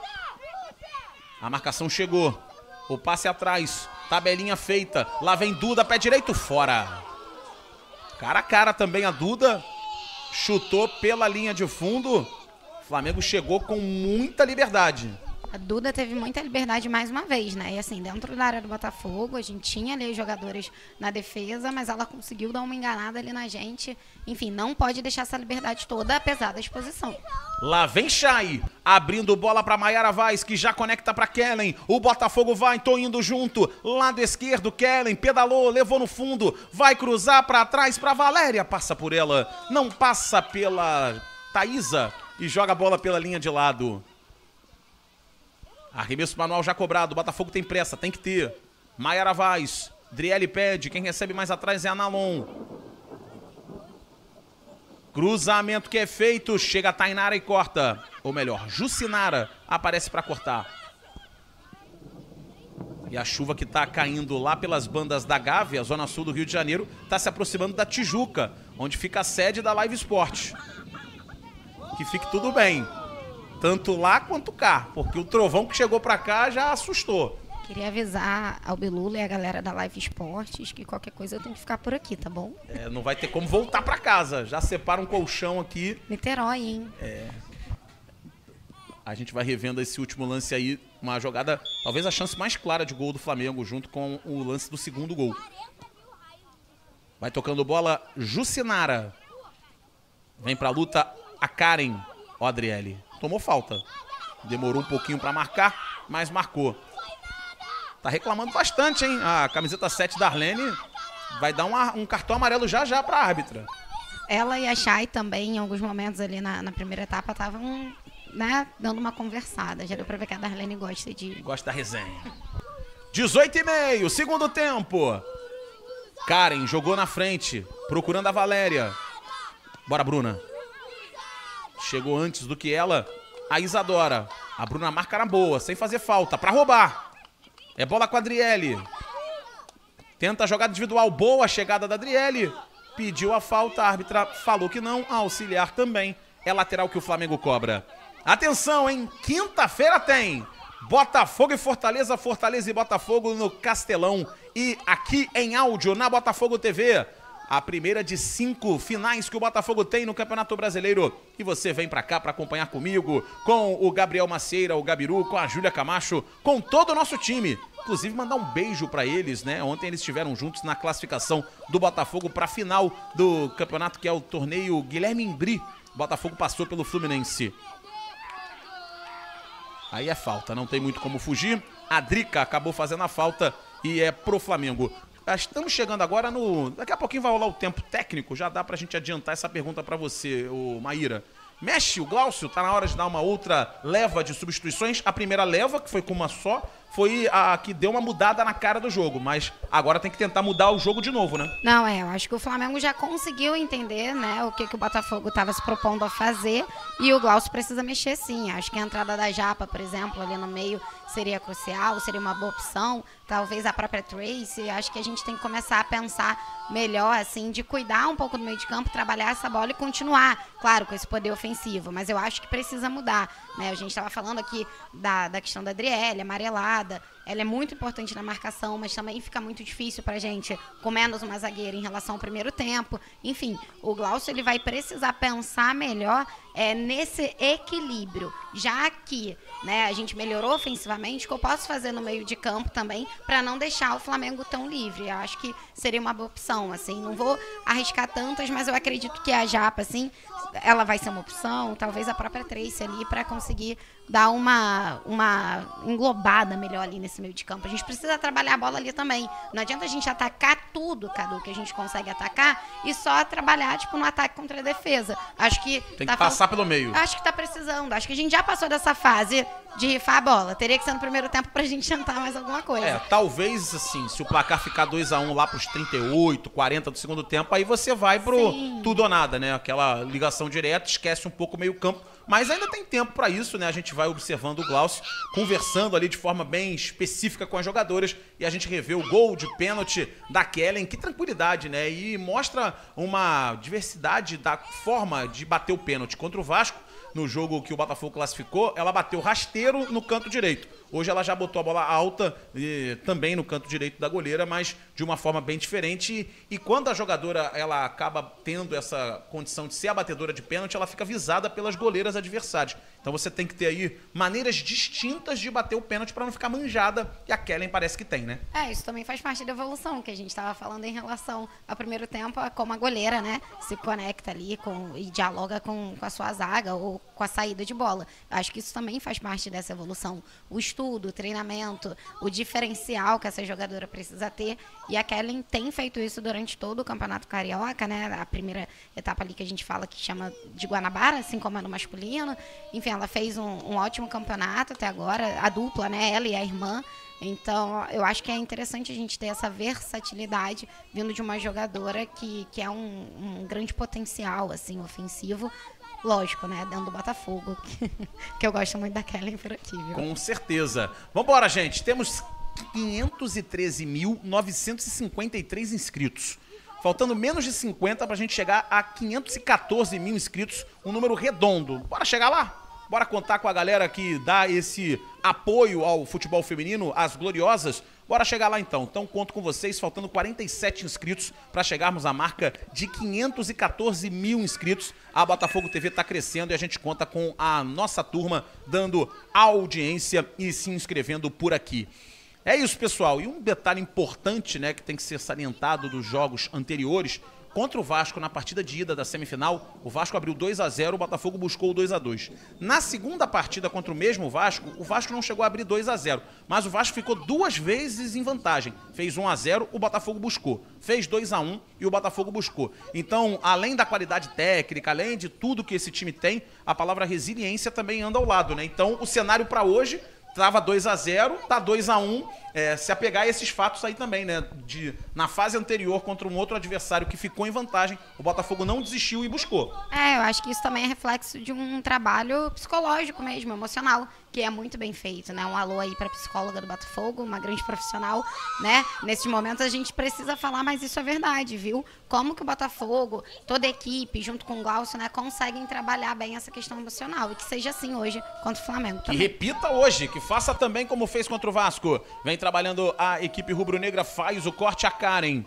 A marcação chegou. O passe atrás. Tabelinha feita. Lá vem Duda, pé direito, fora. Cara a cara também a Duda. Chutou pela linha de fundo. O Flamengo chegou com muita liberdade. A Duda teve muita liberdade mais uma vez, né? E assim, dentro da área do Botafogo, a gente tinha ali os jogadores na defesa, mas ela conseguiu dar uma enganada ali na gente. Enfim, não pode deixar essa liberdade toda, apesar da exposição. Lá vem Chay, abrindo bola para Maiara Vaz, que já conecta para Kellen. O Botafogo vai, tô indo junto. Lado esquerdo, Kellen pedalou, levou no fundo. Vai cruzar para trás para Valéria. Passa por ela, não passa pela Thaísa e joga a bola pela linha de lado. Arremesso manual já cobrado, o Botafogo tem pressa, tem que ter. Maiara Vaz, Driele pede, quem recebe mais atrás é a Nalon. Cruzamento que é feito, chega a Tainara e corta. Ou melhor, Jucinara aparece para cortar. E a chuva que tá caindo lá pelas bandas da Gávea, zona sul do Rio de Janeiro, tá se aproximando da Tijuca, onde fica a sede da Live Sport. Que fique tudo bem. Tanto lá quanto cá, porque o trovão que chegou pra cá já assustou. Queria avisar ao Bilula e a galera da Live Esportes que qualquer coisa eu tenho que ficar por aqui, tá bom? É, não vai ter como voltar pra casa. Já separa um colchão aqui. Niterói, hein? É. A gente vai revendo esse último lance aí. Uma jogada, talvez a chance mais clara de gol do Flamengo, junto com o lance do segundo gol. Vai tocando bola, Jucinara. Vem pra luta a Karen. Ó, Adriele. Tomou falta. Demorou um pouquinho pra marcar, mas marcou. Tá reclamando bastante, hein? A camiseta sete da Arlene vai dar uma, um cartão amarelo já já pra árbitra. Ela e a Chay também, em alguns momentos ali na, na primeira etapa, estavam, né, dando uma conversada. Já deu pra ver que a Darlene gosta de... Gosta da resenha. dezoito e meio, segundo tempo. Karen jogou na frente, procurando a Valéria. Bora, Bruna. Chegou antes do que ela, a Isadora. A Bruna marca na boa, sem fazer falta, pra roubar. É bola com a Adriele. Tenta a jogada individual, boa chegada da Adriele. Pediu a falta, a árbitra falou que não, a auxiliar também. É lateral que o Flamengo cobra. Atenção, hein? Quinta-feira tem Botafogo e Fortaleza, Fortaleza e Botafogo no Castelão. E aqui em áudio, na Botafogo T V, a primeira de cinco finais que o Botafogo tem no Campeonato Brasileiro. E você vem pra cá pra acompanhar comigo, com o Gabriel Macieira, o Gabiru, com a Júlia Camacho, com todo o nosso time. Inclusive mandar um beijo pra eles, né? Ontem eles estiveram juntos na classificação do Botafogo pra final do campeonato, que é o torneio Guilherme Imbri. O Botafogo passou pelo Fluminense. Aí é falta, não tem muito como fugir. A Drica acabou fazendo a falta e é pro Flamengo. Estamos chegando agora no... Daqui a pouquinho vai rolar o tempo técnico, já dá pra gente adiantar essa pergunta pra você, ô Maíra. Mexe o Glaucio, tá na hora de dar uma outra leva de substituições. A primeira leva, que foi com uma só, foi a que deu uma mudada na cara do jogo. Mas agora tem que tentar mudar o jogo de novo, né? Não, é, eu acho que o Flamengo já conseguiu entender, né, o que, que o Botafogo estava se propondo a fazer. E o Glaucio precisa mexer sim. Acho que a entrada da Japa, por exemplo, ali no meio seria crucial, seria uma boa opção. Talvez a própria Tracy. Acho que a gente tem que começar a pensar melhor, assim, de cuidar um pouco do meio de campo, trabalhar essa bola e continuar, claro, com esse poder ofensivo. Mas eu acho que precisa mudar, né? A gente estava falando aqui da, da questão da Adriele, amarelada. recuada, ela é muito importante na marcação, mas também fica muito difícil pra gente com menos uma zagueira em relação ao primeiro tempo. Enfim, o Glaucio ele vai precisar pensar melhor é, nesse equilíbrio, já que, né, a gente melhorou ofensivamente, o que eu posso fazer no meio de campo também para não deixar o Flamengo tão livre. Eu acho que seria uma boa opção, assim, não vou arriscar tantas, mas eu acredito que a Japa, assim, ela vai ser uma opção, talvez a própria Tracy ali, para conseguir dar uma, uma englobada melhor ali nesse meio de campo. A gente precisa trabalhar a bola ali também. Não adianta a gente atacar tudo, Cadu, que a gente consegue atacar e só trabalhar, tipo, no ataque contra a defesa. Acho que... Tem tá que passar pelo meio. Acho que tá precisando. Acho que a gente já passou dessa fase de rifar a bola. Teria que ser no primeiro tempo pra gente tentar mais alguma coisa. É, talvez, assim, se o placar ficar dois a um lá pros trinta e oito, quarenta do segundo tempo, aí você vai pro Sim. tudo ou nada, né? Aquela ligação direta, esquece um pouco o meio campo. Mas ainda tem tempo pra isso, né? A gente vai observando o Glaucio, conversando ali de forma bem específica com as jogadoras, e a gente revê o gol de pênalti da Kellen. Que tranquilidade, né? E mostra uma diversidade da forma de bater o pênalti. Contra o Vasco, no jogo que o Botafogo classificou, ela bateu rasteiro no canto direito. Hoje ela já botou a bola alta e também no canto direito da goleira, mas de uma forma bem diferente. E quando a jogadora ela acaba tendo essa condição de ser a batedora de pênalti, ela fica visada pelas goleiras adversárias. Então você tem que ter aí maneiras distintas de bater o pênalti para não ficar manjada, e a Kellen parece que tem, né? É, isso também faz parte da evolução que a gente estava falando em relação ao primeiro tempo, a como a goleira, né, se conecta ali com, e dialoga com, com a sua zaga ou com a saída de bola. Acho que isso também faz parte dessa evolução. O estudo, o treinamento, o diferencial que essa jogadora precisa ter, e a Kellen tem feito isso durante todo o Campeonato Carioca, né, a primeira etapa ali que a gente fala que chama de Guanabara, assim como é no masculino. Enfim, ela fez um, um ótimo campeonato até agora, a dupla, né, ela e a irmã. Então, eu acho que é interessante a gente ter essa versatilidade vindo de uma jogadora que, que é um, um grande potencial, assim, ofensivo. Lógico, né, dentro do Botafogo, que, que eu gosto muito da Kellen por aqui, viu? Com certeza. Vambora, gente. Temos quinhentos e treze mil novecentos e cinquenta e três inscritos. Faltando menos de cinquenta pra gente chegar a quinhentos e quatorze mil inscritos, um número redondo. Bora chegar lá? Bora contar com a galera que dá esse apoio ao futebol feminino, as gloriosas. Bora chegar lá então. Então conto com vocês, faltando quarenta e sete inscritos para chegarmos à marca de quinhentos e quatorze mil inscritos. A Botafogo T V está crescendo e a gente conta com a nossa turma dando audiência e se inscrevendo por aqui. É isso, pessoal. E um detalhe importante, né, que tem que ser salientado dos jogos anteriores. Contra o Vasco, na partida de ida da semifinal, o Vasco abriu dois a zero, o Botafogo buscou o dois a dois. Na segunda partida contra o mesmo Vasco, o Vasco não chegou a abrir dois a zero, mas o Vasco ficou duas vezes em vantagem. Fez um a zero, o Botafogo buscou. Fez dois a um e o Botafogo buscou. Então, além da qualidade técnica, além de tudo que esse time tem, a palavra resiliência também anda ao lado, né? Então, o cenário para hoje tava dois a zero, tá dois a um, é, se apegar a esses fatos aí também, né? De, na fase anterior, contra um outro adversário que ficou em vantagem, o Botafogo não desistiu e buscou. É, eu acho que isso também é reflexo de um trabalho psicológico mesmo, emocional, que é muito bem feito, né? Um alô aí pra psicóloga do Botafogo, uma grande profissional, né? Nesses momentos a gente precisa falar, mas isso é verdade, viu? Como que o Botafogo, toda a equipe, junto com o Glaucio, né, conseguem trabalhar bem essa questão emocional, e que seja assim hoje contra o Flamengo também. Que repita hoje, que faça também como fez contra o Vasco. Vem trabalhando a equipe rubro-negra, faz o corte a Karen.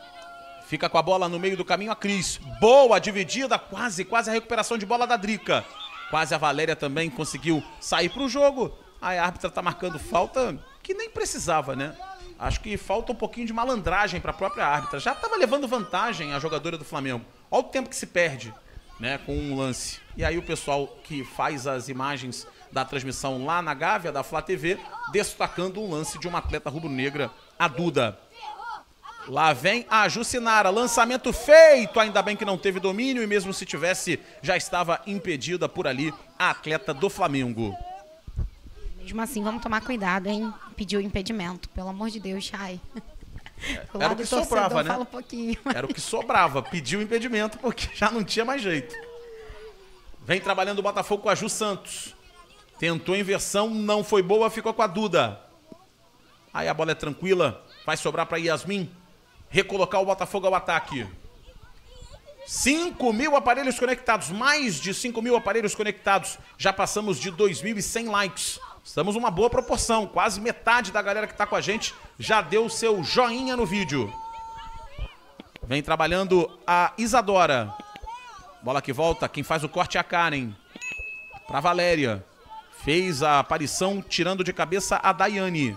Fica com a bola no meio do caminho a Cris. Boa dividida, quase, quase a recuperação de bola da Drica. Quase a Valéria também conseguiu sair pro jogo. A árbitra tá marcando falta que nem precisava, né? Acho que falta um pouquinho de malandragem para a própria árbitra. Já estava levando vantagem a jogadora do Flamengo. Olha o tempo que se perde, né, com um lance. E aí o pessoal que faz as imagens da transmissão lá na Gávea da Flá T V, destacando um lance de uma atleta rubro-negra, a Duda. Lá vem a Jucinara, lançamento feito, ainda bem que não teve domínio, e mesmo se tivesse, já estava impedida por ali a atleta do Flamengo. Mesmo assim, vamos tomar cuidado, hein? Pediu impedimento, pelo amor de Deus, Chay. É, era o que sobrava, né? Fala um pouquinho, mas... Era o que sobrava, pediu impedimento porque já não tinha mais jeito. Vem trabalhando o Botafogo com a Ju Santos. Tentou inversão, não foi boa, ficou com a Duda. Aí a bola é tranquila, vai sobrar para Yasmin. Recolocar o Botafogo ao ataque. cinco mil aparelhos conectados, mais de cinco mil aparelhos conectados. Já passamos de dois mil e cem likes. Estamos uma boa proporção, quase metade da galera que tá com a gente já deu o seu joinha no vídeo. Vem trabalhando a Isadora. Bola que volta, quem faz o corte é a Karen. Pra Valéria. Fez a aparição tirando de cabeça a Daiane.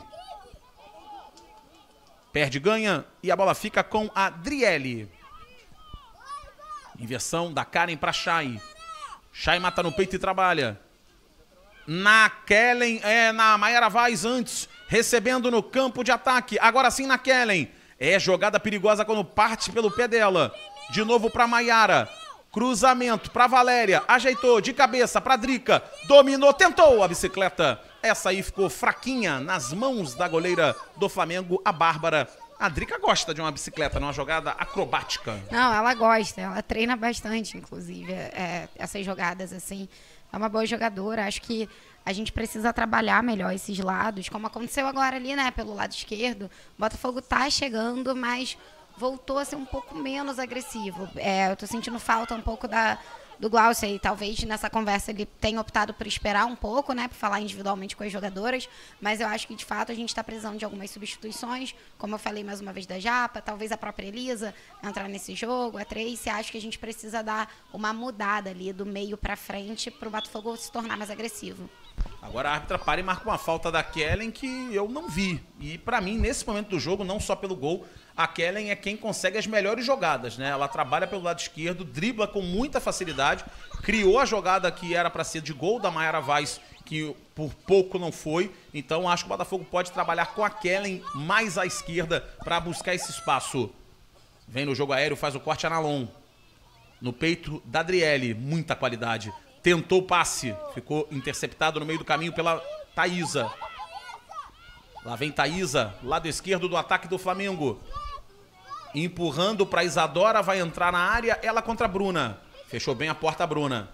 Perde, ganha e a bola fica com a Driele. Inversão da Karen pra Chay. Chay mata no peito e trabalha. Na Kellen, é na Mayara Vaz antes, recebendo no campo de ataque. Agora sim na Kellen. É jogada perigosa quando parte pelo pé dela. De novo pra Mayara. Cruzamento pra Valéria. Ajeitou de cabeça pra Drica. Dominou, tentou a bicicleta. Essa aí ficou fraquinha nas mãos da goleira do Flamengo, a Bárbara. A Drica gosta de uma bicicleta, numa jogada acrobática. Não, ela gosta. Ela treina bastante, inclusive, é, essas jogadas assim. É uma boa jogadora. Acho que a gente precisa trabalhar melhor esses lados, como aconteceu agora ali, né, pelo lado esquerdo. O Botafogo tá chegando, mas voltou a ser um pouco menos agressivo. É, eu tô sentindo falta um pouco da, do Glaucia e talvez nessa conversa ele tenha optado por esperar um pouco, né, por falar individualmente com as jogadoras, mas eu acho que de fato a gente está precisando de algumas substituições, como eu falei mais uma vez da Japa, talvez a própria Elisa entrar nesse jogo, a Tracy. Acho que a gente precisa dar uma mudada ali do meio para frente para o Botafogo se tornar mais agressivo. Agora a árbitra para e marca uma falta da Kellen que eu não vi. E pra mim, nesse momento do jogo, não só pelo gol, a Kellen é quem consegue as melhores jogadas, né? Ela trabalha pelo lado esquerdo, dribla com muita facilidade, criou a jogada que era pra ser de gol da Mayara Vaz, que por pouco não foi. Então acho que o Botafogo pode trabalhar com a Kellen mais à esquerda pra buscar esse espaço. Vem no jogo aéreo, faz o corte Analon. No peito da Driele, muita qualidade. Tentou o passe, ficou interceptado no meio do caminho pela Thaísa. Lá vem Thaísa, lado esquerdo do ataque do Flamengo. Empurrando para Isadora, vai entrar na área, ela contra a Bruna. Fechou bem a porta a Bruna.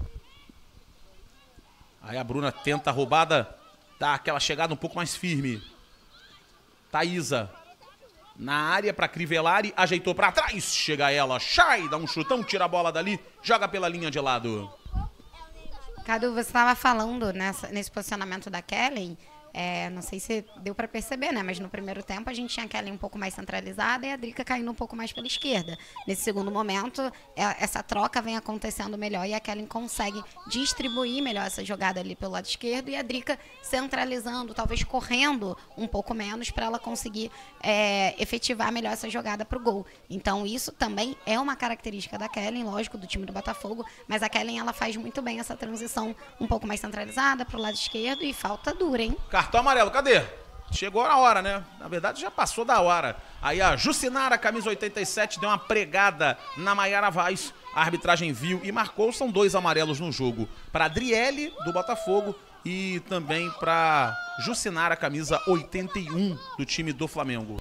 Aí a Bruna tenta a roubada, dá aquela chegada um pouco mais firme. Thaísa, na área para Crivellari, ajeitou para trás, chega ela, Chay, dá um chutão, tira a bola dali, joga pela linha de lado. Cadu, você estava falando nessa, nesse posicionamento da Kellen, é, não sei se deu para perceber, né? Mas no primeiro tempo a gente tinha a Kellen um pouco mais centralizada e a Drica caindo um pouco mais pela esquerda. Nesse segundo momento, é, essa troca vem acontecendo melhor e a Kellen consegue distribuir melhor essa jogada ali pelo lado esquerdo e a Drica centralizando, talvez correndo um pouco menos para ela conseguir é, efetivar melhor essa jogada para o gol. Então isso também é uma característica da Kellen, lógico, do time do Botafogo, mas a Kellen ela faz muito bem essa transição um pouco mais centralizada para o lado esquerdo e falta dura, hein? Cartão amarelo, cadê? Chegou a hora, né? Na verdade, já passou da hora. Aí a Jucinara, camisa oitenta e sete, deu uma pregada na Mayara Vaz. A arbitragem viu e marcou. São dois amarelos no jogo. Para Driele, do Botafogo, e também para Jucinara, camisa oitenta e um, do time do Flamengo.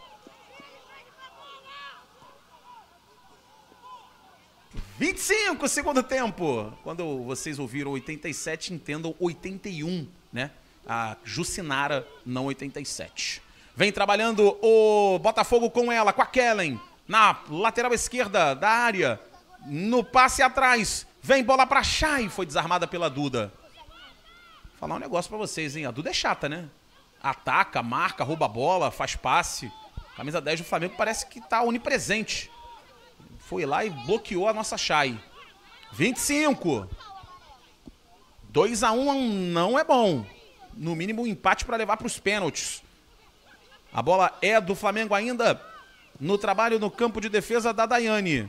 vinte e cinco, segundo tempo. Quando vocês ouviram oitenta e sete, entendam oitenta e um, né? A Jucinara, não oitenta e sete. Vem trabalhando o Botafogo com ela, com a Kellen. Na lateral esquerda da área. No passe atrás. Vem bola pra Chay. Foi desarmada pela Duda. Vou falar um negócio pra vocês, hein? A Duda é chata, né? Ataca, marca, rouba a bola, faz passe. Camisa dez do Flamengo parece que tá onipresente. Foi lá e bloqueou a nossa Chay. vinte e cinco. dois a um não é bom. No mínimo um empate para levar para os pênaltis. A bola é do Flamengo ainda no trabalho no campo de defesa da Daiane.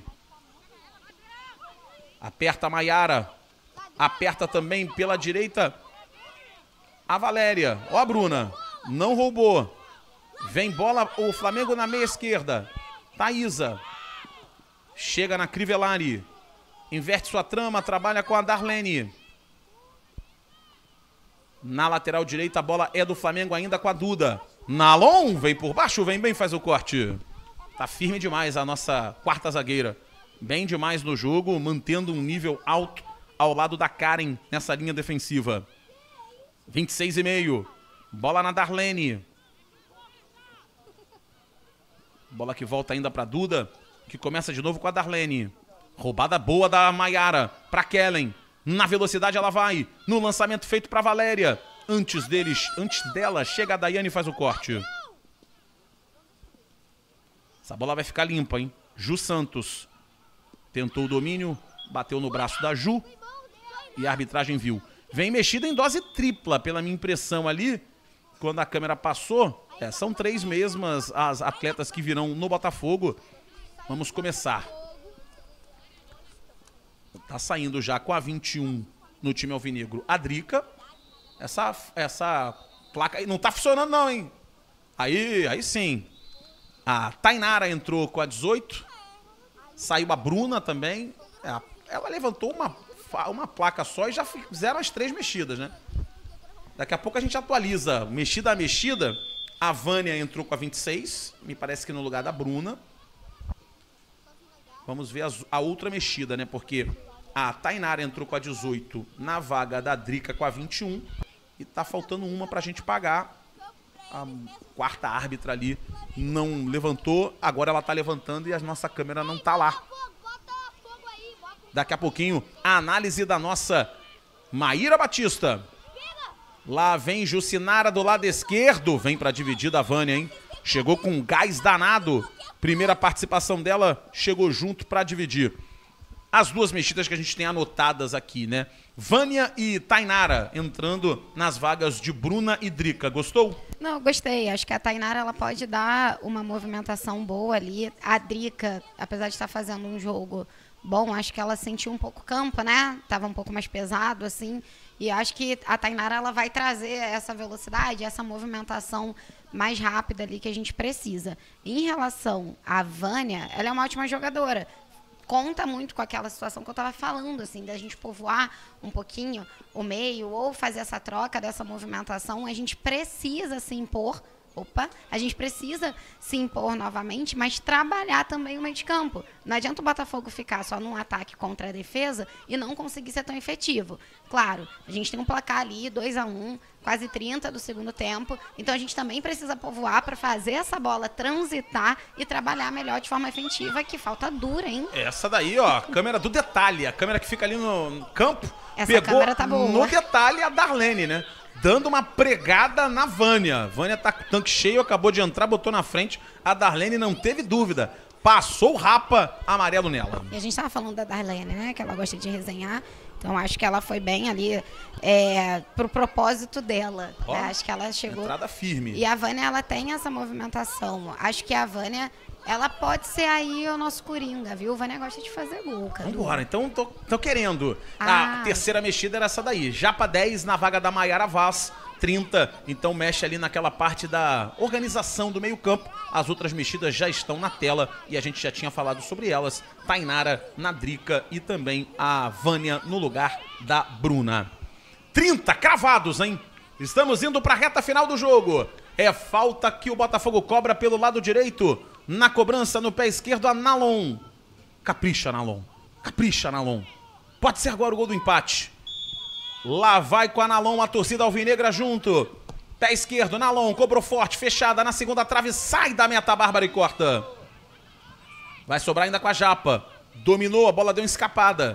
Aperta a Mayara. Aperta também pela direita a Valéria. Ó a Bruna. Não roubou. Vem bola o Flamengo na meia esquerda. Thaísa. Chega na Crivellari. Inverte sua trama. Trabalha com a Darlene. Na lateral direita, a bola é do Flamengo ainda com a Duda. Nalon vem por baixo, vem bem, faz o corte. Tá firme demais a nossa quarta zagueira. Bem demais no jogo, mantendo um nível alto ao lado da Karen nessa linha defensiva. vinte e seis e meio. Bola na Darlene. Bola que volta ainda pra Duda, que começa de novo com a Darlene. Roubada boa da Mayara pra Kellen. Na velocidade ela vai. No lançamento feito pra Valéria. Antes deles, antes dela, chega a Daiane e faz o corte. Essa bola vai ficar limpa, hein? Ju Santos tentou o domínio, bateu no braço da Ju e a arbitragem viu. Vem mexida em dose tripla, pela minha impressão ali, quando a câmera passou. É, são três mesmas as atletas que virão no Botafogo. Vamos começar. Tá saindo já com a vinte e um no time alvinegro a Drica. Essa, essa placa aí não tá funcionando não, hein? Aí, aí sim. A Tainara entrou com a dezoito. Saiu a Bruna também. Ela levantou uma, uma placa só e já fizeram as três mexidas, né? Daqui a pouco a gente atualiza. Mexida a mexida. A Vânia entrou com a vinte e seis. Me parece que no lugar da Bruna. Vamos ver as, a outra mexida, né? Porque a Tainara entrou com a dezoito na vaga da Drica com a vinte e um. E tá faltando uma pra gente pagar. A quarta árbitra ali não levantou. Agora ela tá levantando e a nossa câmera não tá lá. Daqui a pouquinho, a análise da nossa Maíra Batista. Lá vem Jucinara do lado esquerdo. Vem pra dividir da Vânia, hein? Chegou com gás danado. Primeira participação dela, chegou junto pra dividir. As duas mexidas que a gente tem anotadas aqui, né? Vânia e Tainara entrando nas vagas de Bruna e Drica. Gostou? Não, gostei. Acho que a Tainara ela pode dar uma movimentação boa ali. A Drica, apesar de estar fazendo um jogo bom, acho que ela sentiu um pouco campo, né? Tava um pouco mais pesado, assim. E acho que a Tainara ela vai trazer essa velocidade, essa movimentação mais rápida ali que a gente precisa. Em relação à Vânia, ela é uma ótima jogadora. Conta muito com aquela situação que eu estava falando, assim, da gente povoar um pouquinho o meio ou fazer essa troca dessa movimentação. A gente precisa se impor, opa, a gente precisa se impor novamente, mas trabalhar também o meio de campo. Não adianta o Botafogo ficar só num ataque contra a defesa e não conseguir ser tão efetivo. Claro, a gente tem um placar ali, dois a um, quase trinta do segundo tempo. Então a gente também precisa povoar para fazer essa bola transitar e trabalhar melhor de forma efetiva, que falta dura, hein? Essa daí, ó, câmera do detalhe, a câmera que fica ali no campo, essa pegou câmera tá boa. No detalhe a Darlene, né? Dando uma pregada na Vânia. Vânia tá com o tanque cheio, acabou de entrar, botou na frente. A Darlene não teve dúvida. Passou o rapa amarelo nela. E a gente tava falando da Darlene, né? Que ela gosta de resenhar. Então acho que ela foi bem ali é, pro propósito dela. Ó, né? Acho que ela chegou. Entrada firme. E a Vânia, ela tem essa movimentação. Acho que a Vânia, ela pode ser aí o nosso coringa, viu? A Vânia gosta de fazer gol, cara. Vambora, então tô, tô querendo. Ah. A terceira mexida era essa daí. Japa dez na vaga da Maiara Vaz. trinta, então mexe ali naquela parte da organização do meio campo. As outras mexidas já estão na tela e a gente já tinha falado sobre elas. Tainara na Drica e também a Vânia no lugar da Bruna. trinta cravados, hein? Estamos indo para a reta final do jogo. É falta que o Botafogo cobra pelo lado direito. Na cobrança no pé esquerdo a Nalon. Capricha, Nalon. Capricha, Nalon. Pode ser agora o gol do empate. Lá vai com a Nalon, a torcida alvinegra junto. Pé esquerdo, Nalon, cobrou forte, fechada na segunda trave, sai da meta, Bárbara e corta. Vai sobrar ainda com a Japa. Dominou, a bola deu uma escapada.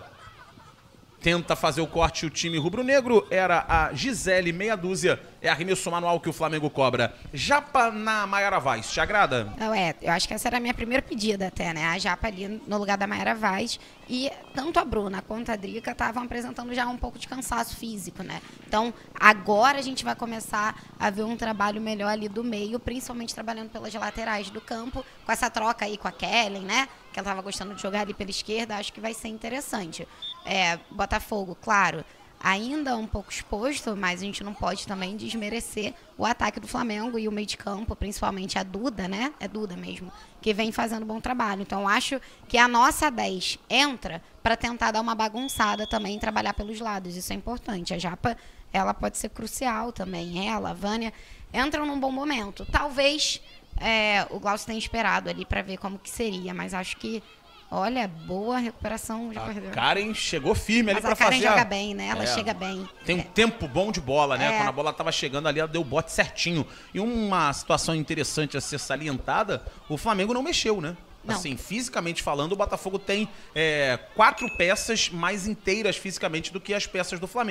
Tenta fazer o corte o time rubro-negro. Era a Gisele, meia dúzia. É arremesso manual que o Flamengo cobra. Japa na Maiara Vaz. Te agrada? Não, é, eu acho que essa era a minha primeira pedida até, né? A Japa ali no lugar da Maiara Vaz. E tanto a Bruna quanto a Drica estavam apresentando já um pouco de cansaço físico, né? Então, agora a gente vai começar a ver um trabalho melhor ali do meio, principalmente trabalhando pelas laterais do campo, com essa troca aí com a Kellen, né? Que ela estava gostando de jogar ali pela esquerda, acho que vai ser interessante. É, Botafogo, claro, ainda um pouco exposto, mas a gente não pode também desmerecer o ataque do Flamengo e o meio de campo, principalmente a Duda, né? É Duda mesmo, que vem fazendo bom trabalho. Então, acho que a nossa dez entra para tentar dar uma bagunçada também e trabalhar pelos lados. Isso é importante. A Japa, ela pode ser crucial também. Ela, a Vânia, entram num bom momento. Talvez é, o Glaucio tenha esperado ali para ver como que seria, mas acho que olha, boa recuperação. Já a perdeu. Karen chegou firme ali Mas pra a Karen fazer. joga a... bem, né? Ela é. chega bem. Tem um é. tempo bom de bola, né? É. Quando a bola tava chegando ali, ela deu o bote certinho. E uma situação interessante a ser salientada, o Flamengo não mexeu, né? Não. Assim, fisicamente falando, o Botafogo tem é, quatro peças mais inteiras fisicamente do que as peças do Flamengo.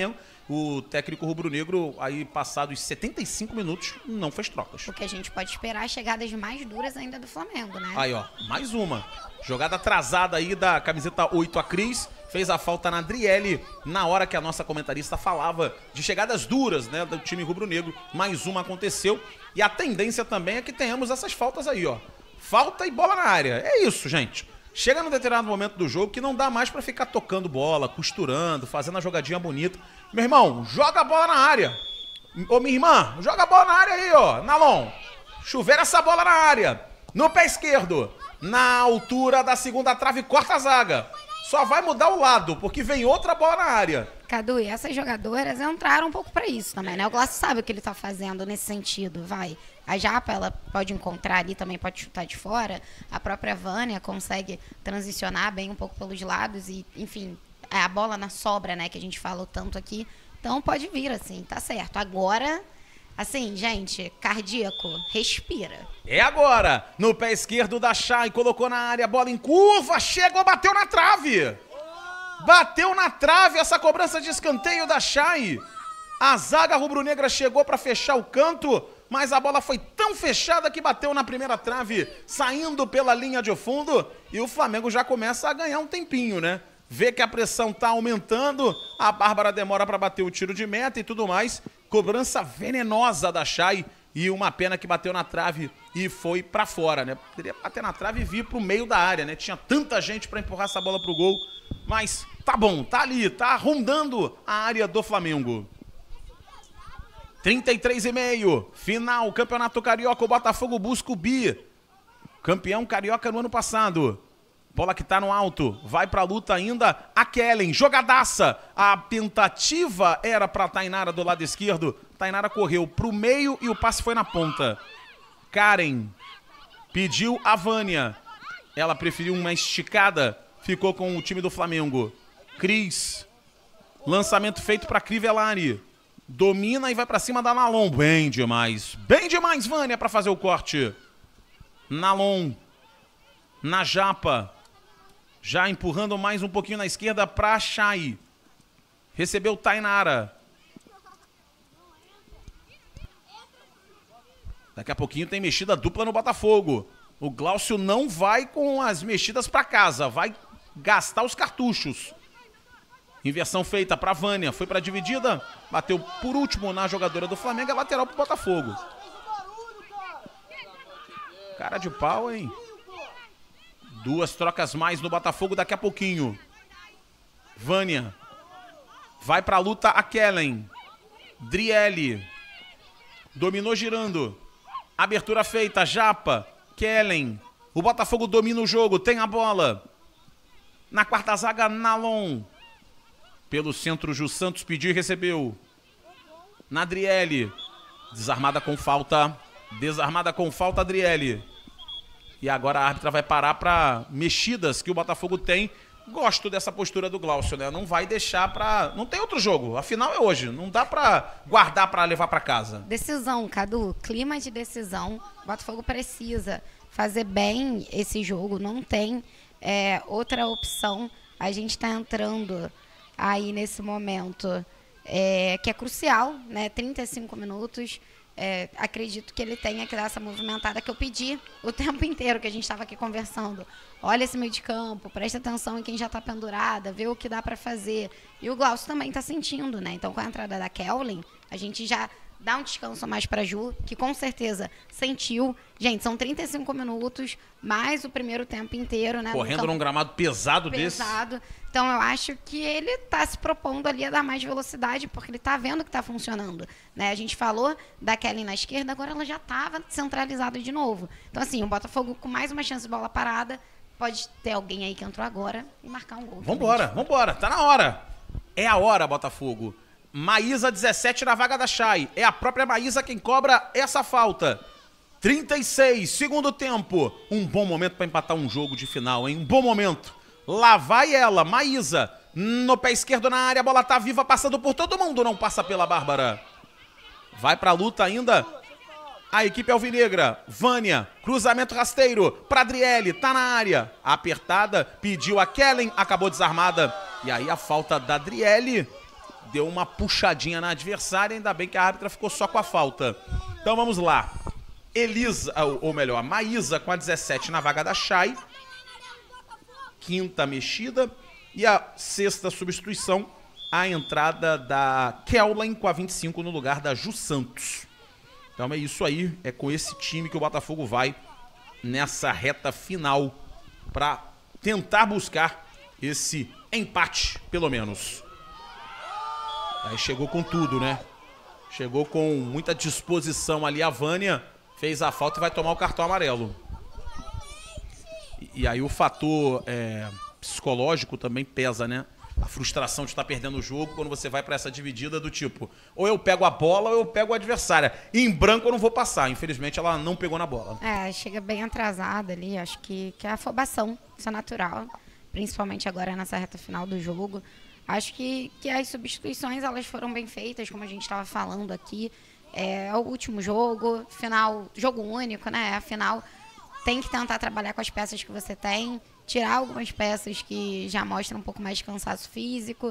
o técnico rubro-negro, aí passados setenta e cinco minutos, não fez trocas. O que a gente pode esperar, chegadas mais duras ainda do Flamengo, né? Aí, ó, mais uma. Jogada atrasada aí da camiseta oito, a Cris. Fez a falta na Adriele, na hora que a nossa comentarista falava de chegadas duras, né, do time rubro-negro. Mais uma aconteceu. E a tendência também é que tenhamos essas faltas aí, ó. Falta e bola na área. É isso, gente. Chega num determinado momento do jogo que não dá mais pra ficar tocando bola, costurando, fazendo a jogadinha bonita. Meu irmão, joga a bola na área. Ô, minha irmã, joga a bola na área aí, ó. Nalon, chuveira essa bola na área. No pé esquerdo, na altura da segunda trave, corta a zaga. Só vai mudar o lado, porque vem outra bola na área. Cadu, e essas jogadoras entraram um pouco pra isso também, né? O Glaucio sabe o que ele tá fazendo nesse sentido, vai. A Japa, ela pode encontrar ali, também pode chutar de fora. A própria Vânia consegue transicionar bem um pouco pelos lados e, enfim, a bola na sobra, né, que a gente falou tanto aqui. Então pode vir, assim, tá certo. Agora, assim, gente, cardíaco, respira. É agora, no pé esquerdo da Chay, colocou na área, bola em curva, chegou, bateu na trave. Bateu na trave essa cobrança de escanteio da Chay. A zaga rubro-negra chegou para fechar o canto, mas a bola foi tão fechada que bateu na primeira trave, saindo pela linha de fundo, e o Flamengo já começa a ganhar um tempinho, né? Vê que a pressão tá aumentando, a Bárbara demora para bater o tiro de meta e tudo mais. Cobrança venenosa da Chay e uma pena que bateu na trave e foi para fora, né? Poderia bater na trave e vir pro meio da área, né? Tinha tanta gente para empurrar essa bola pro gol, mas tá bom, tá ali, tá rondando a área do Flamengo. trinta e três e meio, final, Campeonato Carioca, o Botafogo busca o bi. Campeão carioca no ano passado. Bola que tá no alto, vai pra luta ainda a Kellen, jogadaça. A tentativa era pra Tainara do lado esquerdo. Tainara correu pro meio e o passe foi na ponta. Karen pediu a Vânia. Ela preferiu uma esticada, ficou com o time do Flamengo. Cris, lançamento feito pra Crivellari. Domina e vai pra cima da Nalon. Bem demais, bem demais, Vânia, pra fazer o corte. Nalon, na Japa. Já empurrando mais um pouquinho na esquerda para Chay. Recebeu Tainara. Daqui a pouquinho tem mexida dupla no Botafogo. O Glaucio não vai com as mexidas para casa. Vai gastar os cartuchos. Inversão feita para Vânia. Foi para dividida. Bateu por último na jogadora do Flamengo. É lateral para o Botafogo. Cara de pau, hein? Duas trocas mais no Botafogo daqui a pouquinho. Vânia. Vai pra luta a Kellen. Driele. Dominou girando. Abertura feita. Japa. Kellen. O Botafogo domina o jogo. Tem a bola. Na quarta zaga, Nalon. Pelo centro, Ju Santos pediu e recebeu. Na Driele. Desarmada com falta. Desarmada com falta, Adriele. E agora a árbitra vai parar para mexidas que o Botafogo tem. Gosto dessa postura do Glaucio, né? Não vai deixar para... Não tem outro jogo. A final é hoje. Não dá para guardar para levar para casa. Decisão, Cadu. Clima de decisão. O Botafogo precisa fazer bem esse jogo. Não tem é, outra opção. A gente está entrando aí nesse momento é, que é crucial, né? trinta e cinco minutos. É, acredito que ele tenha que dar essa movimentada que eu pedi o tempo inteiro que a gente estava aqui conversando. Olha esse meio de campo, presta atenção em quem já está pendurada, vê o que dá para fazer. E o Glaucio também está sentindo, né? Então, com a entrada da Kellen, a gente já dá um descanso mais para a Ju, que com certeza sentiu. Gente, são trinta e cinco minutos, mais o primeiro tempo inteiro, né? Correndo num gramado pesado, pesado desse. Então, eu acho que ele está se propondo ali a dar mais velocidade, porque ele está vendo que está funcionando, né? A gente falou da Kellen na esquerda, agora ela já estava centralizada de novo. Então, assim, o Botafogo com mais uma chance de bola parada, pode ter alguém aí que entrou agora e marcar um gol. Vambora, vambora, tá na hora. É a hora, Botafogo. Maísa, dezessete na vaga da Chay. É a própria Maísa quem cobra essa falta. trinta e seis, segundo tempo. Um bom momento para empatar um jogo de final, hein? Um bom momento. Lá vai ela, Maísa. No pé esquerdo na área, a bola tá viva, passando por todo mundo. Não passa pela Bárbara. Vai pra luta ainda a equipe alvinegra. Vânia, cruzamento rasteiro pra Adriele, tá na área. Apertada, pediu a Kellen, acabou desarmada. E aí a falta da Adriele. deu uma puxadinha na adversária, ainda bem que a árbitra ficou só com a falta. Então vamos lá. Elisa, ou melhor, Maísa com a dezessete na vaga da Chay. Quinta mexida. E a sexta substituição, a entrada da Kellen com a vinte e cinco no lugar da Ju Santos. Então é isso aí, é com esse time que o Botafogo vai nessa reta final para tentar buscar esse empate, pelo menos. Aí chegou com tudo, né? Chegou com muita disposição ali a Vânia, fez a falta e vai tomar o cartão amarelo. E, e aí o fator é, psicológico também pesa, né? A frustração de estar perdendo o jogo quando você vai para essa dividida do tipo, ou eu pego a bola ou eu pego a adversária. E em branco eu não vou passar. Infelizmente ela não pegou na bola. É, chega bem atrasada ali, acho que, que é afobação, isso é natural. Principalmente agora nessa reta final do jogo. Acho que, que as substituições elas foram bem feitas, como a gente estava falando aqui. É o último jogo, final, jogo único, né? Afinal, tem que tentar trabalhar com as peças que você tem, tirar algumas peças que já mostram um pouco mais de cansaço físico.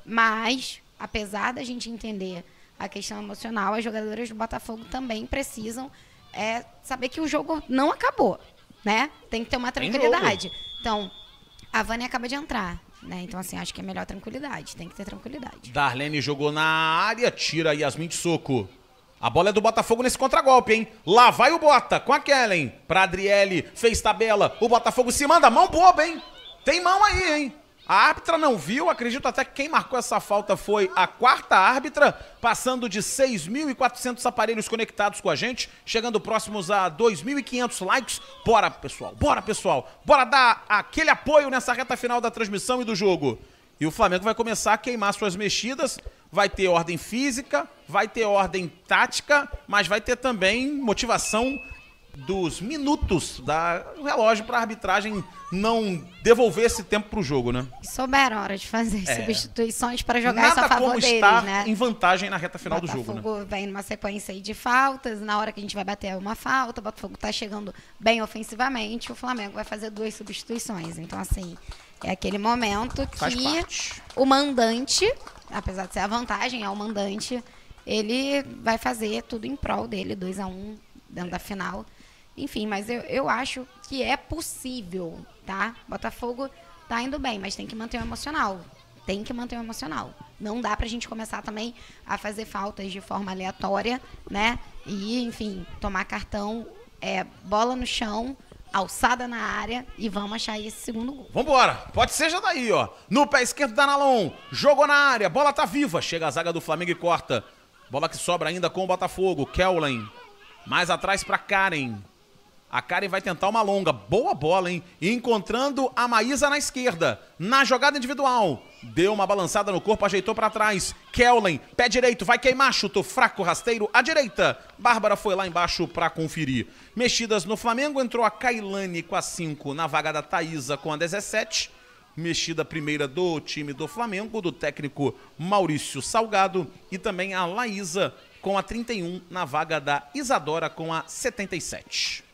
Mas, apesar da gente entender a questão emocional, as jogadoras do Botafogo também precisam é, saber que o jogo não acabou, né? Tem que ter uma tranquilidade. Então, a Vânia acaba de entrar. Né? Então, assim, acho que é melhor tranquilidade. Tem que ter tranquilidade. Darlene jogou na área, tira a Yasmin de soco. A bola é do Botafogo nesse contragolpe, hein? Lá vai o Bota com a Kellen. Pra Adriele, fez tabela. O Botafogo se manda. Mão boba, hein? Tem mão aí, hein? A árbitra não viu. Acredito até que quem marcou essa falta foi a quarta árbitra. Passando de seis mil e quatrocentos aparelhos conectados com a gente. Chegando próximos a dois mil e quinhentos likes. Bora, pessoal. Bora, pessoal. Bora dar aquele apoio nessa reta final da transmissão e do jogo. E o Flamengo vai começar a queimar suas mexidas. Vai ter ordem física, vai ter ordem tática, mas vai ter também motivação dos minutos do relógio para a arbitragem não devolver esse tempo para o jogo, né? E souberam a hora de fazer é. substituições para jogar Nada isso a favor como deles, estar né? em vantagem na reta final Botafogo do jogo, né? vem numa sequência aí de faltas, na hora que a gente vai bater uma falta, o Botafogo tá chegando bem ofensivamente, o Flamengo vai fazer duas substituições. Então, assim, é aquele momento que o mandante, apesar de ser a vantagem, é o mandante, ele vai fazer tudo em prol dele, dois a um dentro da final. Enfim, mas eu, eu acho que é possível, tá? Botafogo tá indo bem, mas tem que manter o emocional. Tem que manter o emocional. Não dá pra gente começar também a fazer faltas de forma aleatória, né? E, enfim, tomar cartão, é, bola no chão, alçada na área e vamos achar esse segundo gol. Vambora, pode ser já daí, ó. No pé esquerdo da Nalon, jogou na área, bola tá viva. Chega a zaga do Flamengo e corta. Bola que sobra ainda com o Botafogo. Kellen, mais atrás pra Karen. A Karen vai tentar uma longa. Boa bola, hein? Encontrando a Maísa na esquerda. Na jogada individual. Deu uma balançada no corpo, ajeitou pra trás. Kellen, pé direito, vai queimar. Chutou fraco, rasteiro, à direita. Bárbara foi lá embaixo pra conferir. Mexidas no Flamengo, entrou a Kailane com a cinco na vaga da Thaísa com a dezessete. Mexida primeira do time do Flamengo, do técnico Maurício Salgado. E também a Laísa com a trinta e um na vaga da Isadora com a setenta e sete.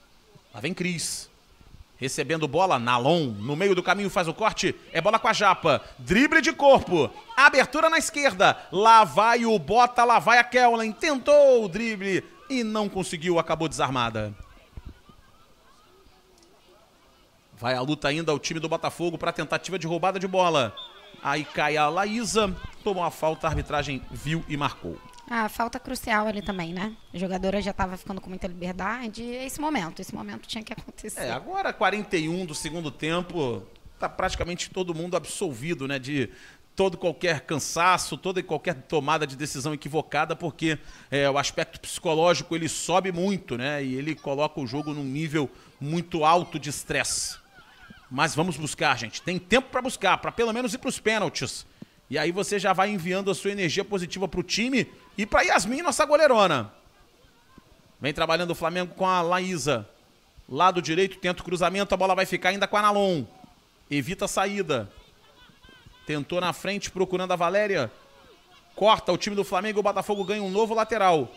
Lá vem Cris, recebendo bola, Nalon, no meio do caminho faz o corte, é bola com a Japa, drible de corpo, abertura na esquerda, lá vai o Bota, lá vai a Kellen, tentou o drible e não conseguiu, acabou desarmada. Vai a luta ainda o time do Botafogo para tentativa de roubada de bola. Aí cai a Laísa, tomou a falta, a arbitragem viu e marcou. Ah, falta crucial ali também, né? A jogadora já estava ficando com muita liberdade. Esse momento, esse momento tinha que acontecer. É, agora quarenta e um do segundo tempo, tá praticamente todo mundo absolvido, né? De todo qualquer cansaço, toda e qualquer tomada de decisão equivocada, porque é, o aspecto psicológico ele sobe muito, né? E ele coloca o jogo num nível muito alto de estresse. Mas vamos buscar, gente. Tem tempo para buscar, para pelo menos ir para os pênaltis. E aí você já vai enviando a sua energia positiva para o time e para Yasmin, nossa goleirona. Vem trabalhando o Flamengo com a Laísa. Lado direito, tenta o cruzamento, a bola vai ficar ainda com a Nalon. Evita a saída. Tentou na frente, procurando a Valéria. Corta o time do Flamengo e o Botafogo ganha um novo lateral.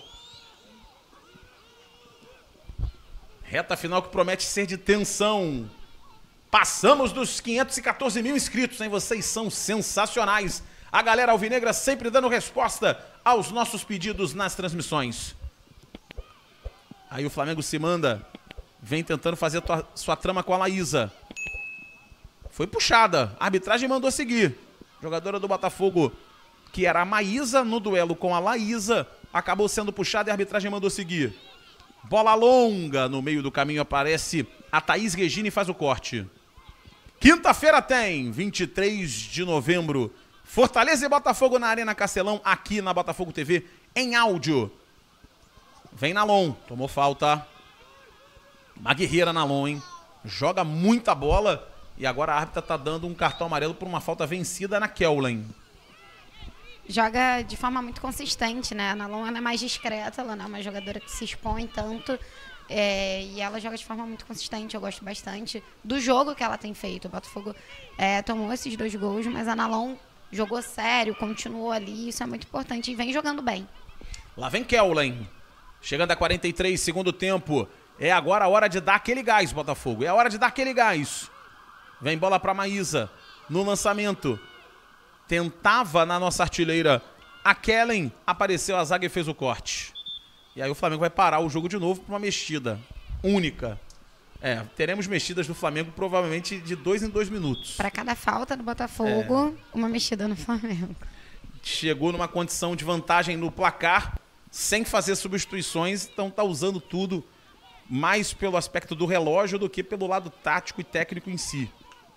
Reta final que promete ser de tensão. Passamos dos quinhentos e quatorze mil inscritos, hein? Vocês são sensacionais. A galera alvinegra sempre dando resposta aos nossos pedidos nas transmissões. Aí o Flamengo se manda, vem tentando fazer a tua, sua trama com a Laísa. Foi puxada, a arbitragem mandou seguir. Jogadora do Botafogo, que era a Maísa, no duelo com a Laísa, acabou sendo puxada e a arbitragem mandou seguir. Bola longa, no meio do caminho aparece a Thaís Regina e faz o corte. Quinta-feira tem, vinte e três de novembro, Fortaleza e Botafogo na Arena Castelão, aqui na Botafogo T V, em áudio. Vem Nalon, tomou falta. Uma guerreira Nalon, hein? Joga muita bola e agora a árbitra tá dando um cartão amarelo por uma falta vencida na Kellen. Joga de forma muito consistente, né? A Nalon ela é mais discreta, ela não é uma jogadora que se expõe tanto. É, e ela joga de forma muito consistente, eu gosto bastante do jogo que ela tem feito. O Botafogo é, tomou esses dois gols, mas a Nalon jogou sério, continuou ali, isso é muito importante e vem jogando bem. Lá vem Kellen, chegando a quarenta e três, segundo tempo. É agora a hora de dar aquele gás, Botafogo, é a hora de dar aquele gás. Vem bola para Maísa, no lançamento. Tentava na nossa artilheira a Kellen, apareceu a zaga e fez o corte. E aí o Flamengo vai parar o jogo de novo para uma mexida única. É, teremos mexidas do Flamengo provavelmente de dois em dois minutos. Para cada falta do Botafogo, é. uma mexida no Flamengo. Chegou numa condição de vantagem no placar, sem fazer substituições, então tá usando tudo mais pelo aspecto do relógio do que pelo lado tático e técnico em si.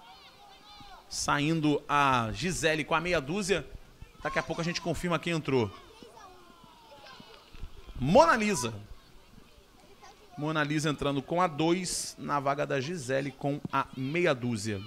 Saindo a Gisele com a meia dúzia, daqui a pouco a gente confirma quem entrou. Mona Lisa. Mona Lisa entrando com a dois na vaga da Gisele com a meia dúzia.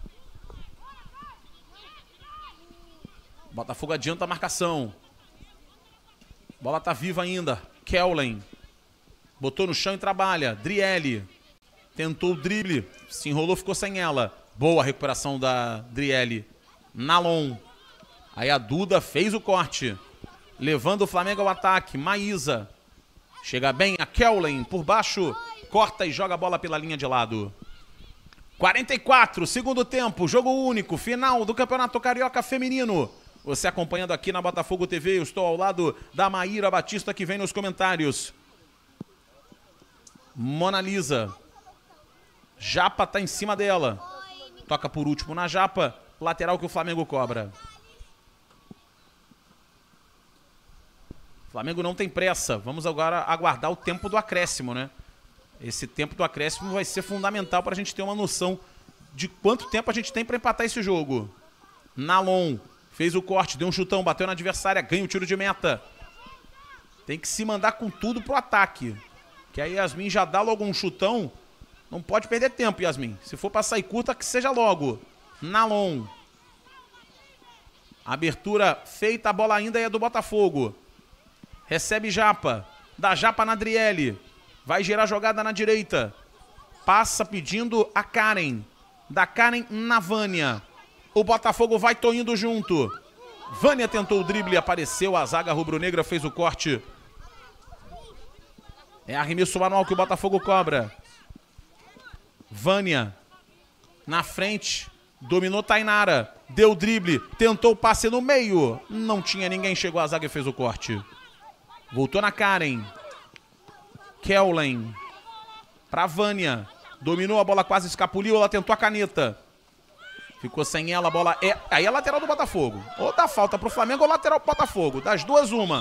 Botafogo adianta a marcação. Bola tá viva ainda. Kellen. Botou no chão e trabalha. Driele. Tentou o drible. Se enrolou, ficou sem ela. Boa recuperação da Driele. Nalon. Aí a Duda fez o corte. Levando o Flamengo ao ataque. Maísa. Chega bem a Kellen por baixo. Corta e joga a bola pela linha de lado. quarenta e quatro, segundo tempo. Jogo único. Final do Campeonato Carioca Feminino. Você acompanhando aqui na Botafogo T V. Eu estou ao lado da Maíra Batista que vem nos comentários. Mona Lisa. Japa tá em cima dela. Toca por último na Japa. Lateral que o Flamengo cobra. O Flamengo não tem pressa. Vamos agora aguardar o tempo do acréscimo, né? Esse tempo do acréscimo vai ser fundamental para a gente ter uma noção de quanto tempo a gente tem para empatar esse jogo. Nalon fez o corte, deu um chutão, bateu na adversária, ganha o tiro de meta. Tem que se mandar com tudo pro ataque. Que a Yasmin já dá logo um chutão. Não pode perder tempo, Yasmin. Se for para sair curta, que seja logo. Nalon. Abertura feita, a bola ainda é do Botafogo. Recebe Japa. Dá Japa na Driele. Vai gerar jogada na direita. Passa pedindo a Karen. Da Karen na Vânia. O Botafogo vai toindo junto. Vânia tentou o drible, apareceu. A zaga rubro-negra fez o corte. É arremesso manual que o Botafogo cobra. Vânia. Na frente. Dominou Tainara. Deu drible. Tentou o passe no meio. Não tinha ninguém. Chegou a zaga e fez o corte. Voltou na Karen. Kellen. Pra Vânia. Dominou, a bola quase escapuliu. Ela tentou a caneta. Ficou sem ela, a bola é... Aí é lateral do Botafogo. Ou dá falta pro Flamengo ou lateral pro Botafogo. Das duas, uma.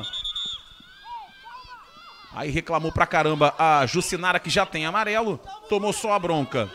Aí reclamou pra caramba a Jucinara, que já tem amarelo. Tomou só a bronca.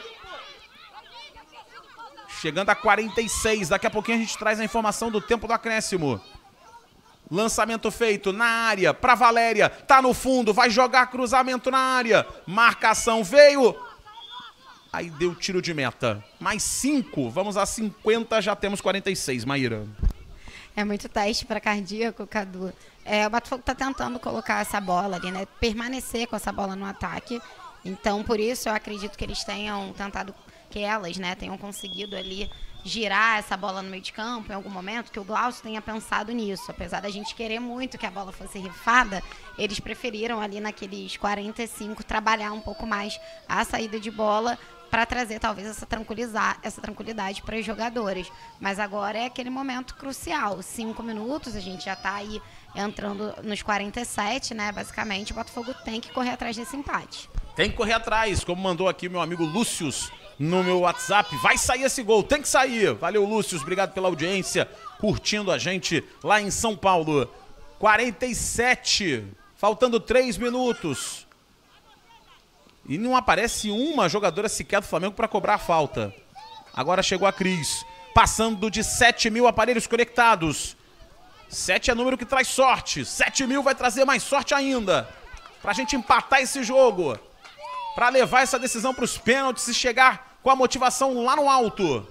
Chegando a quarenta e seis. Daqui a pouquinho a gente traz a informação do tempo do acréscimo. Lançamento feito na área, pra Valéria, tá no fundo, vai jogar cruzamento na área, marcação veio, aí deu tiro de meta, mais cinco, vamos a cinquenta, já temos quarenta e seis, Maíra. É muito teste para cardíaco, Cadu. É, o Botafogo tá tentando colocar essa bola ali, né, permanecer com essa bola no ataque, então por isso eu acredito que eles tenham tentado, que elas, né, tenham conseguido ali girar essa bola no meio de campo em algum momento, que o Glaucio tenha pensado nisso. Apesar da gente querer muito que a bola fosse rifada, eles preferiram ali naqueles quarenta e cinco trabalhar um pouco mais a saída de bola para trazer talvez essa, tranquilizar, essa tranquilidade para os jogadores. Mas agora é aquele momento crucial. Cinco minutos, a gente já está aí entrando nos quarenta e sete, né? Basicamente, o Botafogo tem que correr atrás desse empate. Tem que correr atrás, como mandou aqui meu amigo Lúcio no meu WhatsApp. Vai sair esse gol, tem que sair. Valeu, Lúcio, obrigado pela audiência, curtindo a gente lá em São Paulo. quarenta e sete, faltando três minutos. E não aparece uma jogadora sequer do Flamengo para cobrar a falta. Agora chegou a Cris, passando de sete mil aparelhos conectados. sete é número que traz sorte. sete mil vai trazer mais sorte ainda. Pra gente empatar esse jogo. Pra levar essa decisão pros pênaltis e chegar com a motivação lá no alto.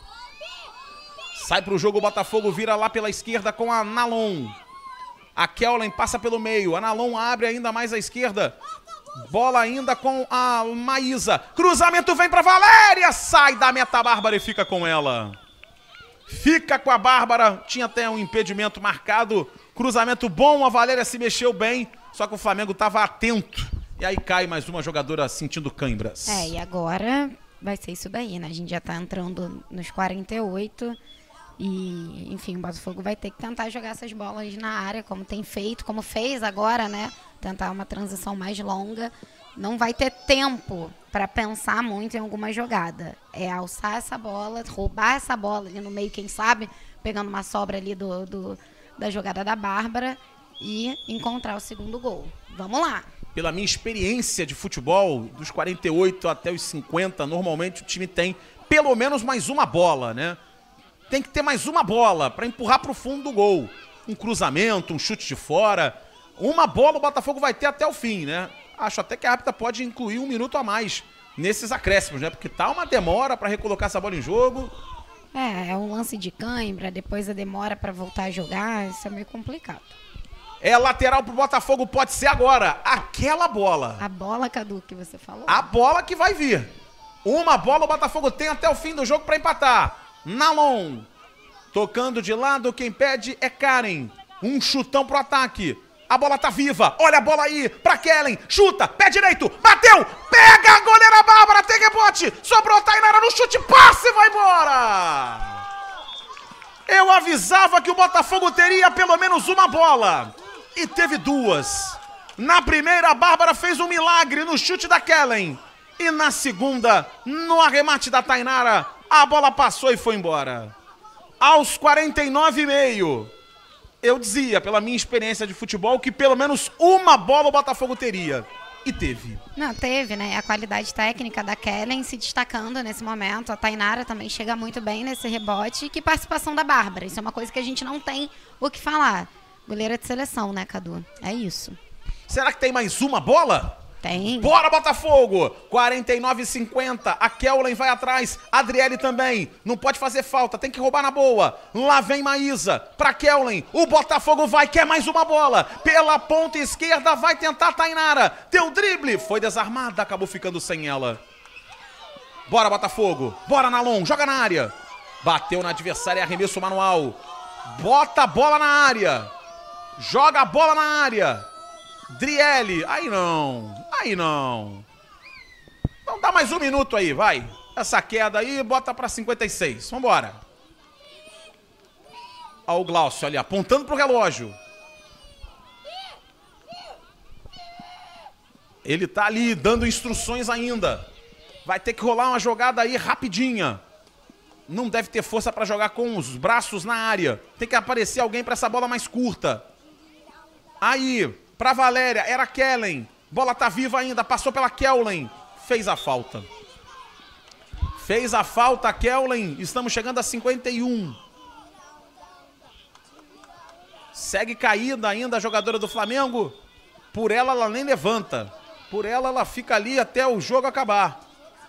Sai pro jogo o Botafogo, vira lá pela esquerda com a Nalon. A Kellen passa pelo meio. A Nalon abre ainda mais à esquerda. Bola ainda com a Maísa. Cruzamento vem pra Valéria. Sai da meta Bárbara e fica com ela. Fica com a Bárbara. Tinha até um impedimento marcado. Cruzamento bom. A Valéria se mexeu bem. Só que o Flamengo estava atento. E aí cai mais uma jogadora sentindo cãibras. É, e agora vai ser isso daí, né? A gente já tá entrando nos quarenta e oito. E, enfim, o Botafogo vai ter que tentar jogar essas bolas na área, como tem feito, como fez agora, né? Tentar uma transição mais longa. Não vai ter tempo para pensar muito em alguma jogada. É alçar essa bola, roubar essa bola ali no meio, quem sabe, pegando uma sobra ali do, do, da jogada da Bárbara e encontrar o segundo gol. Vamos lá. Pela minha experiência de futebol, dos quarenta e oito até os cinquenta, normalmente o time tem pelo menos mais uma bola, né? Tem que ter mais uma bola para empurrar para o fundo do gol. Um cruzamento, um chute de fora. Uma bola o Botafogo vai ter até o fim, né? Acho até que a árbitra pode incluir um minuto a mais nesses acréscimos, né? Porque tá uma demora para recolocar essa bola em jogo. É, é um lance de cãibra, depois a demora para voltar a jogar, isso é meio complicado. É lateral pro Botafogo, pode ser agora. Aquela bola. A bola, Cadu, que você falou. A bola que vai vir. Uma bola o Botafogo tem até o fim do jogo para empatar. Nalon. Tocando de lado, quem pede é Karen. Um chutão pro ataque. A bola tá viva. Olha a bola aí pra Kellen. Chuta, pé direito, bateu. Pega a goleira Bárbara, tem rebote. Sobrou a Tainara no chute, passe e vai embora. Eu avisava que o Botafogo teria pelo menos uma bola. E teve duas. Na primeira, a Bárbara fez um milagre no chute da Kellen. E na segunda, no arremate da Tainara, a bola passou e foi embora. Aos quarenta e nove e meio, eu dizia, pela minha experiência de futebol, que pelo menos uma bola o Botafogo teria. E teve. Não, teve, né? A qualidade técnica da Kellen se destacando nesse momento. A Tainara também chega muito bem nesse rebote. E que participação da Bárbara. Isso é uma coisa que a gente não tem o que falar. Goleira de seleção, né, Cadu? É isso. Será que tem mais uma bola? Tem. Bora, Botafogo! quarenta e nove e cinquenta. A Kellen vai atrás. A Adriele também. Não pode fazer falta. Tem que roubar na boa. Lá vem Maísa. Pra Kellen. O Botafogo vai. Quer mais uma bola. Pela ponta esquerda vai tentar a Tainara. Deu drible. Foi desarmada. Acabou ficando sem ela. Bora, Botafogo. Bora, Nalon. Joga na área. Bateu na adversária. Arremesso manual. Bota a bola na área. Joga a bola na área. Driele. Aí não. Aí não. Então dá mais um minuto aí, vai. Essa queda aí, bota pra cinquenta e seis. Vambora. Olha o Glaucio ali, apontando pro relógio. Ele tá ali, dando instruções ainda. Vai ter que rolar uma jogada aí rapidinha. Não deve ter força pra jogar com os braços na área. Tem que aparecer alguém pra essa bola mais curta. Aí, pra Valéria, era Kellen. Bola tá viva ainda, passou pela Kellen. Fez a falta. Fez a falta a Kellen. Estamos chegando a cinquenta e um. Segue caída ainda a jogadora do Flamengo. Por ela, ela nem levanta. Por ela, ela fica ali até o jogo acabar.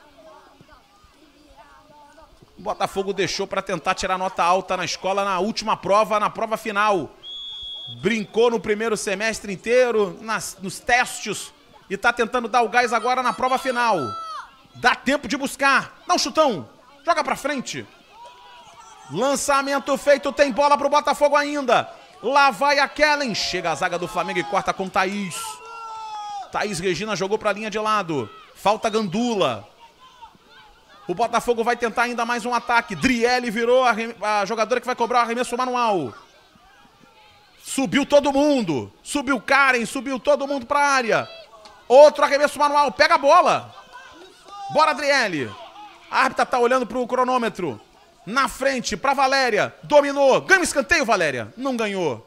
O Botafogo deixou para tentar tirar nota alta na escola na última prova, na prova final. Brincou no primeiro semestre inteiro, nas, nos testes, e tá tentando dar o gás agora na prova final. Dá tempo de buscar. Dá um chutão. Joga pra frente. Lançamento feito, tem bola pro Botafogo ainda. Lá vai a Kellen. Chega a zaga do Flamengo e corta com Thaís. Thaís Regina jogou pra linha de lado. Falta Gandula. O Botafogo vai tentar ainda mais um ataque. Driele virou a, a jogadora que vai cobrar o arremesso manual. Subiu todo mundo. Subiu Karen, subiu todo mundo pra área. Outro arremesso manual, pega a bola. Bora, Driele. A árbitra tá olhando pro cronômetro. Na frente, pra Valéria. Dominou. Ganha o escanteio, Valéria. Não ganhou.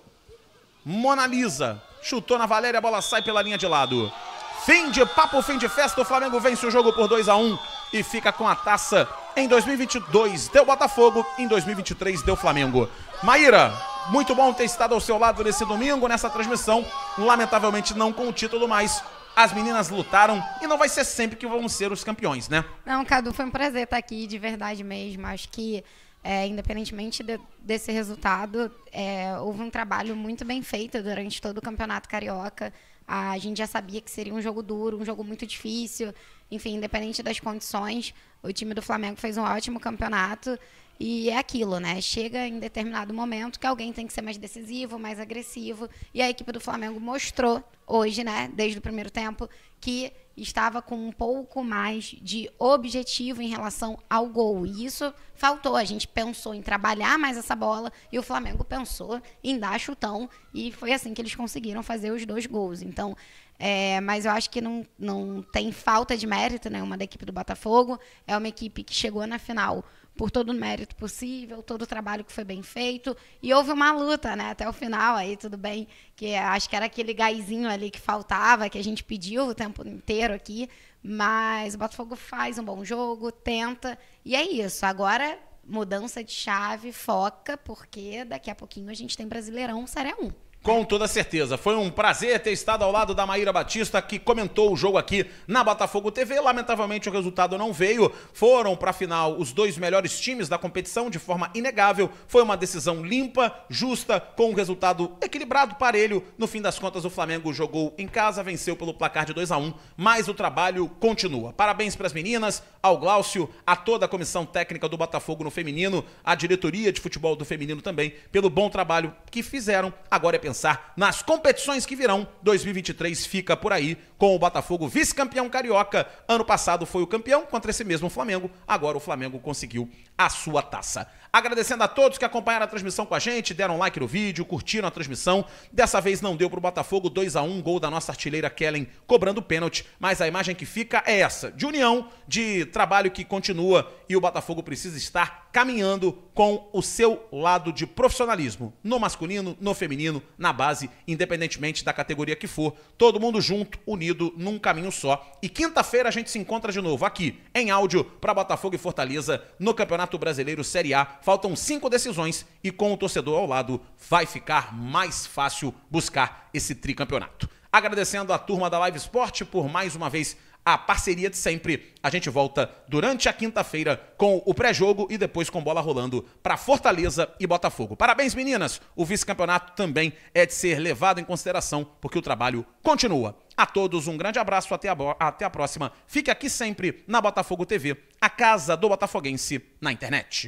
Mona Lisa. Chutou na Valéria, a bola sai pela linha de lado. Fim de papo, fim de festa. O Flamengo vence o jogo por dois a um e fica com a taça. Em dois mil e vinte e dois deu Botafogo, em dois mil e vinte e três deu Flamengo. Maíra, muito bom ter estado ao seu lado nesse domingo, nessa transmissão. Lamentavelmente não com o título, mas as meninas lutaram e não vai ser sempre que vão ser os campeões, né? Não, Cadu, foi um prazer estar aqui, de verdade mesmo. Acho que, é, independentemente de, desse resultado, é, houve um trabalho muito bem feito durante todo o Campeonato Carioca. A gente já sabia que seria um jogo duro, um jogo muito difícil. Enfim, independente das condições, o time do Flamengo fez um ótimo campeonato. E é aquilo, né? Chega em determinado momento que alguém tem que ser mais decisivo, mais agressivo. E a equipe do Flamengo mostrou hoje, né, desde o primeiro tempo, que estava com um pouco mais de objetivo em relação ao gol. E isso faltou. A gente pensou em trabalhar mais essa bola e o Flamengo pensou em dar chutão. E foi assim que eles conseguiram fazer os dois gols. Então, é, mas eu acho que não, não tem falta de mérito nenhuma da equipe do Botafogo. É uma equipe que chegou na final por todo o mérito possível, todo o trabalho que foi bem feito. E houve uma luta, né, até o final, aí tudo bem, que acho que era aquele gásinho ali que faltava, que a gente pediu o tempo inteiro aqui, mas o Botafogo faz um bom jogo, tenta, e é isso. Agora, mudança de chave, foca, porque daqui a pouquinho a gente tem Brasileirão Série um. Com toda certeza. Foi um prazer ter estado ao lado da Maíra Batista, que comentou o jogo aqui na Botafogo T V. Lamentavelmente o resultado não veio. Foram para a final os dois melhores times da competição de forma inegável. Foi uma decisão limpa, justa, com um resultado equilibrado, parelho. No fim das contas, o Flamengo jogou em casa, venceu pelo placar de dois a um, mas o trabalho continua. Parabéns para as meninas, ao Glaucio, a toda a comissão técnica do Botafogo no feminino, a diretoria de futebol do feminino também, pelo bom trabalho que fizeram. Agora é pensar nas competições que virão. Dois mil e vinte e três fica por aí com o Botafogo vice-campeão carioca. Ano passado foi o campeão contra esse mesmo Flamengo. Agora o Flamengo conseguiu a sua taça. Agradecendo a todos que acompanharam a transmissão com a gente, deram like no vídeo, curtiram a transmissão. Dessa vez não deu pro Botafogo, dois a um, gol da nossa artilheira Kellen cobrando pênalti, mas a imagem que fica é essa, de união, de trabalho que continua, e o Botafogo precisa estar caminhando com o seu lado de profissionalismo, no masculino, no feminino, na base, independentemente da categoria que for, todo mundo junto, unido, num caminho só. E quinta-feira a gente se encontra de novo aqui, em áudio, para Botafogo e Fortaleza, no Campeonato Brasileiro Série A. Faltam cinco decisões e com o torcedor ao lado vai ficar mais fácil buscar esse tricampeonato. Agradecendo a turma da Live Sport por mais uma vez a parceria de sempre. A gente volta durante a quinta-feira com o pré-jogo e depois com bola rolando para Fortaleza e Botafogo. Parabéns, meninas! O vice-campeonato também é de ser levado em consideração porque o trabalho continua. A todos um grande abraço, até a, até a próxima. Fique aqui sempre na Botafogo T V, a casa do botafoguense na internet.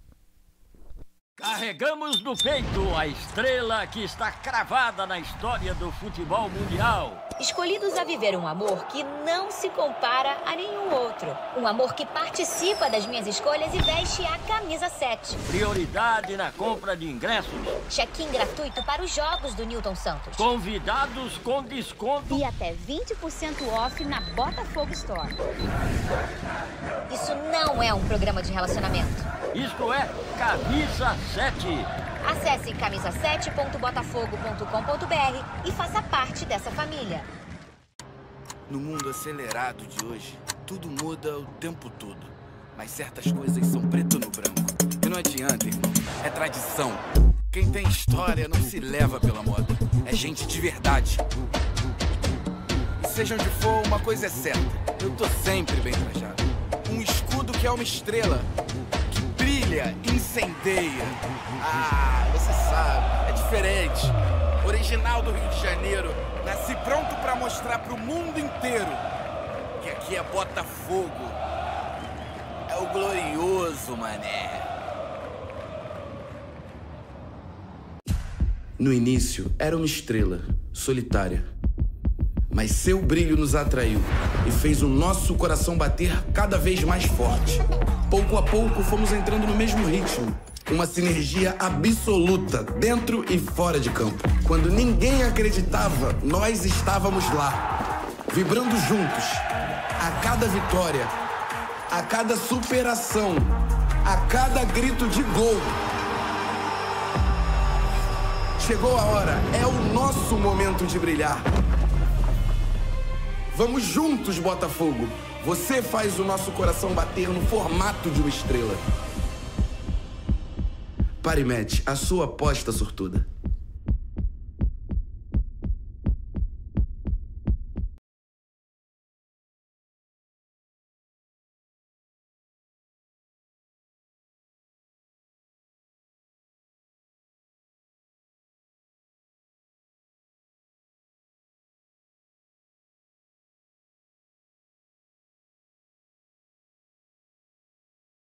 Carregamos no peito a estrela que está cravada na história do futebol mundial. Escolhidos a viver um amor que não se compara a nenhum outro. Um amor que participa das minhas escolhas e veste a camisa sete. Prioridade na compra de ingressos. Check-in gratuito para os jogos do Newton Santos. Convidados com desconto. E até vinte por cento off na Botafogo Store. Isso não é um programa de relacionamento. Isto é Camisa sete. Acesse camisa sete ponto botafogo ponto com ponto br e faça parte dessa família. No mundo acelerado de hoje, tudo muda o tempo todo. Mas certas coisas são preto no branco. E não adianta, irmão. É tradição. Quem tem história não se leva pela moda. É gente de verdade. E seja onde for, uma coisa é certa. Eu tô sempre bem trajado. Um escudo que é uma estrela. Brilha, incendeia. Ah, você sabe, é diferente. Original do Rio de Janeiro. Nasci pronto pra mostrar pro mundo inteiro que aqui é Botafogo. É o glorioso, mané. No início, era uma estrela, solitária. Mas Mas seu brilho nos atraiu e fez o nosso coração bater cada vez mais forte. Pouco a pouco fomos entrando no mesmo ritmo. Uma sinergia absoluta, dentro e fora de campo. Quando ninguém acreditava, nós estávamos lá, vibrando juntos. A cada vitória, a cada superação, a cada grito de gol. Chegou a hora, é o nosso momento de brilhar. Vamos juntos, Botafogo. Você faz o nosso coração bater no formato de uma estrela. Parimatch, a sua aposta sortuda.